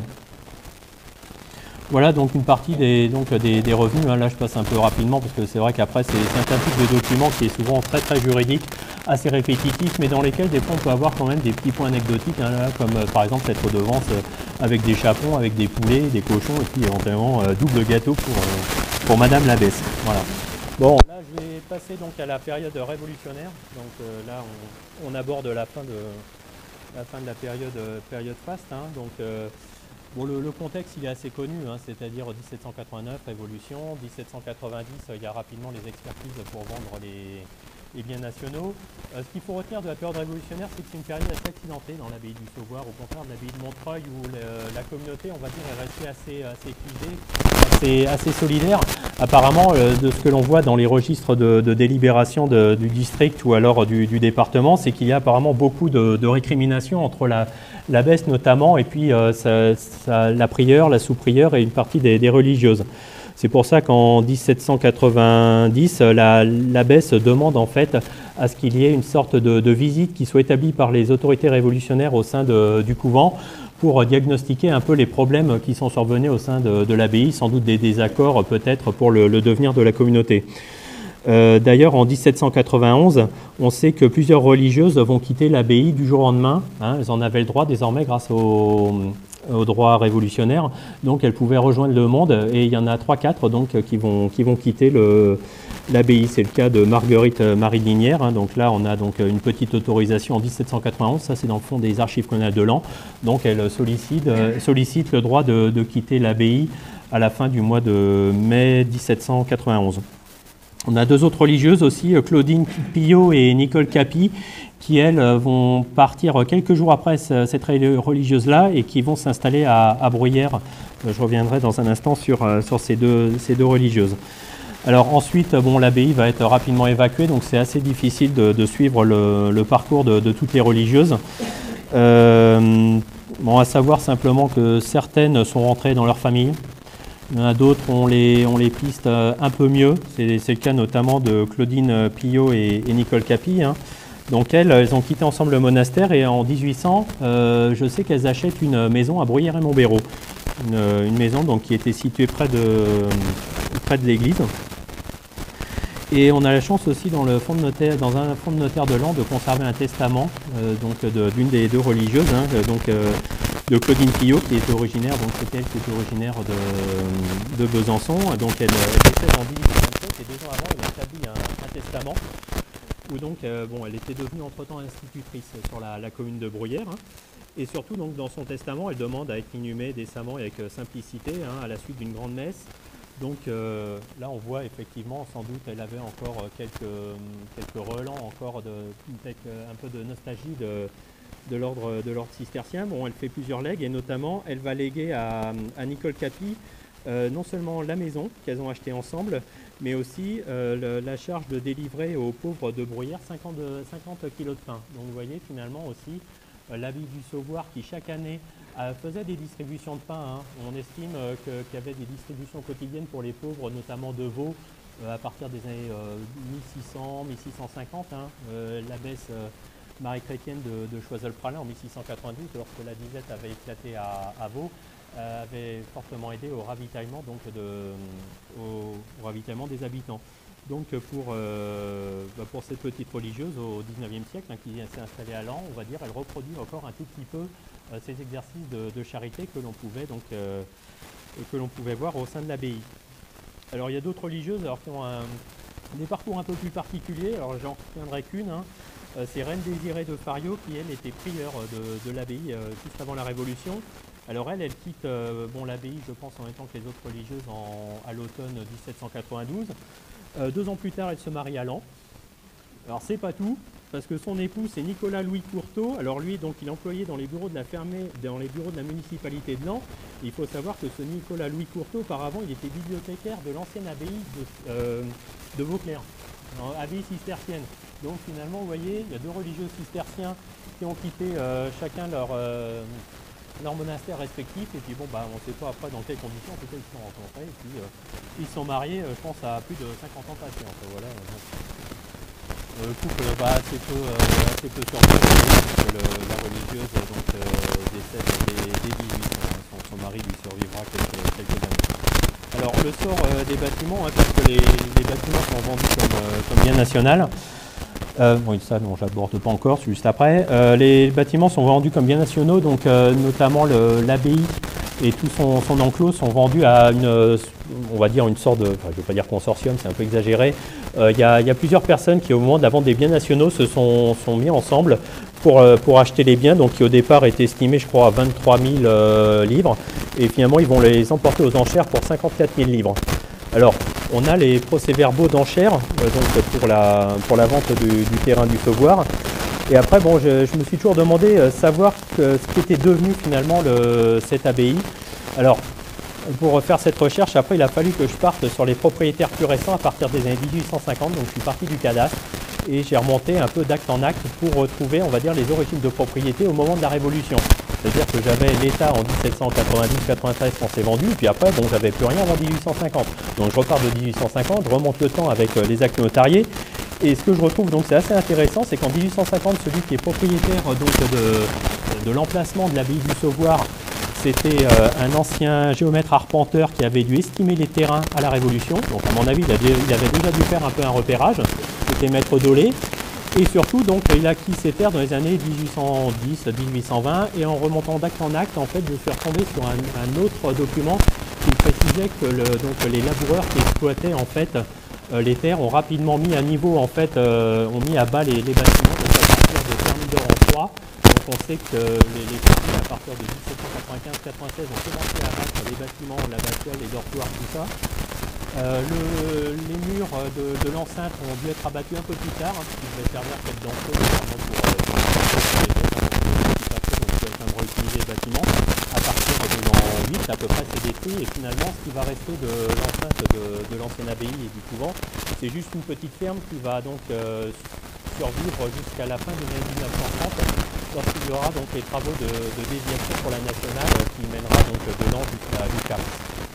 Voilà donc une partie des revenus. Hein. Là, je passe un peu rapidement parce que c'est vrai qu'après, c'est un type de document qui est souvent très très juridique, assez répétitif, mais dans lesquels des fois on peut avoir quand même des petits points anecdotiques, hein, là, comme par exemple cette redevance avec des chapons, avec des poulets, des cochons et puis éventuellement double gâteau pour Madame l'abbesse. Voilà. Bon, là je vais passer donc à la période révolutionnaire. Donc là on aborde la fin de la période faste. Hein. Donc Bon, le contexte, il est assez connu, hein, c'est-à-dire 1789, révolution, 1790, il y a rapidement les expertises pour vendre les biens nationaux. Ce qu'il faut retenir de la période révolutionnaire, c'est que c'est une période assez accidentée dans l'abbaye du Sauvoire, au contraire de l'abbaye de Montreuil, où la communauté, on va dire, est restée assez clivée, assez solidaire. Apparemment, de ce que l'on voit dans les registres de délibération du district ou alors du département, c'est qu'il y a apparemment beaucoup de récriminations entre l'abbesse notamment, et puis la prieure, la sous-prieure et une partie des religieuses. C'est pour ça qu'en 1790, l'abbesse demande en fait à ce qu'il y ait une sorte de visite qui soit établie par les autorités révolutionnaires au sein du couvent pour diagnostiquer un peu les problèmes qui sont survenus au sein de l'abbaye, sans doute des désaccords peut-être pour le devenir de la communauté. D'ailleurs, en 1791, on sait que plusieurs religieuses vont quitter l'abbaye du jour au lendemain. Hein, elles en avaient le droit désormais grâce au droit révolutionnaire. Donc, elles pouvaient rejoindre le monde. Et il y en a 3-4 donc, qui vont quitter l'abbaye. C'est le cas de Marguerite Marie-Linière. Hein, donc là, on a donc une petite autorisation en 1791. Ça, c'est dans le fond des archives qu'on a de l'an. Donc, elle sollicite le droit de quitter l'abbaye à la fin du mois de mai 1791. On a deux autres religieuses aussi, Claudine Pillot et Nicole Capi, qui, elles, vont partir quelques jours après cette religieuse-là et qui vont s'installer à Bruyères. Je reviendrai dans un instant sur ces deux religieuses. Alors ensuite, bon, l'abbaye va être rapidement évacuée, donc c'est assez difficile de suivre le parcours de toutes les religieuses. Bon, à savoir simplement que certaines sont rentrées dans leur famille. Il y en a d'autres, on les piste un peu mieux. C'est le cas notamment de Claudine Pillot et Nicole Capi. Hein. Donc elles ont quitté ensemble le monastère et en 1800, je sais qu'elles achètent une maison à Bruyères et Montbéraud. Une maison donc, qui était située près de l'église. Et on a la chance aussi dans un fonds de notaire de l'an de conserver un testament d'une des deux religieuses, hein, de Claudine Pillot, qui est originaire, donc c'est elle qui est originaire de Besançon. Donc elle décède en 1827 et 2 ans avant, elle a établi un testament où donc elle était devenue entre-temps institutrice sur la commune de Bruyères. Hein. Et surtout, donc, dans son testament, elle demande à être inhumée décemment et avec simplicité, hein, à la suite d'une grande messe. Donc là, on voit effectivement, sans doute, elle avait encore quelques relents, encore un peu de nostalgie de l'ordre cistercien. Bon, elle fait plusieurs legs et notamment, elle va léguer à Nicole Capi non seulement la maison qu'elles ont achetée ensemble, mais aussi la charge de délivrer aux pauvres de Bruyères 50 kilos de pain. Donc vous voyez finalement aussi l'abbaye du Sauvoire qui chaque année faisait des distributions de pain. Hein. On estime qu'il y avait des distributions quotidiennes pour les pauvres, notamment de Vaud, à partir des années 1600, 1650. Hein. L'abbesse Marie-Chrétienne de Choiseul-Praslin en 1692, lorsque la disette avait éclaté à Vaud, avait fortement aidé au ravitaillement, au ravitaillement des habitants. Donc pour cette petite religieuse au XIXe siècle, hein, qui s'est installée à Laon, on va dire, elle reproduit encore un tout petit peu ces exercices de charité que l'on pouvait voir au sein de l'abbaye. Alors il y a d'autres religieuses qui ont des parcours un peu plus particuliers. Alors j'en retiendrai qu'une. Hein. C'est Reine Désirée de Fario qui, elle, était prieure de l'abbaye juste avant la Révolution. Alors elle quitte l'abbaye, je pense, en même temps que les autres religieuses à l'automne 1792. 2 ans plus tard, elle se marie à Laon. Alors c'est pas tout, parce que son époux c'est Nicolas Louis Courteau. Alors lui, donc, il est employé dans les bureaux de la municipalité de Laon. Et il faut savoir que ce Nicolas Louis Courteau, auparavant, il était bibliothécaire de l'ancienne abbaye de Vauclair, abbaye cistercienne. Donc finalement, vous voyez, il y a 2 religieux cisterciens qui ont quitté chacun leur monastère respectif, et puis bon, on ne sait pas après dans quelles conditions, en tout cas ils se sont rencontrés, et puis ils se sont mariés, je pense, à plus de 50 ans passés. Enfin, voilà, le couple assez peu surpris, que la religieuse décède dès 18 ans. Son mari lui survivra quelques années. Alors le sort des bâtiments, hein, parce que les bâtiments sont vendus comme bien national. Oui, ça, non, je l'aborde pas encore, c'est juste après. Les bâtiments sont vendus comme biens nationaux, donc notamment l'abbaye et tout son enclos sont vendus à on va dire une sorte de, enfin, je ne vais pas dire consortium, c'est un peu exagéré. Il y a plusieurs personnes qui, au moment de la vente des biens nationaux, se sont mis ensemble pour acheter les biens, donc qui au départ étaient estimés, je crois, à 23 000 livres, et finalement ils vont les emporter aux enchères pour 54 000 livres. Alors, on a les procès-verbaux d'enchères donc pour la vente du terrain du Sauvoire. Et après, bon, je me suis toujours demandé savoir ce qui était devenu finalement cette abbaye. Alors, pour faire cette recherche, après, il a fallu que je parte sur les propriétaires plus récents à partir des années 1850. Donc, je suis parti du cadastre et j'ai remonté un peu d'acte en acte pour retrouver, on va dire, les origines de propriété au moment de la Révolution. C'est-à-dire que j'avais l'État en 1792-93 quand c'est vendu, puis après, bon, j'avais plus rien avant 1850. Donc, je repars de 1850, je remonte le temps avec les actes notariés. Et ce que je retrouve, donc, c'est assez intéressant, c'est qu'en 1850, celui qui est propriétaire donc, de l'emplacement de l'abbaye du Sauvoire, c'était un ancien géomètre arpenteur qui avait dû estimer les terrains à la Révolution. Donc, à mon avis, il avait déjà dû faire un peu un repérage. C'était maître Dolé. Et surtout, donc, il a acquis ces terres dans les années 1810-1820. Et en remontant d'acte en acte, en fait, je suis retombé sur un autre document qui précisait que donc, les laboureurs qui exploitaient en fait, les terres ont rapidement mis à niveau, en fait, ont mis à bas les bâtiments, donc à partir de Thermidor en 3. Donc on sait que les familles, à partir de 1795-96, ont commencé à abattre les bâtiments, la bastiole, les dortoirs, tout ça. Les murs de l'enceinte ont dû être abattus un peu plus tard, hein, qui devaient servir peut-être d'entrée, notamment pour de réutiliser le bâtiment. À partir de l'an 8, à peu près, c'est détruit. Et finalement, ce qui va rester de l'enceinte de l'ancienne abbaye et du couvent, c'est juste une petite ferme qui va donc survivre jusqu'à la fin des années 1930. Lorsqu'il y aura donc les travaux de déviation pour la nationale qui mènera donc de Nantes jusqu'à Reims.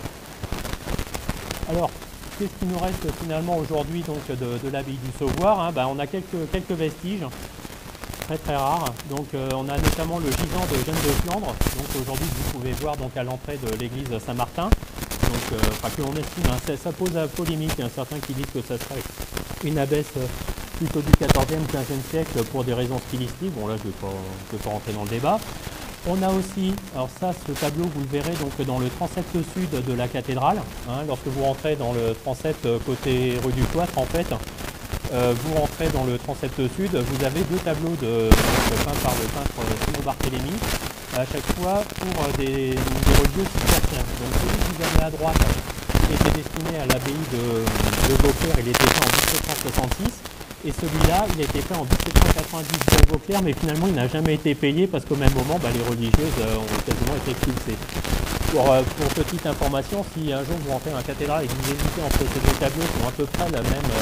Alors, qu'est-ce qui nous reste finalement aujourd'hui donc de l'abbaye du Sauvoire, hein? On a quelques vestiges très rares. Donc on a notamment le gisant de Jeanne de Flandre. Donc aujourd'hui vous pouvez voir donc à l'entrée de l'église Saint-Martin. Donc que l'on estime, hein, ça pose à polémique. Il y a certains qui disent que ça serait une abbesse plutôt du 14e, 15e siècle pour des raisons stylistiques. Bon là je ne vais pas rentrer dans le débat. On a aussi, alors ça, ce tableau, vous le verrez donc dans le transept sud de la cathédrale. Hein, lorsque vous rentrez dans le transept côté rue du Cloître, en fait, vous rentrez dans le transept sud, vous avez deux tableaux peints par le peintre Simon Barthélemy, à chaque fois pour des religieux cisterciens. Donc celui que vous avez à droite était destiné à l'abbaye de Vauclair, il était fait en 1766. Et celui-là, il a été fait en 1790 de Vauclair, mais finalement, il n'a jamais été payé parce qu'au même moment, les religieuses ont quasiment été expulsées. Pour petite information, si un jour vous rentrez dans la cathédrale et que vous hésitez entre ces deux tableaux qui ont à peu près le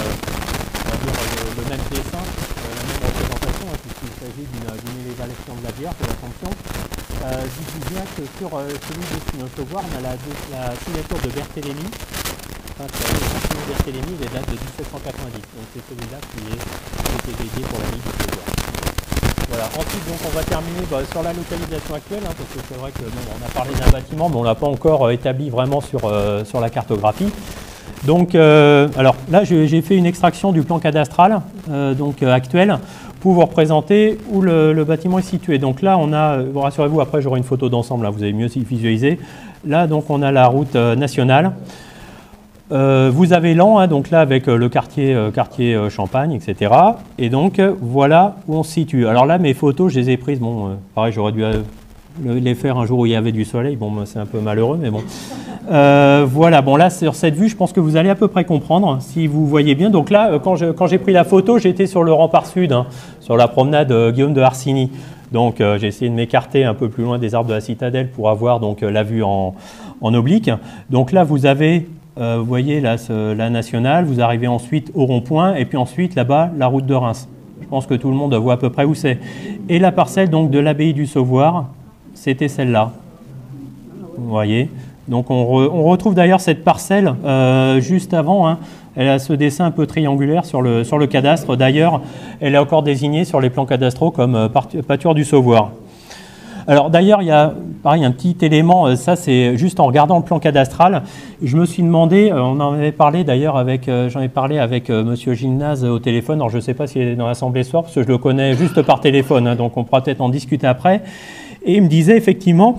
même dessin, la même représentation, hein, puisqu'il s'agit d'une élévation de la Vierge, de l'Assomption, dites-vous bien que sur celui de Sauvoire, on a la signature de Barthélemy. Le sentiment Barthélemy, il date de 1790, donc c'est celui-là qui été dédié pour la Ligue du Sauvoire. Voilà. Ensuite, donc, on va terminer sur la localisation actuelle, hein, parce que c'est vrai que on a parlé d'un bâtiment, mais on ne l'a pas encore établi vraiment sur la cartographie. Donc, alors là, j'ai fait une extraction du plan cadastral actuel pour vous représenter où le bâtiment est situé. Donc là, on a, rassurez-vous, après j'aurai une photo d'ensemble, vous allez mieux visualiser. Là, donc, on a la route nationale. Vous avez l'An, hein, donc là avec le quartier Champagne, etc. Et donc voilà où on se situe. Alors là, mes photos, je les ai prises. Bon, pareil, j'aurais dû les faire un jour où il y avait du soleil. Bon, c'est un peu malheureux, mais bon. Voilà, bon là, sur cette vue, je pense que vous allez à peu près comprendre, si vous voyez bien. Donc là, quand j'ai pris la photo, j'étais sur le rempart sud, hein, sur la promenade Guillaume de Harcigny. Donc j'ai essayé de m'écarter un peu plus loin des arbres de la citadelle pour avoir donc la vue en oblique. Donc là, vous avez... vous voyez là, la nationale, vous arrivez ensuite au rond-point et puis ensuite là-bas la route de Reims. Je pense que tout le monde voit à peu près où c'est. Et la parcelle donc de l'abbaye du Sauvoire, c'était celle-là. Vous voyez. Donc on retrouve d'ailleurs cette parcelle juste avant. Hein. Elle a ce dessin un peu triangulaire sur le cadastre. D'ailleurs, elle est encore désignée sur les plans cadastraux comme pâture du Sauvoire. Alors d'ailleurs, il y a pareil, un petit élément, ça c'est juste en regardant le plan cadastral, je me suis demandé, on en avait parlé d'ailleurs j'en ai parlé avec monsieur Gilnaz au téléphone, alors je ne sais pas s'il est dans l'Assemblée ce soir, parce que je le connais juste par téléphone, hein, donc on pourra peut-être en discuter après, et il me disait effectivement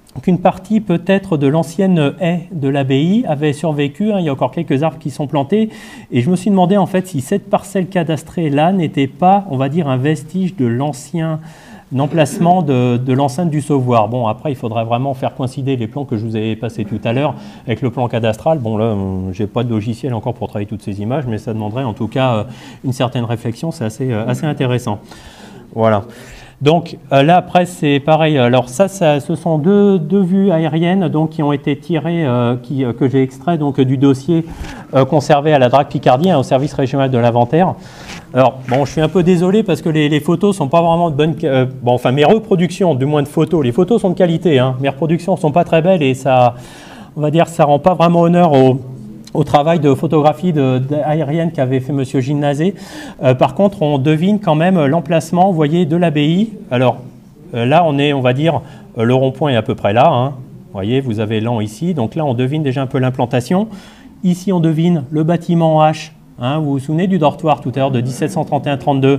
qu'une partie peut-être de l'ancienne haie de l'abbaye avait survécu. Il y a encore quelques arbres qui sont plantés. Et je me suis demandé en fait si cette parcelle cadastrée-là n'était pas, on va dire, un vestige de l'ancien emplacement de l'enceinte du Sauvoir. Bon, après, il faudrait vraiment faire coïncider les plans que je vous ai passés tout à l'heure avec le plan cadastral. Bon, là, je n'ai pas de logiciel encore pour travailler toutes ces images, mais ça demanderait en tout cas une certaine réflexion. C'est assez intéressant. Voilà. Donc là, après, c'est pareil. Alors ça, ce sont deux vues aériennes donc, qui ont été tirées, que j'ai extrait donc, du dossier conservé à la DRAC Picardie, au service régional de l'inventaire. Alors, bon, je suis un peu désolé parce que les photos ne sont pas vraiment de bonne... bon, enfin, mes reproductions, du moins de photos, les photos sont de qualité, hein, mes reproductions ne sont pas très belles et ça, on va dire, ça ne rend pas vraiment honneur au travail de photographie aérienne qu'avait fait M. Gilles Nazé. Par contre, on devine quand même l'emplacement, vous voyez, de l'abbaye. Alors, là, on va dire, le rond-point est à peu près là. Hein. Vous voyez, vous avez l'an ici. Donc là, on devine déjà un peu l'implantation. Ici, on devine le bâtiment en H. Hein. Vous vous souvenez du dortoir tout à l'heure de 1731-32 ?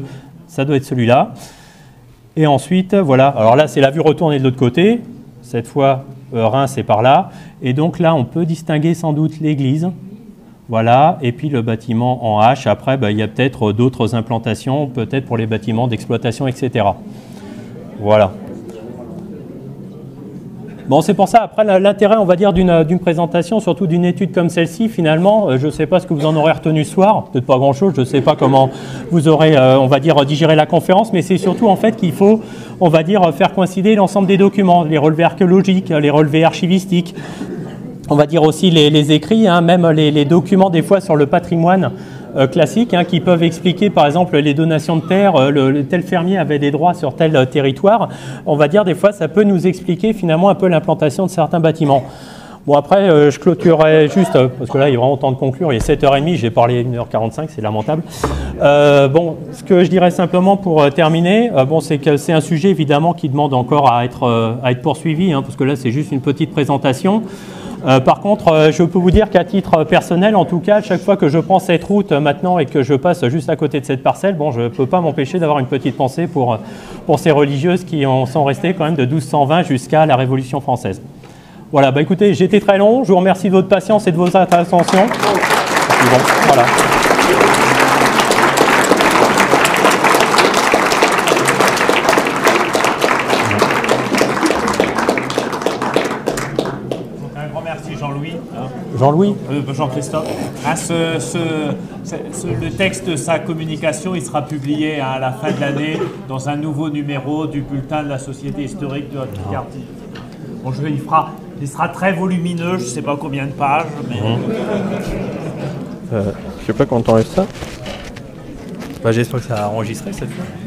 Ça doit être celui-là. Et ensuite, voilà. Alors là, c'est la vue retournée de l'autre côté. Cette fois, Reims, c'est par là. Et donc là, on peut distinguer sans doute l'église. Voilà. Et puis le bâtiment en H. Après, il y a peut-être d'autres implantations, peut-être pour les bâtiments d'exploitation, etc. Voilà. Bon, c'est pour ça, après, l'intérêt, on va dire, d'une présentation, surtout d'une étude comme celle-ci, finalement, je ne sais pas ce que vous en aurez retenu ce soir, peut-être pas grand-chose, je ne sais pas comment vous aurez, on va dire, digéré la conférence, mais c'est surtout, en fait, qu'il faut, on va dire, faire coïncider l'ensemble des documents, les relevés archéologiques, les relevés archivistiques, on va dire aussi les écrits, hein, même les documents, des fois, sur le patrimoine classiques qui peuvent expliquer par exemple les donations de terre, tel fermier avait des droits sur tel territoire. On va dire des fois ça peut nous expliquer finalement un peu l'implantation de certains bâtiments. Bon après je clôturerai juste, parce que là il est vraiment temps de conclure, il est 7h30, j'ai parlé 1h45, c'est lamentable. Bon, ce que je dirais simplement pour terminer, bon, c'est que c'est un sujet évidemment qui demande encore à être poursuivi, parce que là c'est juste une petite présentation. Par contre, je peux vous dire qu'à titre personnel, en tout cas, chaque fois que je prends cette route maintenant et que je passe juste à côté de cette parcelle, bon, je ne peux pas m'empêcher d'avoir une petite pensée pour ces religieuses qui sont restées quand même de 1220 jusqu'à la Révolution française. Voilà, écoutez, j'ai été très long, je vous remercie de votre patience et de votre attention. Bon, voilà. Jean-Louis Jean-Christophe. Le texte de sa communication, il sera publié à la fin de l'année dans un nouveau numéro du bulletin de la Société historique de Haute-Picardie. Bon, il sera très volumineux, je ne sais pas combien de pages, mais... je ne sais pas quand on enlève ça. J'espère que ça a enregistré cette fois.